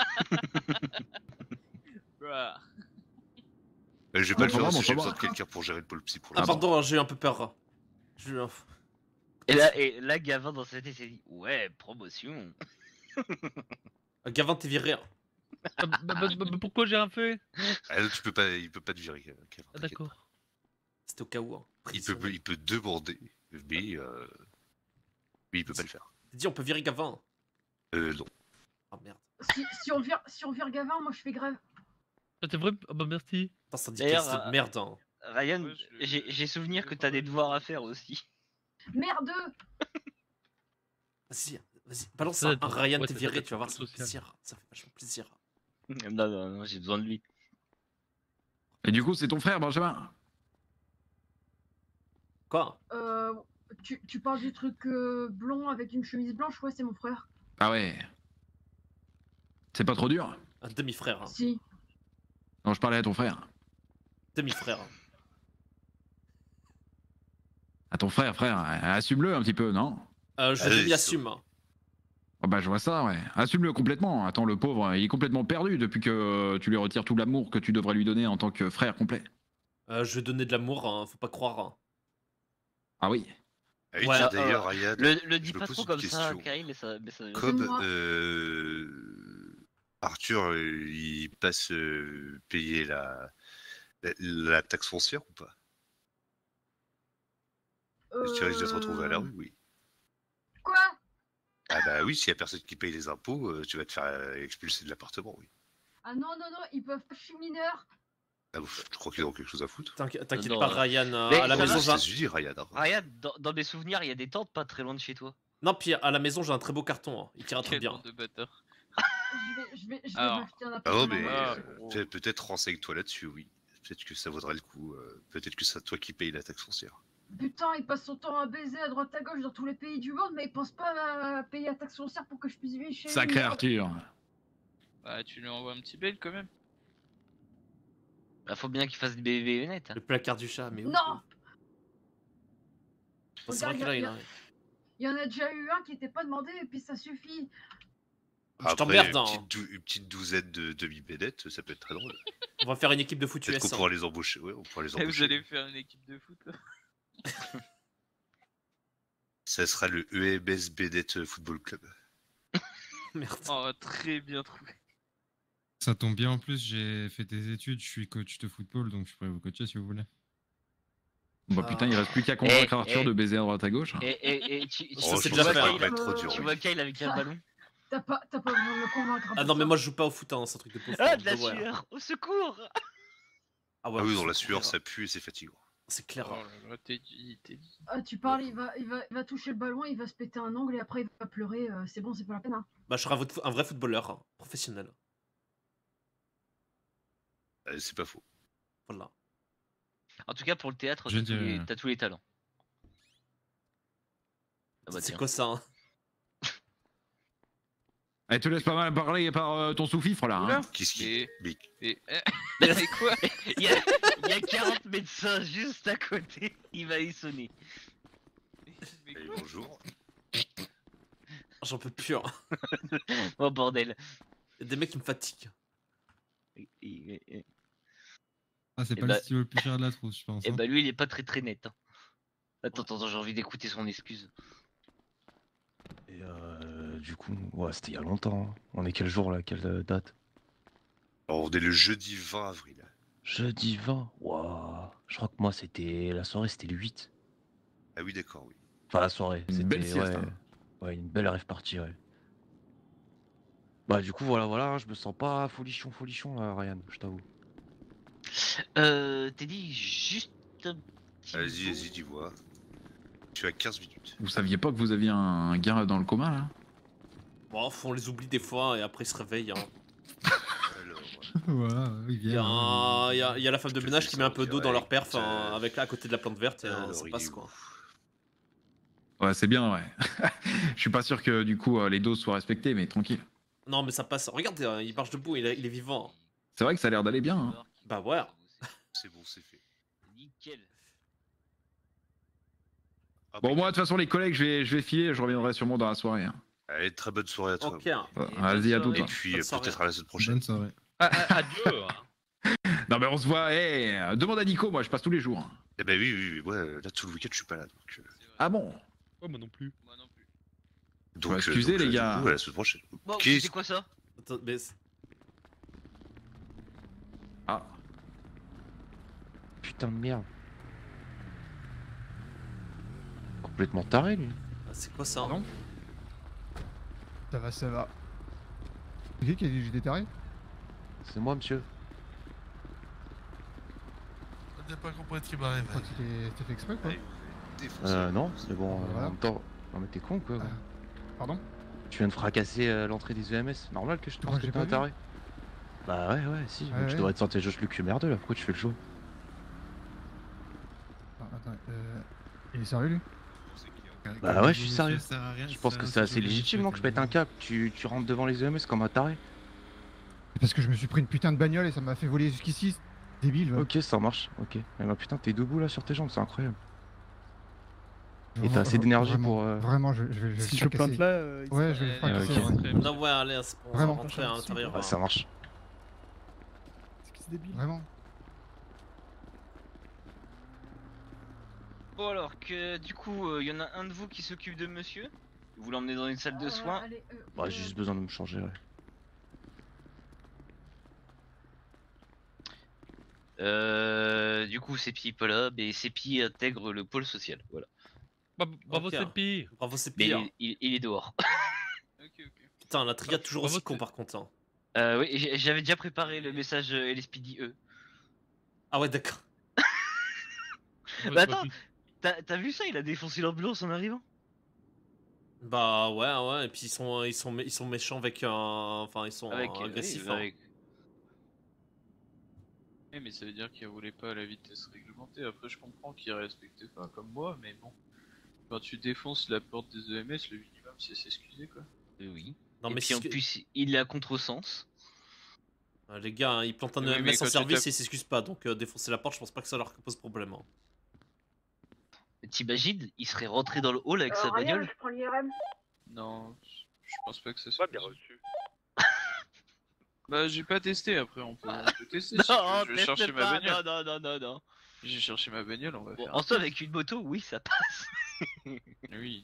Je vais pas le faire Montre-moi, si j'ai montre-moi. besoin de quelqu'un pour gérer le pôle psy pour Ah, l'instant. pardon, j'ai eu un peu peur. J'ai eu un... Et là, Gavin dans sa tête s'est dit ouais, promotion. Gavin, t'es viré. Pourquoi j'ai rien fait? Ah, non, il peut pas te virer. Kevin, Ah, d'accord. C'était au cas où. Hein. Il peut demander, mais il peut pas le faire. Dis, on peut virer Gavin. Non. Ah merde. Si on vire Gavin, moi je fais grève. Ah, t'es vrai? Ah bah merci. Putain, ça dit D'ailleurs, de merde. Hein. Ryan, j'ai souvenir que t'as des devoirs à faire aussi. Merde. Vas-y, balance Ça, ça. Ryan, ouais, t'es ça viré, doit tu vas voir, être ça fait social. plaisir. Ça fait vachement plaisir. Non, j'ai besoin de lui. Et du coup, c'est ton frère, Benjamin? Quoi? Tu parles du truc blond avec une chemise blanche, ouais, c'est mon frère. Ah ouais. C'est pas trop dur? Un demi-frère. Hein. Si. Non, je parlais à ton frère. Demi-frère. À ton frère, assume-le un petit peu, non? Je demi-assume. Oh bah je vois ça, ouais. Assume-le complètement. Attends, le pauvre, il est complètement perdu depuis que tu lui retires tout l'amour que tu devrais lui donner en tant que frère complet. Je vais donner de l'amour, hein, faut pas croire. Hein. Ah oui. Ah oui, Ouais, tiens, d'ailleurs, Ryan, Le dis je me pas pose trop une comme ça, question. Kyle, mais ça. Comme Arthur, il passe payer la taxe foncière ou pas? Tu risques de te retrouver à la rue, oui. Quoi? Ah bah oui, s'il y a personne qui paye les impôts, tu vas te faire expulser de l'appartement, oui. Ah non, ils peuvent pas, je suis mineur. Ah, je crois qu'ils ont quelque chose à foutre. T'inquiète Non, pas, Ryan. Mais À la ça maison, va, j'ai un... États-Unis, Ryan. Hein. Ryan, dans mes souvenirs, il y a des tentes pas très loin de chez toi. Non, puis à la maison, j'ai un très beau carton. Hein. Il tira très Quel bien. bande de bâtard. Je vais Alors. m'acheter un Ah appartement. non, mais Ah, peut-être renseigne-toi là-dessus, oui. Peut-être que ça vaudrait le coup. Peut-être que c'est toi qui paye la taxe foncière. Putain, il passe son temps à baiser à droite à gauche dans tous les pays du monde, mais il pense pas à payer la taxe foncière pour que je puisse vivre chez lui. Sacré Arthur. Bah, tu lui envoies un petit mail quand même. Bah, faut bien qu'il fasse des BV net. Le placard du chat, mais où? Non. C'est vrai qu'il a une. Il y en a déjà eu un qui était pas demandé et puis ça suffit. Je t'emmerde, hein. Une petite douzaine de demi-bénettes, ça peut être très drôle. On va faire une équipe de foot Peut-être US. qu'on pourra les embaucher. Ouais, on pourra les Et embaucher. vous allez faire une équipe de foot. Ça sera le EMS Bénette Football Club. Merde. Oh, très bien trouvé. Ça tombe bien en plus, j'ai fait des études, je suis coach de football, donc je pourrais vous coacher si vous voulez. Bah putain, il reste plus qu'à convaincre Arthur de baiser à droite à gauche. Et Ça, c'est déjà fait. Tu vois Kyle avec un ballon? T'as pas besoin de me convaincre. Ah non, mais moi je joue pas au foot, hein, c'est un truc de pauvre. Ah, de la sueur! Au secours! Ah ouais, oui, dans la sueur, ça pue et c'est fatigant. C'est clair. Oh là là, t'es dit. Ah, tu parles, il va toucher le ballon, il va se péter un ongle et après il va pleurer. C'est bon, c'est pas la peine. Hein. Bah, je serai un vrai footballeur, hein, professionnel. C'est pas faux. Voilà. En tout cas, pour le théâtre, t'as tous les talents. Ah bah, c'est quoi ça hein? Elle te laisse pas mal parler par ton sous-fifre là. Hein. Qu'est-ce qui Mais quoi? Il y a 40 médecins juste à côté, il va y sonner. Bonjour. J'en peux plus. Hein. Oh bordel. Il y a des mecs qui me fatiguent. Ah, c'est pas le stylo le plus cher de la trousse, je pense. Et bah lui, il est pas très net. Hein. Attends, j'ai envie d'écouter son excuse. Et du coup, ouais, c'était il y a longtemps. Hein. On est quel jour là? Quelle date? Alors, on est le jeudi 20 avril. Jeudi 20? Waouh. Je crois que moi, c'était. La soirée, c'était le 8. Ah oui, d'accord, oui. Enfin, la soirée. Une C'était. belle sieste, Ouais, hein. ouais, une belle rêve partie, ouais. Bah, du coup, voilà, hein, je me sens pas folichon, là, Ryan, je t'avoue. Teddy, juste un petit Vas-y, dis-moi. Tu as 15 minutes. Vous saviez pas que vous aviez un gars dans le coma là? Bon, on les oublie des fois et après ils se réveillent. Hein. Voilà, il Il y, vient. y a la femme de ménage qui met un peu d'eau dans leur perf avec là à côté de la plante verte et ça passe quoi. Ouais, c'est bien, ouais. Je suis pas sûr que du coup les doses soient respectées, mais tranquille. Non, mais ça passe. Regarde, il marche debout, il est vivant. C'est vrai que ça a l'air d'aller bien. Hein. Bah ouais. C'est bon, c'est fait. Nickel. Bon, moi, de toute façon, les collègues, je vais filer, je reviendrai sûrement dans la soirée. Hein. Allez, très bonne soirée à toi. Ok. Vas-y, à tout. Et puis peut-être à la semaine prochaine. Bonne soirée. Adieu. Non, mais on se voit, demande à Nico, moi, je passe tous les jours. Eh ben oui, ouais, là tout le week-end je suis pas là. Donc, Ah bon? Ouais, moi non plus. Donc, excusez les gars. Du coup, à la semaine prochaine. Bon, Qu'est-ce- c'est quoi ça? Attends, mais... Ah. Putain de merde. Complètement taré, lui. C'est quoi ça? Non. Ça va. C'est qui a dit que j'étais taré? C'est moi, monsieur. T'as pas compris ce qui m'arrive. T'es fait exprès quoi? Non, c'est bon, Voilà. en même temps. Non, mais t'es con, quoi. Pardon? Tu viens de fracasser l'entrée des EMS. Normal que je te Pourquoi pense que j'ai t'es pas un vu? taré. Bah ouais, si. Ouais, Donc tu ouais. devrais te sentir Josh Luc merdeux là. Pourquoi tu fais le show? Attends, il est sérieux lui? Bah ouais, je suis sérieux. Je pense que c'est assez légitime, non, que je pète un câble. Tu rentres devant les EMS comme un taré. C'est parce que je me suis pris une putain de bagnole et ça m'a fait voler jusqu'ici. Débile. Va. Ok, ça marche. Ok. Mais bah putain, t'es debout là sur tes jambes, c'est incroyable. Et t'as assez d'énergie pour. Vraiment, je vais. Si le je plante fracasser. là, Ouais, je vais le fracasser. ok. Non, ouais, allez, on va Vraiment. rentrer à l'intérieur. Ouais, ça marche. C'est débile. Vraiment. Bon alors que du coup, il y en a un de vous qui s'occupe de monsieur. Vous l'emmenez dans une salle de soins. Bah, j'ai juste besoin de me changer, ouais. Du coup, Sepi est pas là, mais Sepi intègre le pôle social. Voilà. Bravo, Ok. Sepi. Bravo, c'est Mais pire. il est dehors. Putain, la triade toujours aussi con par contre. Hein. Oui, j'avais déjà préparé le message LSPD E. Ah ouais, d'accord. Bah attends, t'as vu ça? Il a défoncé l'ambulance en arrivant. Bah ouais, et puis ils sont méchants avec un... Enfin, ils sont agressifs. oui, hein. avec- Oui, mais ça veut dire qu'il roulait pas à la vitesse réglementée. Après, je comprends qu'il respectait pas comme moi, mais bon. Quand tu défonces la porte des EMS, le minimum c'est s'excuser quoi. Oui. Non, Et mais puis en c'est- plus, il est à contresens. Les gars, hein, ils plantent un Oui, EMS mais en quand tu service tapes- et ils s'excusent pas. Donc défoncer la porte, je pense pas que ça leur pose problème. Hein. T'imagines, il serait rentré dans le hall avec sa bagnole. Je prends l'IRM. Non, je pense pas que ça soit bien reçu. Bah, j'ai pas testé après, on peut tester. Non, si tu veux. Je vais teste chercher ma pas, bagnole. non. J'ai cherché ma bagnole, on va Bon, faire. en soi, avec une moto, oui, ça passe. Oui.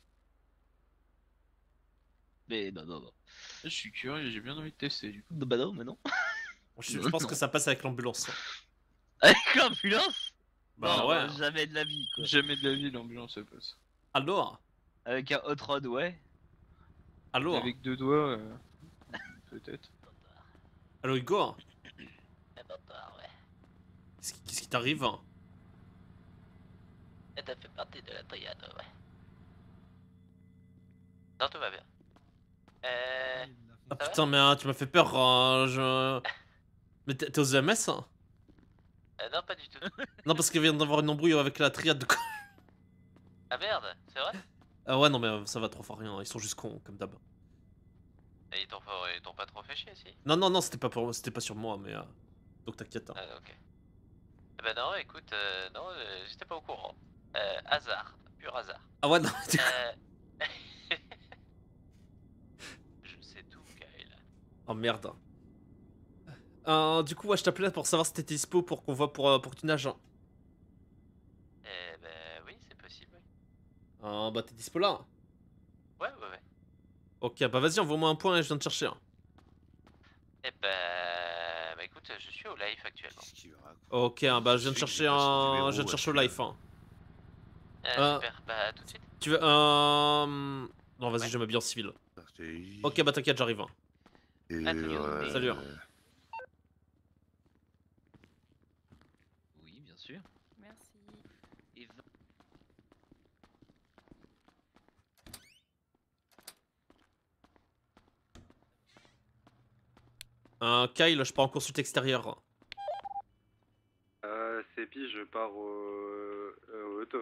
Mais non. Je suis curieux, j'ai bien envie de tester du coup. Bah non, mais non. Je pense que ça passe avec l'ambulance. Avec l'ambulance? Bah Non, ouais. Jamais de la vie, quoi. Jamais de la vie, l'ambulance ça passe. Alors Avec un hot rod, ouais. Alors Avec deux doigts, peut-être. Allô, Igor Eh ben, ouais. Qu'est-ce qui t'arrive? Et t'as fait partie de la triade, ouais. Non, tout va bien. Ah putain, mais tu m'as fait peur. Mais t'es aux EMS hein? Non, pas du tout. Non, parce qu'il vient d'avoir une embrouille avec la triade de. Ah merde, c'est vrai? Ah ouais, non, mais ça va trop fort rien. Ils sont juste cons, comme d'hab. Et ils t'ont pas trop fait chier, si? Non, c'était pas sur moi, mais. Donc t'inquiète. Hein. Ah, ok. Eh ben non, écoute, non, j'étais pas au courant. Hasard, pur hasard. Ah ouais, non. Je sais tout, Kyle. Oh merde. Du coup, ouais, je t'appelais pour savoir si t'étais dispo pour qu'on voit pour que tu nages. Hein. Eh ben oui, c'est possible. Ah bah t'es dispo là. Ouais. Ok, bah vas-y, envoie-moi un point et je viens te chercher. Eh bah écoute, je suis au live actuellement. Ok, bah je viens de chercher un... Je viens de chercher au live. Super, bah tout de suite. Tu veux... Non, vas-y, je m'habille en civil. Ok, bah t'inquiète, j'arrive. Salut. Oui, bien sûr. Merci. Kyle, je pars en consulte extérieure. C'est Pi, je pars au auto.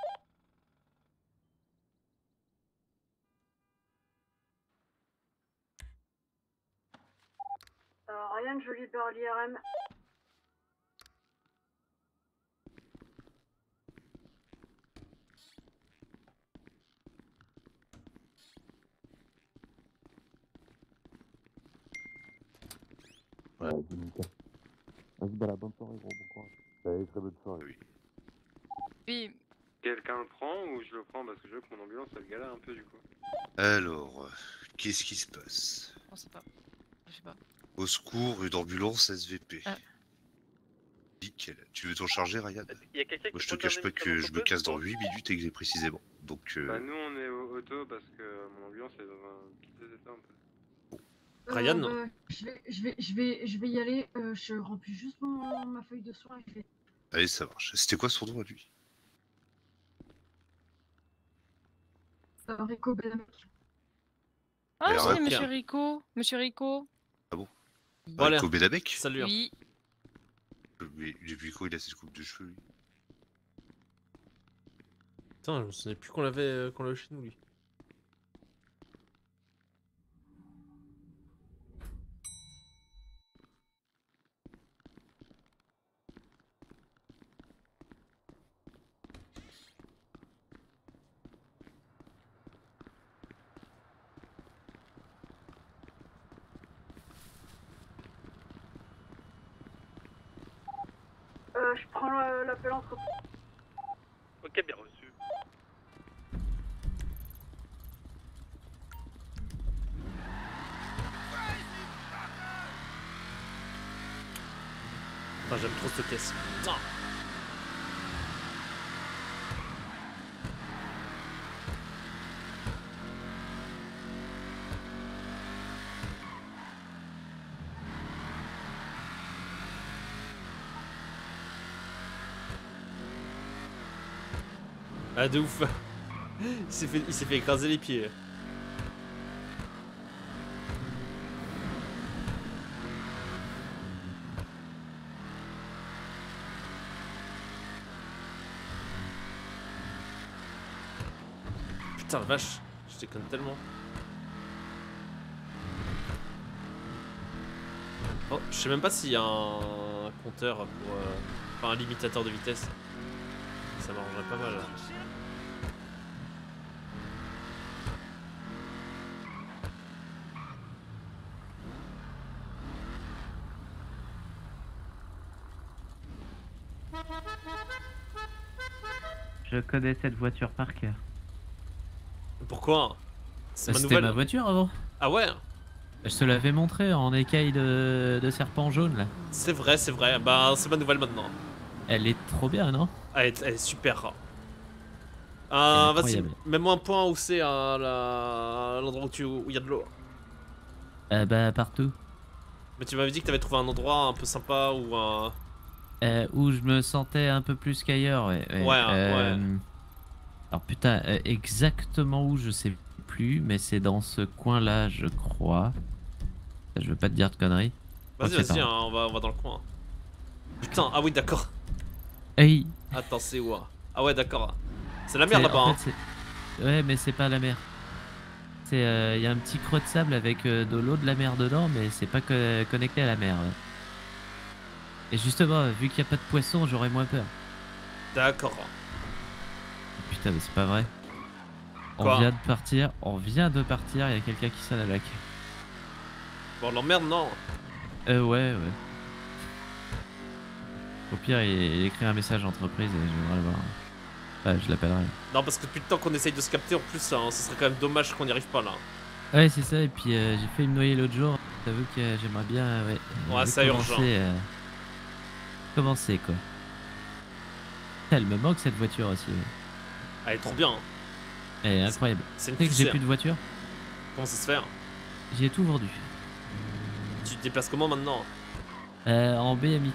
Ryan, je libère l'IRM. Ouais, nickel. Vas-y, bah la bonne soirée, gros, bon courage. Allez, très bonne soirée. Oui. Oui. Quelqu'un le prend ou je le prends parce que je veux que mon ambulance elle galère un peu du coup. Alors, qu'est-ce qui se passe? On sait pas. Je sais pas. Au secours, une ambulance SVP. Nickel. Tu veux t'en charger, Ryan? Y a quelqu'un Moi, qui je te prend cache la pas manip que comme je on me peut, casse dans ou pas 8 minutes et que j'ai précisément. Donc, Bah nous on est au auto parce que mon ambulance est dans un petit état un peu. Ryan Je vais y aller. Je remplis juste ma feuille de soins et je vais. allez, ça marche. C'était quoi son nom à lui? Rico Benamek. Ah, Mais c'est arrête. Monsieur Rico. Monsieur Rico. Ah bon? Voilà. Rico Benamek? Salut. Oui. Mais depuis quand il a cette coupe de cheveux, lui? Putain, je me souvenais plus qu'on l'avait chez nous, lui. Je prends l'appel entre. Ok, bien reçu. Putain, j'aime trop cette caisse. Putain. Ah de ouf. Il s'est fait écraser les pieds. Putain la vache, je déconne tellement. Oh, je sais même pas s'il y a un compteur pour... Enfin un limitateur de vitesse. Ça m'arrangerait pas mal. Je connais cette voiture par cœur. Pourquoi? C'est ma C'était nouvelle. ma voiture avant. Ah ouais? Je te l'avais montré en écaille de serpent jaune là. C'est vrai, c'est vrai. Bah c'est ma nouvelle maintenant. Elle est trop bien, non? Elle est super. Vas-y, incroyable. mets-moi un point où c'est à l'endroit où il y a de l'eau. Bah partout. Mais tu m'avais dit que t'avais trouvé un endroit un peu sympa où Où je me sentais un peu plus qu'ailleurs, ouais. Ouais. Alors putain, exactement où je sais plus, mais c'est dans ce coin-là, je crois. Je veux pas te dire de conneries. Vas-y, Ok, vas-y, pardon. on va dans le coin. Putain, ah oui, d'accord. Hey. Attends, c'est où? Ah ouais, d'accord. C'est la mer là-bas. En Hein. fait, ouais, mais c'est pas la mer. C'est y a un petit creux de sable avec de l'eau de la mer dedans, mais c'est pas connecté à la mer. Ouais. Et justement, vu qu'il n'y a pas de poisson, j'aurais moins peur. D'accord. Putain, mais c'est pas vrai. Quoi? On vient de partir, il y a quelqu'un qui sonne à la queue. Bon, l'emmerde, non. Ouais. Au pire, il écrit un message entreprise et je vais le voir. Ouais, je l'appellerai. Non, parce que depuis le temps qu'on essaye de se capter, en plus, ce serait quand même dommage qu'on n'y arrive pas là. Ouais, c'est ça, et puis j'ai failli me noyer l'autre jour. T'avoue que j'aimerais bien, ouais, ça urgent. Commencer quoi. Elle me manque cette voiture aussi. Ouais. Elle est trop bien. Hein. Elle est incroyable. C'est une tu sais que j'ai plus de voiture. Comment ça se fait? J'ai tout vendu. Tu te déplaces comment maintenant? En BMX.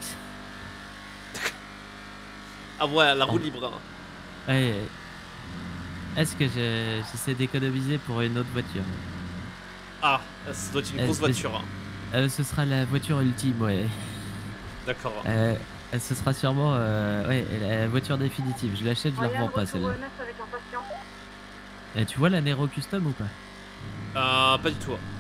Ah ouais, la roue libre. Hein. Ouais. Est-ce que j'essaie d'économiser pour une autre voiture? Ah, ça doit être une grosse voiture. Ce sera la voiture ultime, ouais. D'accord. Ce sera sûrement la voiture définitive. Je l'achète, je la revends pas celle-là. Tu vois la Nero Custom ou pas? Pas du tout.